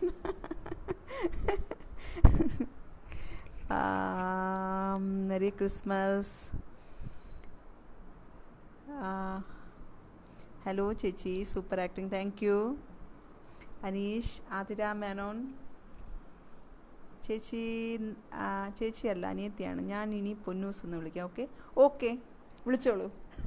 Merry Christmas. ഹലോ ചേച്ചി, super acting. Thank you. Aneesh. Athira Menon. ചേച്ചി ചേച്ചിയല്ല അനിയത്തിയാണ്. ഞാൻ ഇനി പൊന്നൂസ് എന്ന് വിളിക്കാം. ഓക്കെ ഓക്കെ വിളിച്ചോളൂ.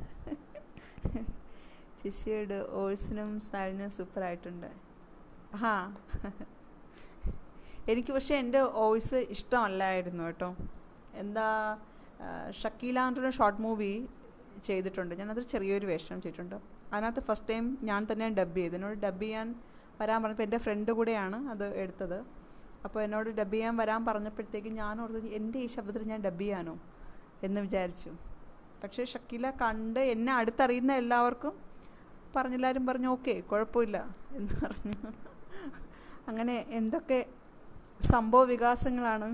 ചേച്ചിയുടെ ഓഴ്സിനും സ്മൈലിനും സൂപ്പറായിട്ടുണ്ട്. ഹാ എനിക്ക് പക്ഷേ എൻ്റെ വോയിസ് ഇഷ്ടമല്ലായിരുന്നു കേട്ടോ. എന്താ, ഷക്കീല എന്നൊരു ഷോർട്ട് മൂവി ചെയ്തിട്ടുണ്ട്, ഞാനത് ചെറിയൊരു വേഷം ചെയ്തിട്ടുണ്ട്. അതിനകത്ത് ഫസ്റ്റ് ടൈം ഞാൻ തന്നെ ഡബ് ചെയ്തു. എന്നോട് ഡബ് ചെയ്യാൻ വരാൻ പറഞ്ഞപ്പോൾ എൻ്റെ ഫ്രണ്ട് കൂടെയാണ് അത് എടുത്തത്. അപ്പോൾ എന്നോട് ഡബ് ചെയ്യാൻ വരാൻ പറഞ്ഞപ്പോഴത്തേക്ക് ഞാൻ ഓർത്തു എൻ്റെ ഈ ശബ്ദത്തിൽ ഞാൻ ഡബ് ചെയ്യാനോ എന്ന് വിചാരിച്ചു. പക്ഷേ ഷക്കീല കണ്ട് എന്നെ അടുത്തറിയുന്ന എല്ലാവർക്കും പറഞ്ഞെല്ലാവരും പറഞ്ഞു ഓക്കെ കുഴപ്പമില്ല എന്ന് പറഞ്ഞു. അങ്ങനെ എന്തൊക്കെ സംഭവ വികാസങ്ങളാണ്.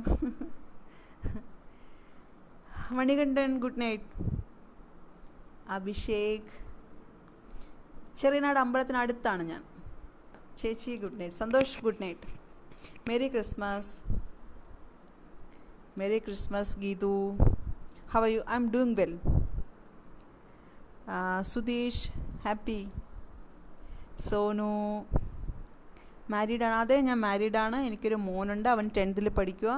Manikandan good night. അഭിഷേക്. ചെറിയനാട് അമ്പലത്തിനടുത്താണ് ഞാൻ. ചേച്ചി good night. Santhosh good night. Merry Christmas. Merry Christmas Geethu. How are you? I M doing well. Sudheesh happy. Sonu മാരീഡാണ്. അതെ ഞാൻ മാരീഡാണ്. എനിക്കൊരു മോനുണ്ട്, അവൻ ടെൻത്തിൽ പഠിക്കുക.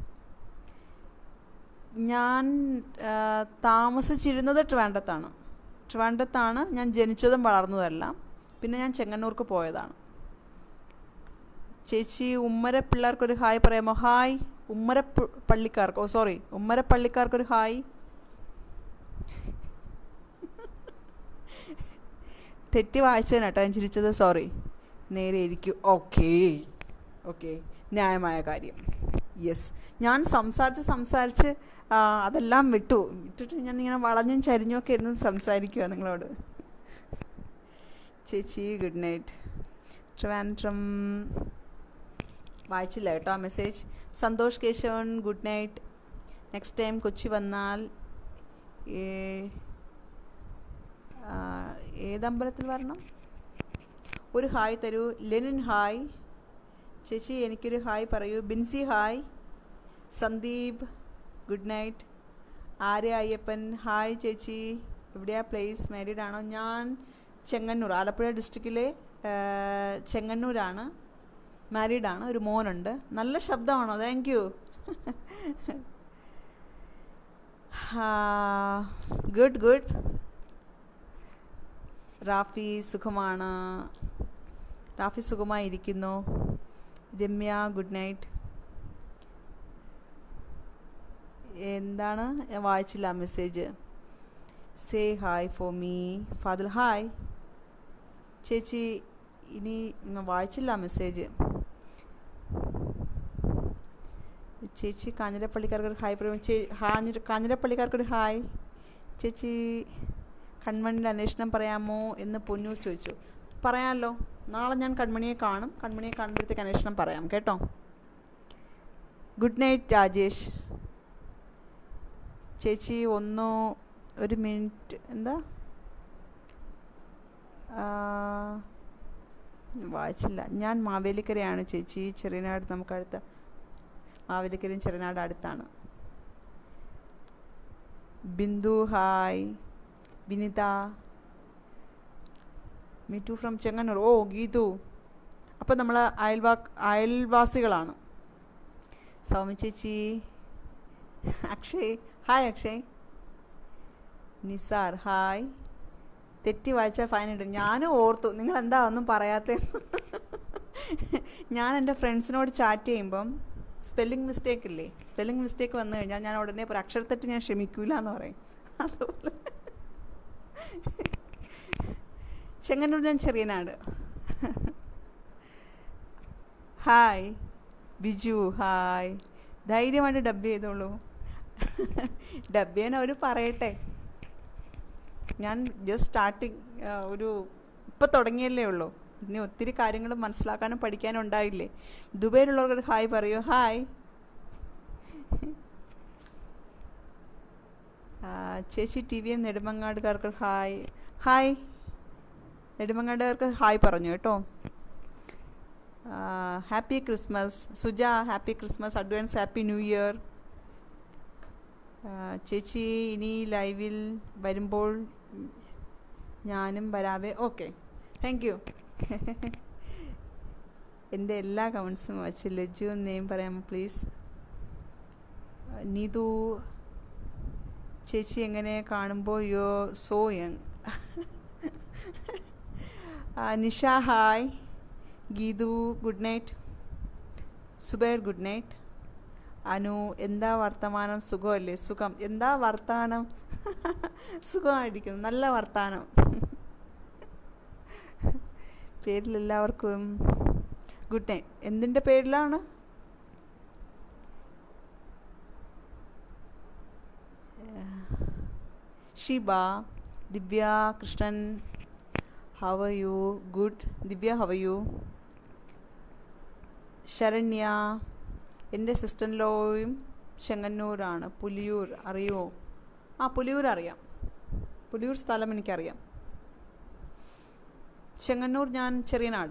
ഞാൻ താമസിച്ചിരുന്നത് ട്രിവാൻഡ്രത്താണ്. ട്രിവാൻഡ്രത്താണ് ഞാൻ ജനിച്ചതും വളർന്നതെല്ലാം. പിന്നെ ഞാൻ ചെങ്ങന്നൂർക്ക് പോയതാണ്. ചേച്ചി ഉമ്മര പിള്ളേർക്കൊരു ഹായ് പറയാമോ? ഹായ് ഉമ്മര പള്ളിക്കാർക്ക്. ഓ സോറി ഉമ്മര പള്ളിക്കാർക്കൊരു ഹായ്. തെറ്റി വായിച്ചതിനാട്ടോ ഞാൻ ചിരിച്ചത്, സോറി. നേരെ ഇരിക്കും. ഓക്കേ ഓക്കെ ന്യായമായ കാര്യം. യെസ്, ഞാൻ സംസാരിച്ച് സംസാരിച്ച് അതെല്ലാം വിട്ടു വിട്ടിട്ട് ഞാൻ ഇങ്ങനെ വളഞ്ഞും ചരിഞ്ഞും ഒക്കെ ഇരുന്ന് സംസാരിക്കുക നിങ്ങളോട്. ചേച്ചി ഗുഡ് നൈറ്റ്. ട്രിവാൻഡ്രം വായിച്ചില്ല കേട്ടോ ആ message. Santhosh Keshavan good night. Next time Kochi വന്നാൽ ഏതമ്പലത്തിൽ വരണം? ഒരു ഹായ് തരൂ. Lenin hi. ചേച്ചി എനിക്കൊരു ഹായ് പറയൂ. Binsy hi. Sandeep good night. Arya Ayyappan hi ചേച്ചി. എവിടെയാ പ്ലേസ്? മാരീഡ് ആണോ? ഞാൻ ചെങ്ങന്നൂർ, ആലപ്പുഴ ഡിസ്ട്രിക്റ്റിലെ ചെങ്ങന്നൂരാണ്. മാരീഡാണ്, ഒരു മോനുണ്ട്. നല്ല ശബ്ദമാണോ? Thank you. Good good. Rafi സുഖമാണ്. റാഫി സുഖമായിരിക്കുന്നു. Ramya good night. എന്താണ് വായിച്ചില്ല message. Say hi for me. Fadil hi. ചേച്ചി ഇനി വായിച്ചില്ല മെസ്സേജ്. ചേച്ചി കാഞ്ഞിരപ്പള്ളിക്കാർക്കൊരു ഹായ് പറയും. ചേ കാഞ്ഞിരപ്പള്ളിക്കാർക്കൊരു ഹായ്. ചേച്ചി കൺമണിയുടെ അന്വേഷണം പറയാമോ എന്ന് പൊന്നൂസ് ചോദിച്ചു. പറയാമല്ലോ, നാളെ ഞാൻ കൺമണിയെ കാണും. കൺമണിയെ കാണുമ്പോഴത്തേക്ക് അന്വേഷണം പറയാം കേട്ടോ. Good night Rajesh. ചേച്ചി ഒന്നോ ഒരു മിനിറ്റ്. എന്താ വായിച്ചില്ല. ഞാൻ മാവേലിക്കരയാണ് ചേച്ചി. ചെറിയനാട് നമുക്കടുത്ത. മാവേലിക്കരയും ചെറിയനാട് അടുത്താണ്. Bindu hi. Vinitha me too from Chengannur. ഓ ഗീതു. അപ്പോൾ നമ്മൾ അയൽവാ അയൽവാസികളാണ്. സൗമ്യ ചേച്ചി, അക്ഷയ് ഹായ്. അക്ഷയ് നിസാർ ഹായ്. തെറ്റി വായിച്ചാൽ ഫൈൻ ഇടും. ഞാനും ഓർത്തു നിങ്ങൾ എന്താ ഒന്നും പറയാത്തതെന്ന്. ഞാൻ എൻ്റെ ഫ്രണ്ട്സിനോട് ചാറ്റ് ചെയ്യുമ്പം സ്പെല്ലിംഗ് മിസ്റ്റേക്ക് ഇല്ലേ, സ്പെല്ലിംഗ് മിസ്റ്റേക്ക് വന്നു കഴിഞ്ഞാൽ ഞാൻ ഉടനെ ഒരു അക്ഷരത്തെറ്റ് ഞാൻ ക്ഷമിക്കൂല എന്ന് പറയും. അതുപോലെ ചെങ്ങന്നൂർ ഞാൻ ചെറിയനാട്. Hi Biju hi. ധൈര്യമായിട്ട് ഡബ് ചെയ്തോളൂ. ഡബ് ചെയ്യാൻ അവർ പറയട്ടെ. ഞാൻ ജസ്റ്റ് സ്റ്റാർട്ടിങ്, ഒരു ഇപ്പം തുടങ്ങിയല്ലേ ഉള്ളൂ. ഇനി ഒത്തിരി കാര്യങ്ങൾ മനസ്സിലാക്കാനും പഠിക്കാനും ഉണ്ടായില്ലേ. ദുബൈയിലുള്ളവർക്ക് ഹായ് പറയൂ. ഹായ്. ചേച്ചി ടി വി എം നെടുമങ്ങാടുകാർക്ക് ഹായ്. ഹായ് നെടുമങ്ങാടുകാർക്ക് ഹായ് പറഞ്ഞു കേട്ടോ. Happy Christmas Suja, happy Christmas, advance happy new year. ചേച്ചി ഇനി ലൈവിൽ വരുമ്പോൾ ഞാനും വരാവേ. Okay, thank you. എൻ്റെ എല്ലാ കമൻസും വായിച്ചു. ലജു നെയിം പറയാമോ പ്ലീസ്? നീതു ചേച്ചി എങ്ങനെ കാണുമ്പോൾ you so young. Nisha hi. Geethu good night. Zubair good night. Anu എന്താ വർത്തമാനം? സുഖമല്ലേ? സുഖം. എന്താ വർത്താനം? സുഖമായിരിക്കുന്നു, നല്ല വർത്താനം. പേരിലെല്ലാവർക്കും ഗുഡ് നൈറ്റ്. എന്തിൻ്റെ പേരിലാണ്? Sheeba, Divya Krishnan how are you? Good. Divya how are you? Saranya, എൻ്റെ സിസ്റ്റർ ലോയും ചെങ്ങന്നൂരാണ്. പുലിയൂർ അറിയുമോ? ആ പുലിയൂർ അറിയാം. പുലിയൂർ സ്ഥലം എനിക്കറിയാം. ചെങ്ങന്നൂർ ഞാൻ ചെറിയനാട്.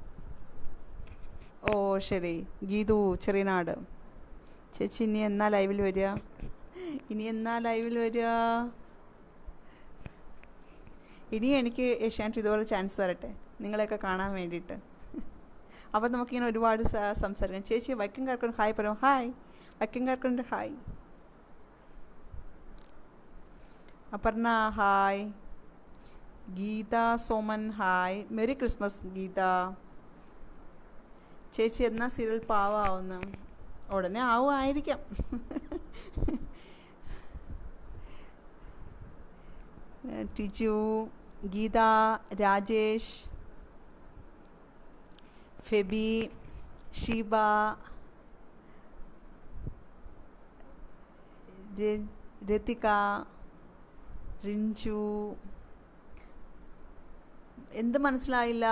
ഓ ശരി. ഗീതു ചെറിയനാട്. ചേച്ചി ഇനി എന്നാ ലൈവിൽ വരിക? ഇനി എന്നാ ലൈവിൽ വരിക? ഇനി എനിക്ക് ഏഷ്യാനെറ്റ് ഇതുപോലെ ചാൻസ് തരട്ടെ നിങ്ങളെയൊക്കെ കാണാൻ വേണ്ടിയിട്ട്. അപ്പം നമുക്കിങ്ങനെ ഒരുപാട് സംസാരിക്കാം. ചേച്ചി വൈക്കംകാർക്കുണ്ട് ഹായ് പറയാം. ഹായ് വൈക്കംകാർക്കുണ്ട് hi. Aparna hi. Geetha Soman hi. Merry Christmas Geetha. ചേച്ചി എന്നാ സീരിയൽ പാവാവുന്നു? ഉടനെ ആവുമായിരിക്കാം. ടിജു, ഗീത, രാജേഷ്, ഫെബി, ഷീബ, രതിക, റിഞ്ചു. എന്ത് മനസ്സിലായില്ല?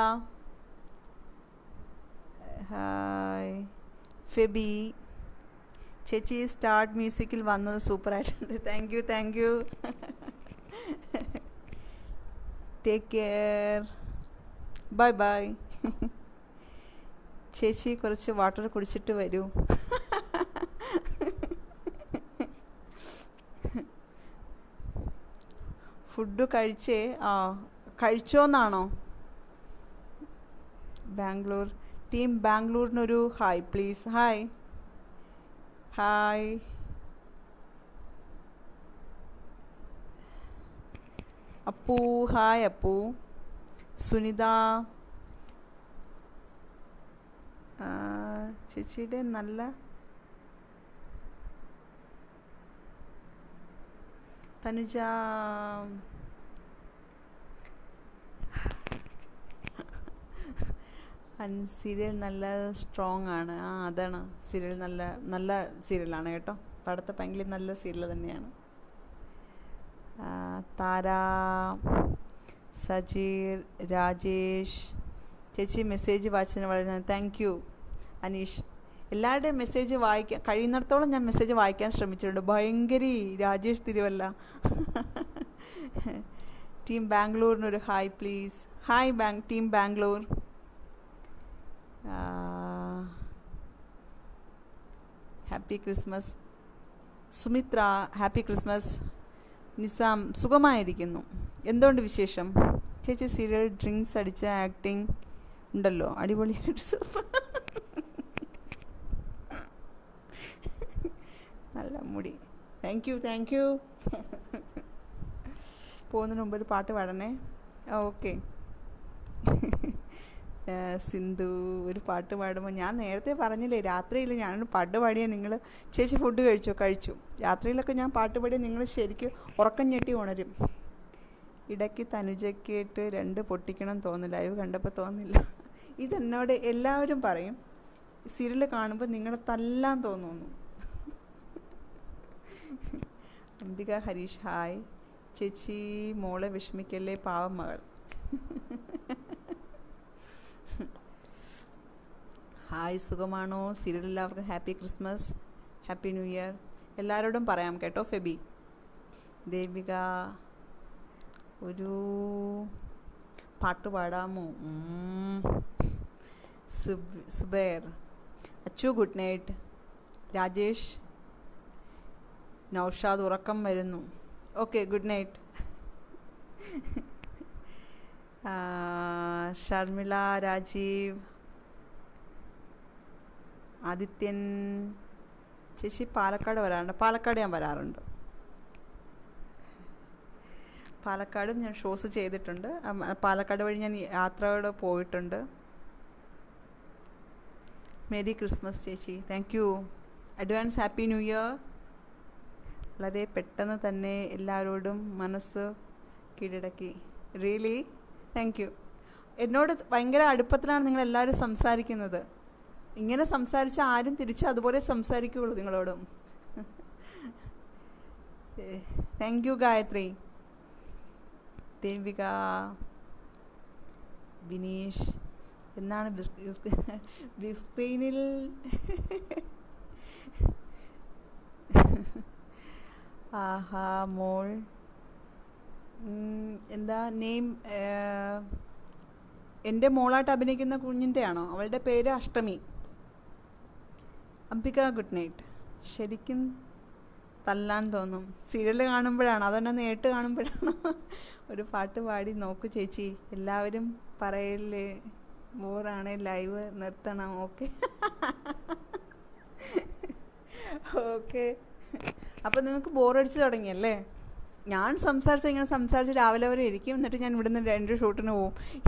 ഹായ് ഫെബി. ചേച്ചി സ്റ്റാർട്ട് മ്യൂസിക്കിൽ വന്നത് സൂപ്പറായിട്ടുണ്ട്. Thank you thank you. Take care. Bye bye. ചേച്ചി കുറച്ച് വാട്ടർ കുടിച്ചിട്ട് വരൂ. ഫുഡ് കഴിച്ചേ? ആ കഴിച്ചോന്നാണോ? ബാംഗ്ലൂർ ടീം ബാംഗ്ലൂരിനൊരു hi please. Hi hi. Appu hi. Appu. Sunitha, ചേച്ചിയുടെ നല്ല തനുജ. സീരിയൽ നല്ല സ്ട്രോങ് ആണ്. ആ അതാണ് സീരിയൽ, നല്ല നല്ല സീരിയലാണ് കേട്ടോ. പടത്തെ പങ്കിളി നല്ല സീരിയൽ തന്നെയാണ്. താര, സജീർ, രാജേഷ്. ചേച്ചി മെസ്സേജ് വായിച്ചതിന് വളരെ താങ്ക് യു. അനീഷ്, എല്ലാവരുടെയും മെസ്സേജ് വായിക്കാൻ കഴിയുന്നിടത്തോളം ഞാൻ മെസ്സേജ് വായിക്കാൻ ശ്രമിച്ചിട്ടുണ്ട്. ഭയങ്കര രാജേഷ് തിരുവല്ല. ടീം ബാംഗ്ലൂരിനൊരു hi please. Hi bank team Bangalore. Happy Christmas. Sumithra happy Christmas. Nizam സുഖമായിരിക്കുന്നു. എന്തുകൊണ്ട് വിശേഷം? ചേച്ചി സീരിയൽ ഡ്രിങ്ക്സ് അടിച്ച ആക്ടിങ് ഉണ്ടല്ലോ, അടിപൊളിയായിട്ട്. സൂപ്പർ. നല്ല മുടി. Thank you thank you. പോകുന്നതിന് മുമ്പ് ഒരു പാട്ട് പാടണേ. ഓക്കെ. സിന്ധു ഒരു പാട്ട് പാടുമ്പോൾ, ഞാൻ നേരത്തെ പറഞ്ഞില്ലേ രാത്രിയിൽ ഞാനൊരു പാട്ട് പാടിയാൽ നിങ്ങൾ ചേച്ചി ഫുഡ് കഴിച്ചോ? കഴിച്ചു. രാത്രിയിലൊക്കെ ഞാൻ പാട്ട് പാടിയാൽ നിങ്ങൾ ശരിക്കും ഉറക്കം ഞെട്ടി ഉണരും. ഇടയ്ക്ക് തനുജയ്ക്കിട്ട് രണ്ട് പൊട്ടിക്കണം തോന്നില്ല, ലൈവ് കണ്ടപ്പോൾ തോന്നില്ല. ഇതെന്നോട് എല്ലാവരും പറയും. സീരിയൽ കാണുമ്പോൾ നിങ്ങളെ തല്ലാൻ തോന്നുന്നു. അംബിക ഹരീഷ് ഹായ്. ചേച്ചി മോളെ വിഷമിക്കല്ലേ, പാവം മകൾ. ഹായ്, സുഖമാണോ? സീരിയൽ എല്ലാവർക്കും happy Christmas, happy new year എല്ലാവരോടും പറയാം കേട്ടോ. ഫെബി, ദേവിക ഒരു പാട്ട് പാടാമോ? Zubair, Achu good night. രാജേഷ്, നൗഷാദ് ഉറക്കം വരുന്നു. Okay, good night. Sharmila, Rajeev, Adithyan. ചേച്ചി പാലക്കാട് വരാറുണ്ട്? പാലക്കാട് ഞാൻ വരാറുണ്ട്. പാലക്കാടും ഞാൻ ഷോസ് ചെയ്തിട്ടുണ്ട്. പാലക്കാട് വഴി ഞാൻ യാത്രകൾ പോയിട്ടുണ്ട്. മേരി ക്രിസ്മസ് ചേച്ചി. Thank you. Advance happy new year. വളരെ പെട്ടെന്ന് തന്നെ എല്ലാവരോടും മനസ്സ് കീഴടക്കി. Really thank you. എന്നോട് ഭയങ്കര അടുപ്പത്തിലാണ് നിങ്ങളെല്ലാവരും സംസാരിക്കുന്നത്. ഇങ്ങനെ സംസാരിച്ച ആരും തിരിച്ച് അതുപോലെ സംസാരിക്കുകയുള്ളൂ നിങ്ങളോടും. Thank you Gayathri. ദേവിക, വിനീഷ്, എന്നാണ് ബിഗ് സ്ക്രീനിൽ ആഹാ മോൾ എന്താ നെയിം? എൻ്റെ മോളായിട്ട് അഭിനയിക്കുന്ന കുഞ്ഞിൻ്റെ ആണോ? അവളുടെ പേര് അഷ്ടമി. Ambika good night. ശരിക്കും തല്ലാൻ തോന്നും സീരിയൽ കാണുമ്പോഴാണോ അതെന്നെ നേരിട്ട് കാണുമ്പോഴാണോ? ഒരു പാട്ട് പാടി നോക്കൂ ചേച്ചി. എല്ലാവരും പറയല്ലേ ബോറാണ്, ലൈവ് നിർത്തണം. Okay okay. അപ്പോൾ നിങ്ങൾക്ക് ബോറടിച്ച് തുടങ്ങിയല്ലേ? ഞാൻ സംസാരിച്ച് ഇങ്ങനെ സംസാരിച്ച് രാവിലെ വരെ ഇരിക്കും, എന്നിട്ട് ഞാൻ ഇവിടുന്ന് രണ്ട് ഷൂട്ടിന് പോവും.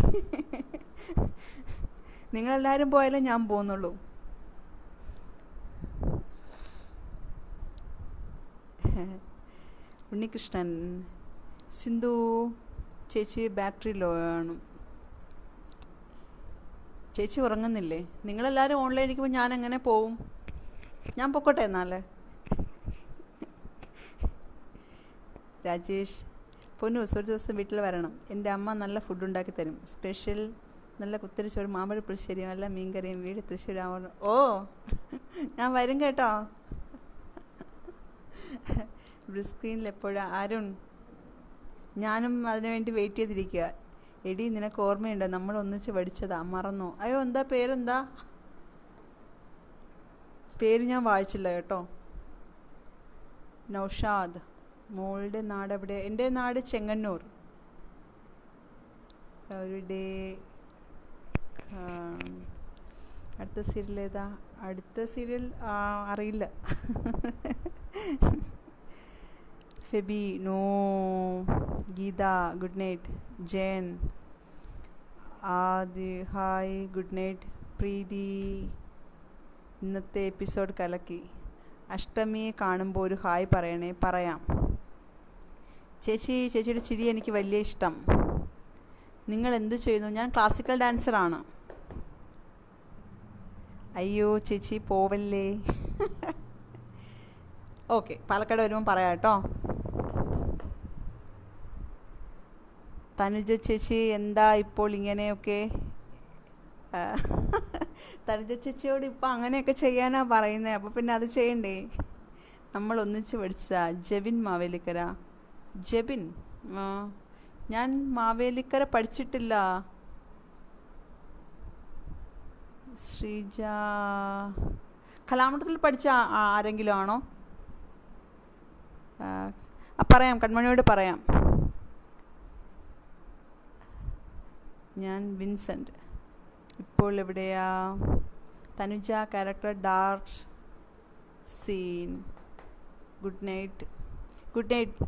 നിങ്ങളെല്ലാവരും പോയാലേ ഞാൻ പോകുന്നുള്ളൂ. ഉണ്ണികൃഷ്ണൻ, സിന്ധു ചേച്ചി ബാറ്ററി ലോ ആണ്. ചേച്ചി ഉറങ്ങുന്നില്ലേ? നിങ്ങളെല്ലാവരും ഓൺലൈൻ ഇരിക്കുമ്പോൾ ഞാൻ എങ്ങനെ പോവും? ഞാൻ പൊക്കോട്ടെ എന്നാലേ. രാജേഷ്, പൊന്നൂസ് ഒരു ദിവസം വീട്ടിൽ വരണം. എൻ്റെ അമ്മ നല്ല ഫുഡ് ഉണ്ടാക്കി തരും. സ്പെഷ്യൽ നല്ല കുത്തിരിച്ചോറും മാമ്പഴ പുളിശ്ശേരിയും നല്ല മീൻകറിയും. വീട് തൃശ്ശൂരാവണം. ഓ, ഞാൻ വരും കേട്ടോ. സ്ക്രീനിൽ എപ്പോഴാ? അരുൺ, ഞാനും അതിനു വേണ്ടി വെയിറ്റ് ചെയ്തിരിക്കുക. എടി നിനക്ക് ഓർമ്മയുണ്ടോ നമ്മൾ ഒന്നിച്ച് പഠിച്ചതാ? മറന്നോ? അയ്യോ, എന്താ പേരെന്താ? പേര് ഞാൻ വായിച്ചില്ല കേട്ടോ. നൗഷാദ്, മോളുടെ നാട് എവിടെ? എൻ്റെ നാട് ചെങ്ങന്നൂർ. അവിടെ അടുത്ത സീരിയൽ ഏതാ? അടുത്ത സീരിയൽ അറിയില്ല. Febi no. Geetha good night. Jayan, Adi hi good night. Preethi, ഇന്നത്തെ എപ്പിസോഡ് കലക്കി. അഷ്ടമിയെ കാണുമ്പോൾ ഒരു ഹായ് പറയണേ. പറയാം ചേച്ചി. ചേച്ചിയുടെ ചിരി എനിക്ക് വലിയ ഇഷ്ടം. നിങ്ങൾ എന്ത് ചെയ്യുന്നു? ഞാൻ ക്ലാസിക്കൽ ഡാൻസറാണ്. അയ്യോ ചേച്ചി പോവല്ലേ. ഓക്കെ, പാലക്കാട് വരുമ്പോൾ പറയാം കേട്ടോ. തനുജ ചേച്ചി എന്താ ഇപ്പോൾ ഇങ്ങനെയൊക്കെ? തനുജ ചേച്ചിയോട് ഇപ്പം അങ്ങനെയൊക്കെ ചെയ്യാനാ പറയുന്നത്. അപ്പോൾ പിന്നെ അത് ചെയ്യണ്ടേ? നമ്മൾ ഒന്നിച്ച് പഠിച്ചതാ. ജെബിൻ മാവേലിക്കര. ജെബിൻ, ഞാൻ മാവേലിക്കര പഠിച്ചിട്ടില്ല. ശ്രീജ, കലാമണ്ഡലത്തിൽ പഠിച്ച ആരെങ്കിലും ആണോ? പറയാം, കൺമണിയോട് പറയാം. ഞാൻ വിൻസെൻ്റ്. ഇപ്പോൾ എവിടെയാ? Thanuja character dark scene. Good night. Good night.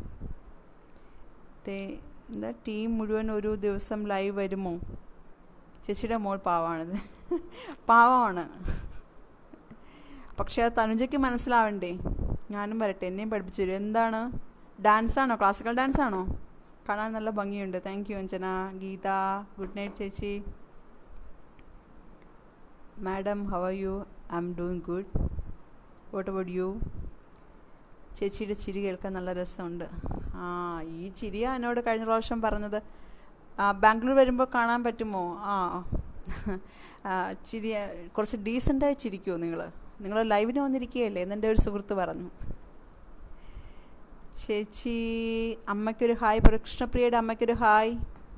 എന്താ ടീം മുഴുവൻ ഒരു ദിവസം ലൈവ് വരുമോ? ചേച്ചിയുടെ മോൾ പാവമാണിത്. പാവമാണ്, പക്ഷേ അത് തനുജയ്ക്ക് മനസ്സിലാവണ്ടേ. ഞാനും വരട്ടെ, എന്നെയും പഠിപ്പിച്ചു തരും. എന്താണ്, ഡാൻസാണോ? ക്ലാസിക്കൽ ഡാൻസാണോ? കാണാൻ നല്ല ഭംഗിയുണ്ട്. Thank you Anjana. Geetha good night ചേച്ചി. Madam how are you? I M doing good. What about you? ചേച്ചിയുടെ ചിരി കേൾക്കാൻ നല്ല രസമുണ്ട്. ആ ഈ ചിരിയാണ് എന്നോട് കഴിഞ്ഞ പ്രാവശ്യം പറഞ്ഞത്. ബാംഗ്ലൂർ വരുമ്പോൾ കാണാൻ പറ്റുമോ? ആ ചിരി കുറച്ച് ഡീസൻ്റായി ചിരിക്കുമോ നിങ്ങൾ? നിങ്ങൾ ലൈവിന് വന്നിരിക്കുകയല്ലേ എന്നെൻ്റെ ഒരു സുഹൃത്ത് പറഞ്ഞു. ചേച്ചി അമ്മയ്ക്കൊരു ഹായ് പറയും. കൃഷ്ണപ്രിയയുടെ അമ്മയ്ക്കൊരു ഹായ്.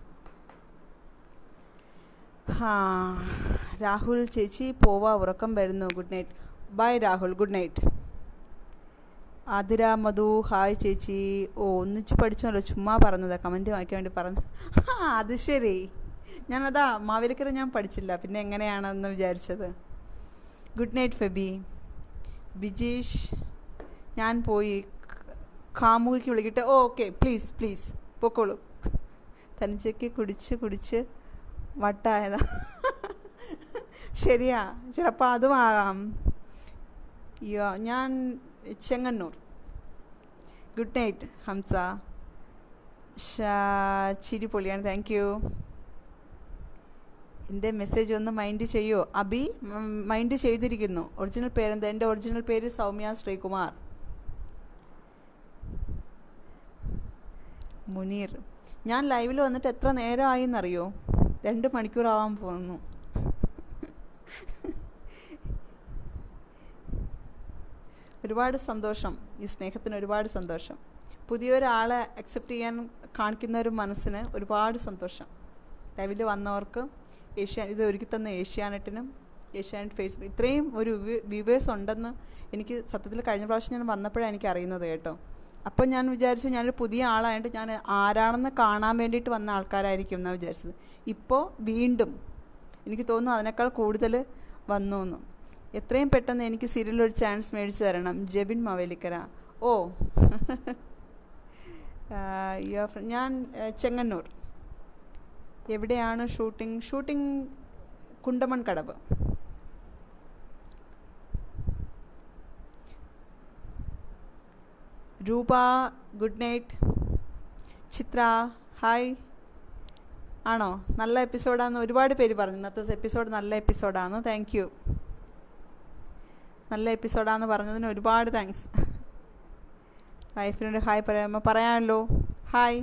ആ രാഹുൽ ചേച്ചി പോവാ, ഉറക്കം വരുന്നു. Good night. Bye Rahul, good night. Athira Madhu hi ചേച്ചി. ഓ ഒന്നിച്ച് പഠിച്ചല്ലോ, ചുമ്മാ പറഞ്ഞതാ, കമൻറ്റ് വായിക്കാൻ വേണ്ടി പറഞ്ഞു. ആ അത് ശരി, ഞാനതാ മാവേലിക്കര ഞാൻ പഠിച്ചില്ല, പിന്നെ എങ്ങനെയാണെന്ന് വിചാരിച്ചത്. Good night Febi. വിജീഷ് ഞാൻ പോയി, കാമുകിക്ക് വിളിക്കട്ടെ? ഓ ഓക്കെ, പ്ലീസ് പ്ലീസ് പൊക്കോളൂ. തനിച്ചയ്ക്ക് കുടിച്ച് കുടിച്ച് വട്ടായതാ. ശരിയാ, ചിലപ്പോൾ അതും ആകാം. ഞാൻ ചെങ്ങന്നൂർ. Good night Hamsa. ചിരി പൊളിയാണ്, താങ്ക് യു. എൻ്റെ മെസ്സേജ് ഒന്ന് മൈൻഡ് ചെയ്യുമോ? അബി മൈൻഡ് ചെയ്തിരിക്കുന്നു. ഒറിജിനൽ പേരെന്താ? എൻ്റെ ഒറിജിനൽ പേര് സൗമ്യ ശ്രീകുമാർ. മുനീർ ഞാൻ ലൈവിൽ വന്നിട്ട് എത്ര നേരമായി എന്നറിയോ? രണ്ട് മണിക്കൂറാവാൻ പോകുന്നു. ഒരുപാട് സന്തോഷം, ഈ സ്നേഹത്തിന് ഒരുപാട് സന്തോഷം. പുതിയൊരാളെ അക്സെപ്റ്റ് ചെയ്യാൻ കാണിക്കുന്ന ഒരു മനസ്സിന് ഒരുപാട് സന്തോഷം. ലൈവിൽ വന്നവർക്ക് ഏഷ്യ ഇത് ഒരുക്കി തന്ന ഏഷ്യാനെറ്റിനും ഏഷ്യാനെറ്റ് ഫേസ്ബുക്ക് ഇത്രയും ഒരു വ്യൂവേഴ്സ് ഉണ്ടെന്ന് എനിക്ക് സത്യത്തിൽ കഴിഞ്ഞ പ്രാവശ്യം ഞാൻ വന്നപ്പോഴാണ് എനിക്ക് അറിയുന്നത് കേട്ടോ. അപ്പോൾ ഞാൻ വിചാരിച്ചു ഞാനൊരു പുതിയ ആളായിട്ട് ഞാൻ ആരാണെന്ന് കാണാൻ വേണ്ടിയിട്ട് വന്ന ആൾക്കാരായിരിക്കും എന്നാണ് വിചാരിച്ചത്. ഇപ്പോൾ വീണ്ടും എനിക്ക് തോന്നുന്നു അതിനേക്കാൾ കൂടുതൽ വന്നു എന്ന്. എത്രയും പെട്ടെന്ന് എനിക്ക് സീരിയലിൽ ഒരു ചാൻസ് മേടിച്ച് തരണം. ജെബിൻ മാവേലിക്കര. ഓ ഞാൻ ചെങ്ങന്നൂർ. എവിടെയാണ് ഷൂട്ടിംഗ്? ഷൂട്ടിംഗ് കുണ്ടമൺ കടവ്. രൂപ ഗുഡ് നൈറ്റ്. ചിത്ര ഹായ്. ആണോ? നല്ല എപ്പിസോഡാണെന്ന് ഒരുപാട് പേര് പറഞ്ഞു. ഇന്നത്തെ എപ്പിസോഡ് നല്ല എപ്പിസോഡാണ്, താങ്ക് യു. നല്ല എപ്പിസോഡാണെന്ന് പറഞ്ഞതിന് ഒരുപാട് താങ്ക്സ്. വൈഫിനോട് ഹായ് പറയാമോ? പറയാമല്ലോ. ഹായ്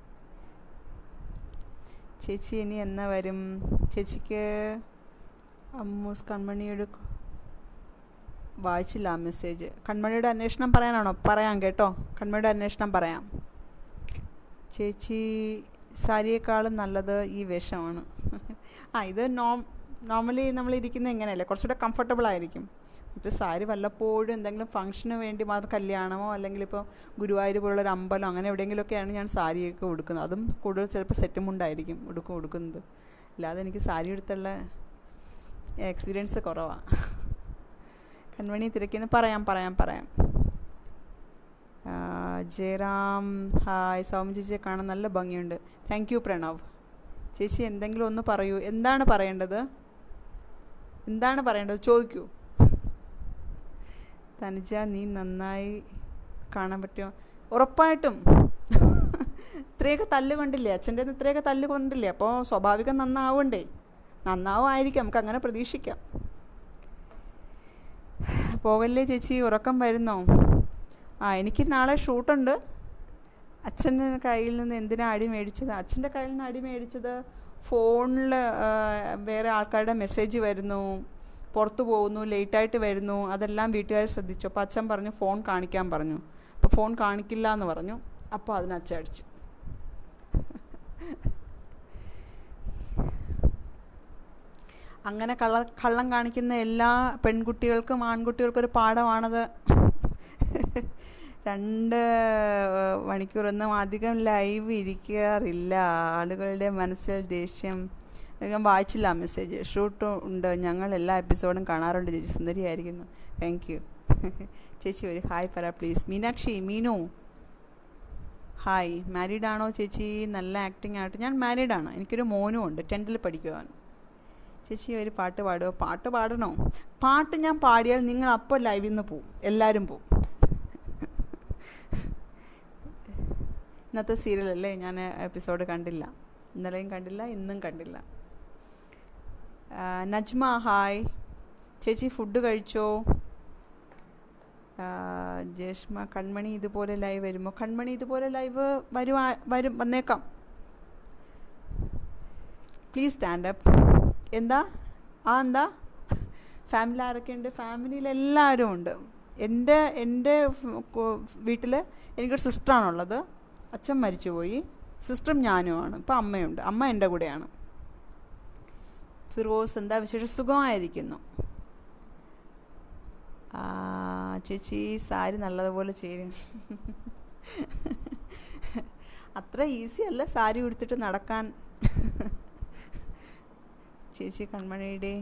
ചേച്ചി, ഇനി എന്നാ വരും? ചേച്ചിക്ക് അമ്മൂസ് കൺമണിയുടെ വായിച്ചില്ല ആ മെസ്സേജ്. കൺമണിയുടെ അന്വേഷണം പറയാനാണോ? പറയാം കേട്ടോ, കൺമണിയുടെ അന്വേഷണം പറയാം. ചേച്ചി സാരിയേക്കാളും നല്ലത് ഈ വേഷമാണ്. ആ ഇത് നോ നോർമലി നമ്മൾ ഇരിക്കുന്നത് എങ്ങനെയല്ലേ, കുറച്ചുകൂടെ കംഫർട്ടബിൾ ആയിരിക്കും. മറ്റേ സാരി വല്ലപ്പോഴും എന്തെങ്കിലും ഫംഗ്ഷന് വേണ്ടി മാത്രം, കല്യാണമോ അല്ലെങ്കിൽ ഇപ്പോൾ ഗുരുവായൂർ പോലുള്ളൊരു അമ്പലം അങ്ങനെ എവിടെയെങ്കിലുമൊക്കെയാണ് ഞാൻ സാരിയൊക്കെ ഉടുക്കുന്നത്. അതും കൂടുതൽ ചിലപ്പോൾ സെറ്റും മുണ്ടായിരിക്കും ഉടുക്കും ഉടുക്കുന്നത്. അല്ലാതെ എനിക്ക് സാരി എടുത്തുള്ള എക്സ്പീരിയൻസ് കുറവാണ്. കൺമണി തിരക്കിന്ന് പറയാം പറയാം പറയാം. ജയറാം ഹായ്. സൗമ്യ ചേച്ചിയെ കാണാൻ നല്ല ഭംഗിയുണ്ട്. Thank you Pranav. ചേച്ചി എന്തെങ്കിലും ഒന്ന് പറയൂ. എന്താണ് പറയേണ്ടത്? എന്താണ് പറയേണ്ടത് ചോദിക്കൂ. തനുജ നീ നന്നായി കാണാൻ പറ്റുമോ? ഉറപ്പായിട്ടും. ഇത്രയൊക്കെ തല്ല് കൊണ്ടില്ലേ, അച്ഛൻ്റെ ഇത്രയൊക്കെ തല്ല് കൊണ്ടില്ലേ, അപ്പോൾ സ്വാഭാവികം നന്നാവണ്ടേ? നന്നാവുമായിരിക്കും, നമുക്ക് അങ്ങനെ പ്രതീക്ഷിക്കാം. പോകല്ലേ ചേച്ചി, ഉറക്കം വരുന്നോ? ആ എനിക്ക് നാളെ ഷൂട്ടുണ്ട്. അച്ഛൻ്റെ കയ്യിൽ നിന്ന് എന്തിനാ അടി മേടിച്ചത്? അച്ഛൻ്റെ കയ്യിൽ നിന്ന് അടി മേടിച്ചത് ഫോണിൽ വേറെ ആൾക്കാരുടെ മെസ്സേജ് വരുന്നു, പുറത്തു പോകുന്നു, ലേറ്റായിട്ട് വരുന്നു, അതെല്ലാം വീട്ടുകാർ ശ്രദ്ധിച്ചു. അപ്പോൾ അച്ഛൻ പറഞ്ഞു ഫോൺ കാണിക്കാൻ പറഞ്ഞു. അപ്പോൾ ഫോൺ കാണിക്കില്ല എന്ന് പറഞ്ഞു. അപ്പോൾ അതിന് അച്ഛൻ അടിച്ചു. അങ്ങനെ കള്ള കള്ളം കാണിക്കുന്ന എല്ലാ പെൺകുട്ടികൾക്കും ആൺകുട്ടികൾക്കും ഒരു പാഠമാണത്. രണ്ട് മണിക്കൂറൊന്നും അധികം ലൈവ് ഇരിക്കാറില്ല. ആളുകളുടെ മനസ്സിൽ ദേഷ്യം. ഞാൻ വായിച്ചില്ല ആ മെസ്സേജ്. ഷൂട്ട് ഉണ്ട്, ഞങ്ങൾ എല്ലാ എപ്പിസോഡും കാണാറുണ്ട് ചേച്ചി, സുന്ദരിയായിരിക്കുന്നു. Thank you. ചേച്ചി ഒരു ഹായ് പറ please. Meenakshi, Meenu hi. Married ആണോ ചേച്ചി? നല്ല ആക്ടിങ് ആയിട്ട്. ഞാൻ മാരീഡാണ്, എനിക്കൊരു മോനും ഉണ്ട്, ടെൻത്തിൽ പഠിക്കുവാൻ. ചേച്ചി ഒരു പാട്ട് പാടുമോ? പാട്ട് പാടണോ? പാട്ട് ഞാൻ പാടിയാൽ നിങ്ങൾ അപ്പോൾ ലൈവിൽ നിന്ന് പോവും, എല്ലാവരും പോവും. ഇന്നത്തെ സീരിയലല്ലേ, ഞാൻ എപ്പിസോഡ് കണ്ടില്ല, ഇന്നലെയും കണ്ടില്ല, ഇന്നും കണ്ടില്ല. നജ്മ ഹായ്. ചേച്ചി ഫുഡ് കഴിച്ചോ? ജേഷ്മ കൺമണി ഇതുപോലെ ലൈവ് വരുമോ? കൺമണി ഇതുപോലെ ലൈവ് വരുവാ വരും വന്നേക്കാം. Please stand up. എന്താ ആ എന്താ ഫാമിലി ആരൊക്കെ ഉണ്ട്? ഫാമിലിയിലെല്ലാവരും ഉണ്ട്. എൻ്റെ എൻ്റെ വീട്ടിൽ എനിക്കൊരു സിസ്റ്ററാണുള്ളത്. അച്ഛൻ മരിച്ചുപോയി, സിസ്റ്ററും ഞാനുമാണ്. ഇപ്പം അമ്മയുണ്ട്, അമ്മ എൻ്റെ കൂടെയാണ്. ഫിറോസ് എന്താ വിശേഷം? സുഖമായിരിക്കുന്നു. ചേച്ചി സാരി നല്ലതുപോലെ ചേരും. അത്ര ഈസി അല്ല സാരി ഉടുത്തിട്ട് നടക്കാൻ. ചേച്ചി കൺമണിയുടെ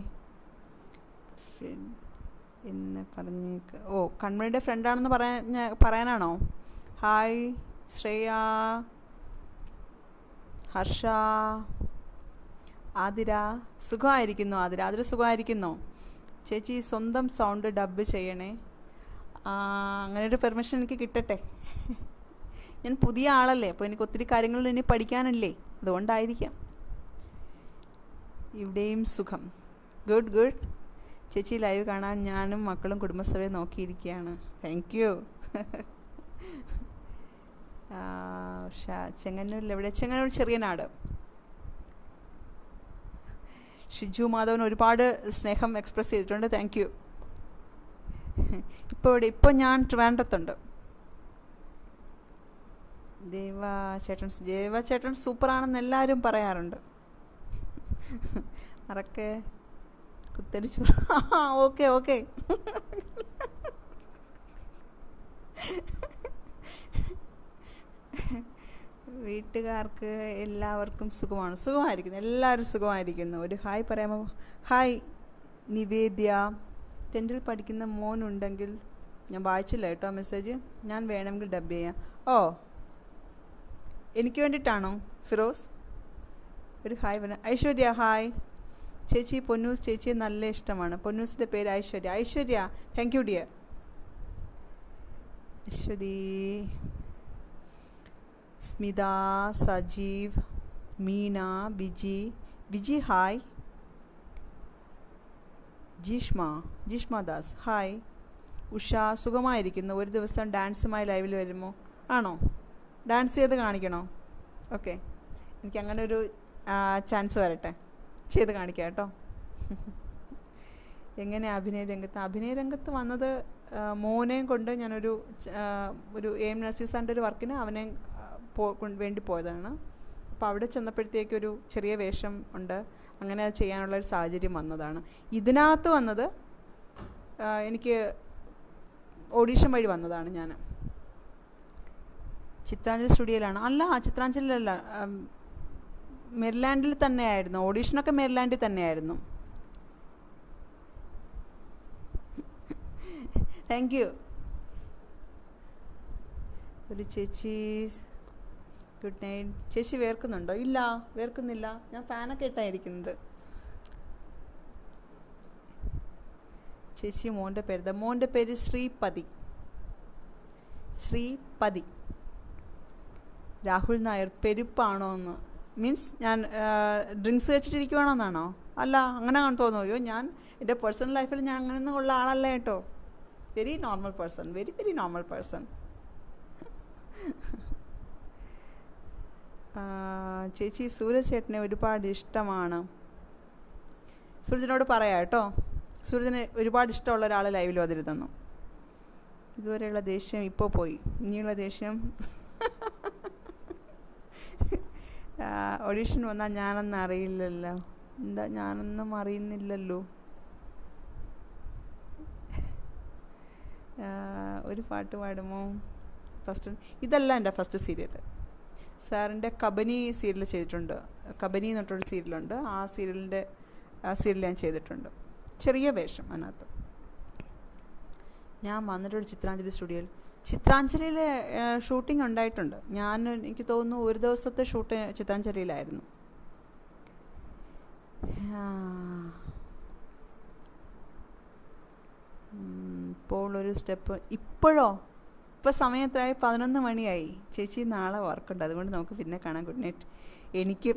എന്ന് പറഞ്ഞേക്ക്. ഓ, കൺമണിയുടെ ഫ്രണ്ടാണെന്ന് പറയാൻ പറയാനാണോ? ഹായ് ശ്രേയ, ഹർഷ, ആതിര. സുഖമായിരിക്കുന്നു ആതിര. ആതിര സുഖമായിരിക്കുന്നോ? ചേച്ചി സ്വന്തം സൗണ്ട് ഡബ് ചെയ്യണേ. അങ്ങനെ ഒരു പെർമിഷൻ എനിക്ക് കിട്ടട്ടെ. ഞാൻ പുതിയ ആളല്ലേ, അപ്പോൾ എനിക്ക് ഒത്തിരി കാര്യങ്ങൾ ഇനി പഠിക്കാനല്ലേ, അതുകൊണ്ടായിരിക്കാം. ഇവിടെയും സുഖം. Good good. ചേച്ചി ലൈവ് കാണാൻ ഞാനും മക്കളും കുടുംബസഭയെ നോക്കിയിരിക്കുകയാണ്. Thank you. ചെങ്ങന്നൂരിൽ എവിടെ? ചെങ്ങന്നൂർ ചെറിയ നാട്. ഷിജു മാധവൻ ഒരുപാട് സ്നേഹം എക്സ്പ്രസ് ചെയ്തിട്ടുണ്ട്, താങ്ക് യു. ഇപ്പോൾ ഇവിടെ ഇപ്പോൾ ഞാൻ ട്രിവാൻഡ്രത്തുണ്ട്. ദേവ ചേട്ടൻ ദേവ ചേട്ടൻ സൂപ്പറാണെന്ന് എല്ലാവരും പറയാറുണ്ട്. മറക്കെ കുത്തരിച്ചു. Okay okay. വീട്ടുകാർക്ക് എല്ലാവർക്കും സുഖമാണ്. സുഖമായിരിക്കുന്നു, എല്ലാവരും സുഖമായിരിക്കുന്നു. ഒരു ഹായ് പറയാമോ? ഹായ് നിവേദ്യ. ടെൻത്തിൽ പഠിക്കുന്ന മോനുണ്ടെങ്കിൽ ഞാൻ വായിച്ചില്ല കേട്ടോ മെസ്സേജ്, ഞാൻ വേണമെങ്കിൽ ഡബ് ചെയ്യാം. ഓ, എനിക്ക് വേണ്ടിയിട്ടാണോ ഫിറോസ്? ഒരു ഹായ് പറയാം. ഐശ്വര്യ ഹായ്. ചേച്ചി പൊന്നൂസ് ചേച്ചിയെ നല്ല ഇഷ്ടമാണ്. പൊന്നൂസിൻ്റെ പേര് Aishwarya. Aishwarya thank you dear. Aswathy, Smitha, Sajeev, Meena, Biji. Biji hi. Jeeshma Jeeshma Das hi. Usha സുഖമായിരിക്കുന്നു. ഒരു ദിവസം ഡാൻസുമായി ലൈവിൽ വരുമോ? ആണോ? ഡാൻസ് ചെയ്ത് കാണിക്കണോ? ഓക്കെ, എനിക്ക് അങ്ങനെ ഒരു ചാൻസ് വരട്ടെ, ചെയ്ത് കാണിക്കാം കേട്ടോ. എങ്ങനെ അഭിനയ രംഗത്ത്? അഭിനയ രംഗത്ത് വന്നത് മോനെയും കൊണ്ട് ഞാനൊരു ഒരു എം നസീസാൻ്റെ ഒരു വർക്കിന് അവനെ പോ വേണ്ടി പോയതാണ്. അപ്പോൾ അവിടെ ചെന്നപ്പോഴത്തേക്കൊരു ചെറിയ വേഷം ഉണ്ട്, അങ്ങനെ അത് ചെയ്യാനുള്ളൊരു സാഹചര്യം വന്നതാണ്. ഇതിനകത്ത് വന്നത് എനിക്ക് ഓഡീഷൻ വഴി വന്നതാണ്. ഞാൻ ചിത്രാഞ്ജലി സ്റ്റുഡിയോയിലാണ്. അല്ല, ചിത്രാഞ്ജലിയിലല്ല, മെരിലാൻഡിൽ തന്നെയായിരുന്നു. ഓഡീഷനൊക്കെ മെരിലാൻഡിൽ തന്നെയായിരുന്നു. Thank you. ഒരു ചേച്ചി ഗുഡ് നൈറ്റ്. ചേച്ചി വേർക്കുന്നുണ്ടോ? ഇല്ല, വേർക്കുന്നില്ല. ഞാൻ ഫാനൊക്കെ ഇട്ടായിരിക്കുന്നത്. ചേച്ചി മോൻ്റെ പേര്? മോൻ്റെ പേര് ശ്രീപതി. ശ്രീപതി. രാഹുൽ നായർ. പെരുപ്പാണോ എന്ന് മീൻസ് ഞാൻ ഡ്രിങ്ക്സ് കഴിച്ചിട്ടിരിക്കുവാണോ എന്നാണോ? അല്ല, അങ്ങനെ തോന്നുമോ? അയ്യോ, ഞാൻ എൻ്റെ പേഴ്സണൽ ലൈഫിൽ ഞാൻ അങ്ങനെയൊന്നും ഉള്ള ആളല്ല കേട്ടോ. Very normal person, very very normal person. ചേച്ചി സൂരജ് ചേട്ടനെ ഒരുപാട് ഇഷ്ടമാണ്. സൂരജിനോട് പറയാം കേട്ടോ. സൂരജിന് ഒരുപാട് ഇഷ്ടമുള്ള ഒരാൾ ലൈവിൽ വന്നിരുന്നു. ഇതുവരെയുള്ള ദേഷ്യം ഇപ്പോൾ പോയി, ഇനിയുള്ള ദേഷ്യം ഓഡീഷൻ വന്നാൽ ഞാനൊന്നും അറിയില്ലല്ലോ. എന്താ ഞാനൊന്നും അറിയുന്നില്ലല്ലോ. ഒരു പാട്ട് പാടുമോ? ഫസ്റ്റ് ഇതല്ല എൻ്റെ ഫസ്റ്റ് സീരിയൽ. സാറിൻ്റെ കബനി സീരിയൽ ചെയ്തിട്ടുണ്ട്. കബനി എന്ന് പറഞ്ഞൊരു സീരിയലുണ്ട്, ആ സീരിയലിൻ്റെ ആ സീരിയൽ ഞാൻ ചെയ്തിട്ടുണ്ട്. ചെറിയ വേഷം അതിനകത്ത്. ഞാൻ വന്നിട്ടൊരു ചിത്രാഞ്ജലി സ്റ്റുഡിയോയിൽ. ചിത്രാഞ്ജലിയിൽ ഷൂട്ടിംഗ് ഉണ്ടായിട്ടുണ്ട്. ഞാൻ എനിക്ക് തോന്നുന്നു ഒരു ദിവസത്തെ ഷൂട്ട് ചിത്രാഞ്ജലിയിലായിരുന്നു. ഇപ്പോൾ ഒരു സ്റ്റെപ്പ്. ഇപ്പോഴോ? ഇപ്പോൾ സമയത്തായി പതിനൊന്ന് മണിയായി. ചേച്ചി നാളെ വർക്കുണ്ട്, അതുകൊണ്ട് നമുക്ക് പിന്നെ കാണാം. Good night. എനിക്ക്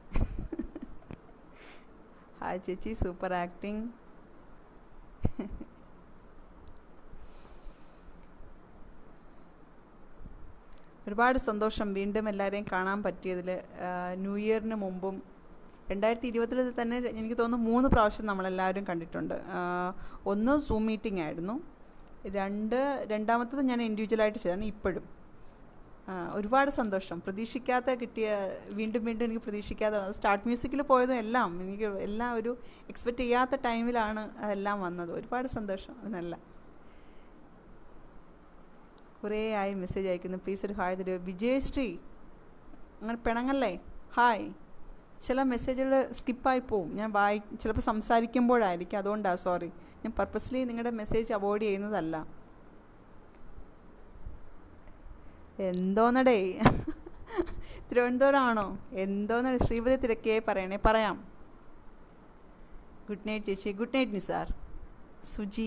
ഹായ് ചേച്ചി, സൂപ്പർ ആക്ടിങ്. ഒരുപാട് സന്തോഷം വീണ്ടും എല്ലാവരെയും കാണാൻ പറ്റിയതിൽ. ന്യൂ ഇയറിന് മുമ്പും രണ്ടായിരത്തി ഇരുപതിൽ തന്നെ എനിക്ക് തോന്നുന്നു മൂന്ന് പ്രാവശ്യം നമ്മളെല്ലാവരും കണ്ടിട്ടുണ്ട്. ഒന്ന് സൂം മീറ്റിംഗ് ആയിരുന്നു, രണ്ട് രണ്ടാമത്തത് ഞാൻ ഇൻഡിവിജ്വലായിട്ട് ചെയ്താണ് ഇപ്പോഴും. ഒരുപാട് സന്തോഷം. പ്രതീക്ഷിക്കാത്ത കിട്ടിയ, വീണ്ടും വീണ്ടും എനിക്ക് പ്രതീക്ഷിക്കാതെ സ്റ്റാർട്ട് മ്യൂസിക്കിൽ പോയതും എല്ലാം എനിക്ക് എല്ലാം ഒരു എക്സ്പെക്റ്റ് ചെയ്യാത്ത ടൈമിലാണ് അതെല്ലാം വന്നത്. ഒരുപാട് സന്തോഷം അതിനെല്ലാം. കുറേ ആയി മെസ്സേജ് അയക്കുന്നു. പ്ലീസ് ഒരു ഹായ് തരുമോ? വിജയശ്രീ, അങ്ങനെ പിണങ്ങല്ലേ. ഹായ്. ചില മെസ്സേജുകൾ സ്കിപ്പായി പോവും, ഞാൻ വായി ചിലപ്പോൾ സംസാരിക്കുമ്പോഴായിരിക്കും, അതുകൊണ്ടാണ് സോറി. ഞാൻ പർപ്പസ്ലി നിങ്ങളുടെ മെസ്സേജ് അവോയ്ഡ് ചെയ്യുന്നതല്ല. എന്തോന്നടേ, തിരുവനന്തപുരമാണോ? എന്തോന്നടേ, ശ്രീപതി തിരക്കിയായി പറയണേ. പറയാം. ഗുഡ് നൈറ്റ് ചേച്ചി. Good night Nisar. സുജി,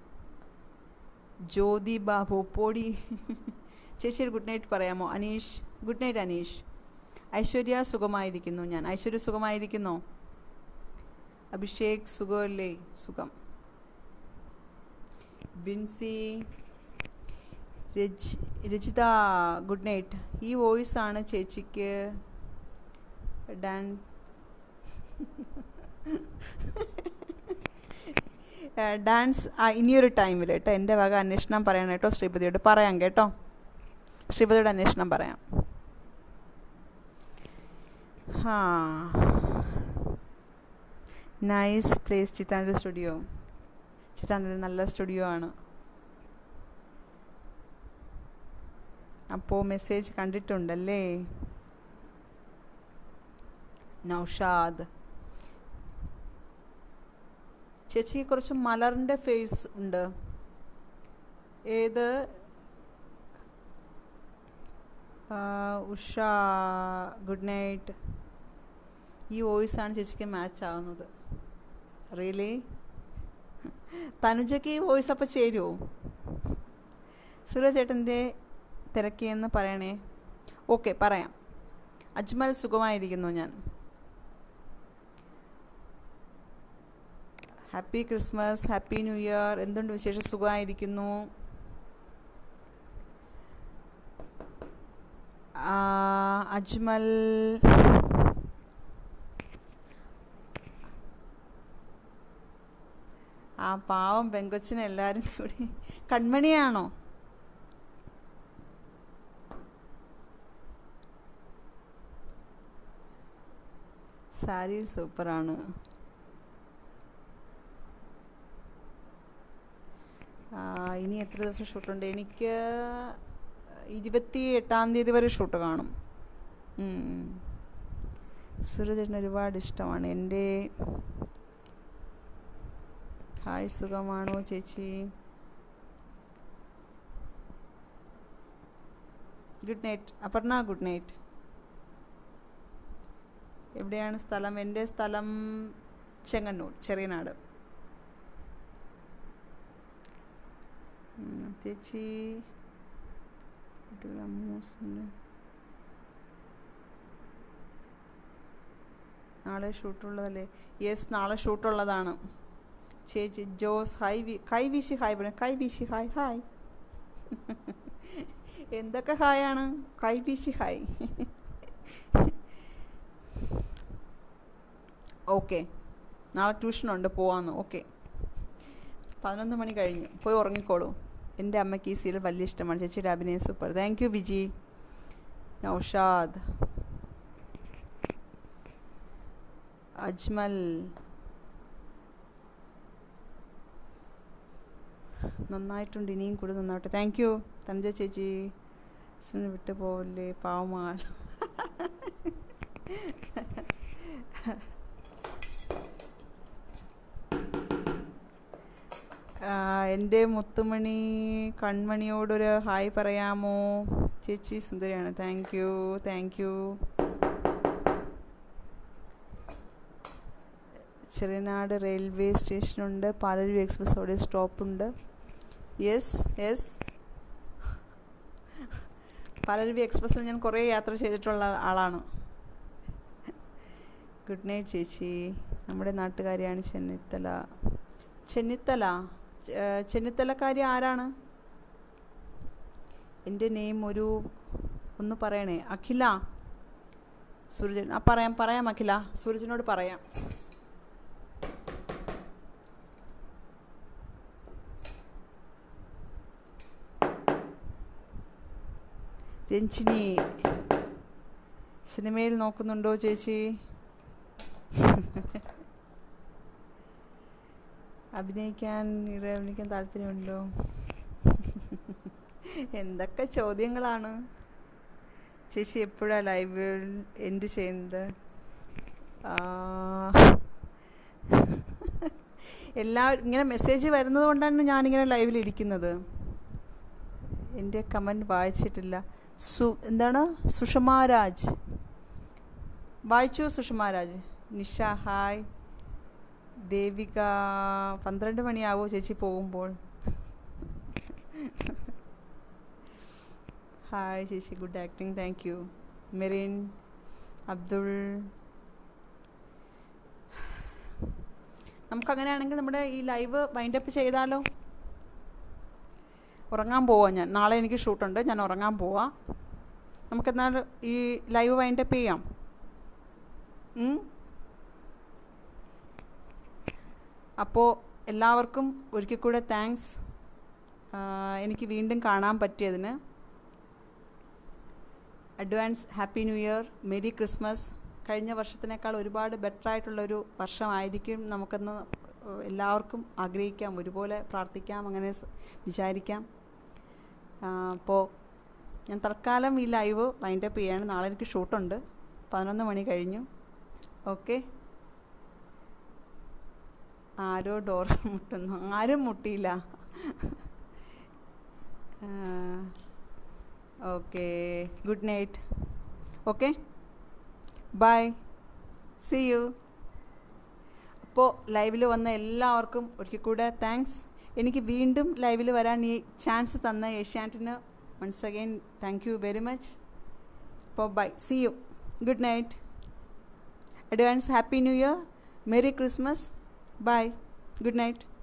ജ്യോതി ബാബു, പോടി. ചേച്ചി ഒരു ഗുഡ് നൈറ്റ് പറയാമോ? Aneesh, good night Aneesh. ഐശ്വര്യ, സുഖമായിരിക്കുന്നു ഞാൻ. ഐശ്വര്യ സുഖമായിരിക്കുന്നോ? അഭിഷേക്, സുഖമല്ലേ? സുഖം. ബിൻസി, രജ് രജിത, ഗുഡ് നൈറ്റ്. ഈ വോയിസ് ആണ് ചേച്ചിക്ക് ഡാൻ ഡാൻസ് ഇനിയൊരു ടൈമിൽ കേട്ടോ. എൻ്റെ വക അന്വേഷണം പറയണം കേട്ടോ. ശ്രീപതിയോട് പറയാം കേട്ടോ. ശ്രീപതിയോട് അന്വേഷണം പറയാം. ഹാ, nice place Chitranjali studio. Chitranjali നല്ല സ്റ്റുഡിയോ ആണ്. അപ്പോൾ മെസ്സേജ് കണ്ടിട്ടുണ്ടല്ലേ. നൗഷാദ്, ചേച്ചി കുറച്ച് മലറിൻ്റെ ഫേസ് ഉണ്ട്. ഏത്? Usha, good night. ഈ വോയിസാണ് ചേച്ചിക്ക് മാച്ച് ആവുന്നത്. റിയലി? തനുജയ്ക്ക് ഈ വോയിസ് അപ്പോൾ ചേരുമോ? സുരചേട്ടൻ്റെ തിരക്കിയെന്ന് പറയണേ. ഓക്കെ, പറയാം. അജ്മൽ, സുഖമായിരിക്കുന്നു ഞാൻ. Happy Christmas, happy new year. എന്തുണ്ട് വിശേഷം? സുഖമായിരിക്കുന്നു. അജ്മൽ, ആ പാവം പെങ്കൊച്ചിനെ എല്ലാവരും കൂടി. കൺമണിയാണോ? സാരി സൂപ്പറാണ്. ഇനി എത്ര ദിവസം ഷൂട്ടുണ്ട്? എനിക്ക് ഇരുപത്തി എട്ടാം തീയതി വരെ ഷൂട്ട് കാണും. സുരചേട്ടന് ഒരുപാട് ഇഷ്ടമാണ്. എൻ്റെ ഹായ്, സുഖമാണോ ചേച്ചി? Good night. Aparna, good night. എവിടെയാണ് സ്ഥലം? എൻ്റെ സ്ഥലം ചെങ്ങന്നൂർ, ചെറിയനാട്. ചേച്ചി നാളെ ഷൂട്ടുള്ളതല്ലേ? യെസ്, നാളെ ഷൂട്ടുള്ളതാണ്. ചേച്ചി ജോസ്, ഹായ്. വി കൈ വീശി ഹായ് പറയാം. കൈ വീശി ഹായ്. ഹായ് എന്തൊക്കെ ഹായാണ്? കൈ വീശി ഹായ്. ഓക്കെ, നാളെ ട്യൂഷനുണ്ട്, പോവാന്ന്. ഓക്കെ, പതിനൊന്ന് മണി കഴിഞ്ഞു, പോയി ഉറങ്ങിക്കോളൂ. എൻ്റെ അമ്മയ്ക്ക് ഈ സീരിയൽ വലിയ ഇഷ്ടമാണ്. ചേച്ചിയുടെ അഭിനയം super. Thank you Viji. Naushad, Ajmal, നന്നായിട്ടുണ്ട്. ഇനിയും കൂടെ നന്നാവട്ടെ. താങ്ക് യു തനുജ ചേച്ചി. വിട്ടു പോവല്ലേ, പാവമാൾ. എൻ്റെ മുത്തുമണി കൺമണിയോടൊരു ഹായ് പറയാമോ? ചേച്ചി സുന്ദരിയാണ്. Thank you thank you. Cheriyanad railway സ്റ്റേഷനുണ്ട്, പാലരുവി എക്സ്പ്രസ് അവിടെ സ്റ്റോപ്പുണ്ട്. യെസ് യെസ്, പാലരുവി എക്സ്പ്രസ്സിൽ ഞാൻ കുറേ യാത്ര ചെയ്തിട്ടുള്ള ആളാണ്. ഗുഡ് നൈറ്റ് ചേച്ചി. നമ്മുടെ നാട്ടുകാരിയാണ് ചെന്നിത്തല. ചെന്നിത്തല ചെന്നിത്തലക്കാരി ആരാണ്? എൻ്റെ നെയിം ഒരു ഒന്ന് പറയണേ. അഖില. സൂരജൻ. ആ പറയാം പറയാം അഖില, സൂരജിനോട് പറയാം. രഞ്ജിനി, സിനിമയിൽ നോക്കുന്നുണ്ടോ ചേച്ചി? അഭിനയിക്കാൻ അഭിനയിക്കാൻ താല്പര്യമുണ്ടോ? എന്തൊക്കെ ചോദ്യങ്ങളാണ് ചേച്ചി. എപ്പോഴാണ് ലൈവ് എൻഡ് ചെയ്യുന്നത്? എല്ലാവരും ഇങ്ങനെ മെസ്സേജ് വരുന്നത് കൊണ്ടാണ് ഞാനിങ്ങനെ ലൈവിലിരിക്കുന്നത്. എൻ്റെ കമൻറ്റ് വായിച്ചിട്ടില്ല. സു എന്താണ് സുഷമാരാജ് വായിച്ചു? സുഷമാരാജ്. നിഷ ഹായ്. ദേവിക പന്ത്രണ്ട് മണിയാവോ ചേച്ചി പോകുമ്പോൾ? ഹായ് ചേച്ചി, good acting, thank you. Merin Abdul. നമുക്കങ്ങനെയാണെങ്കിൽ നമ്മുടെ ഈ ലൈവ് വൈൻഡപ്പ് ചെയ്താലോ? ഉറങ്ങാൻ പോവാം ഞാൻ. നാളെ എനിക്ക് ഷൂട്ടുണ്ട്, ഞാൻ ഉറങ്ങാൻ പോവാം. നമുക്കെന്നാൽ ഈ ലൈവ് വൈൻഡപ്പ് ചെയ്യാം. അപ്പോൾ എല്ലാവർക്കും ഒരിക്കൽ കൂടെ താങ്ക്സ്, എനിക്ക് വീണ്ടും കാണാൻ പറ്റിയതിന്. Advance happy new year, merry Christmas. കഴിഞ്ഞ വർഷത്തിനേക്കാൾ ഒരുപാട് ബെറ്റർ ആയിട്ടുള്ളൊരു വർഷമായിരിക്കും നമുക്കെന്ന് എല്ലാവർക്കും ആഗ്രഹിക്കാം, ഒരുപോലെ പ്രാർത്ഥിക്കാം, അങ്ങനെ വിചാരിക്കാം. അപ്പോൾ ഞാൻ തൽക്കാലം ഈ ലൈവ് വൈൻഡപ്പ് ചെയ്യാണ്. നാളെ എനിക്ക് ഷൂട്ടുണ്ട്, പതിനൊന്ന് മണി കഴിഞ്ഞു. ഓക്കെ. ആരോ ഡോർ മുട്ടുന്നു. ആരും മുട്ടിയില്ല. Okay, good night. Okay, bye, see you. അപ്പോൾ ലൈവിൽ വന്ന എല്ലാവർക്കും ഒരിക്കൽ കൂടെ താങ്ക്സ്. എനിക്ക് വീണ്ടും ലൈവിൽ വരാൻ ഈ ചാൻസ് തന്ന ഏഷ്യാനെറ്റിന് once again thank you very much. അപ്പോൾ bye, see you, good night. Advance happy new year, merry Christmas. Bye. Good night.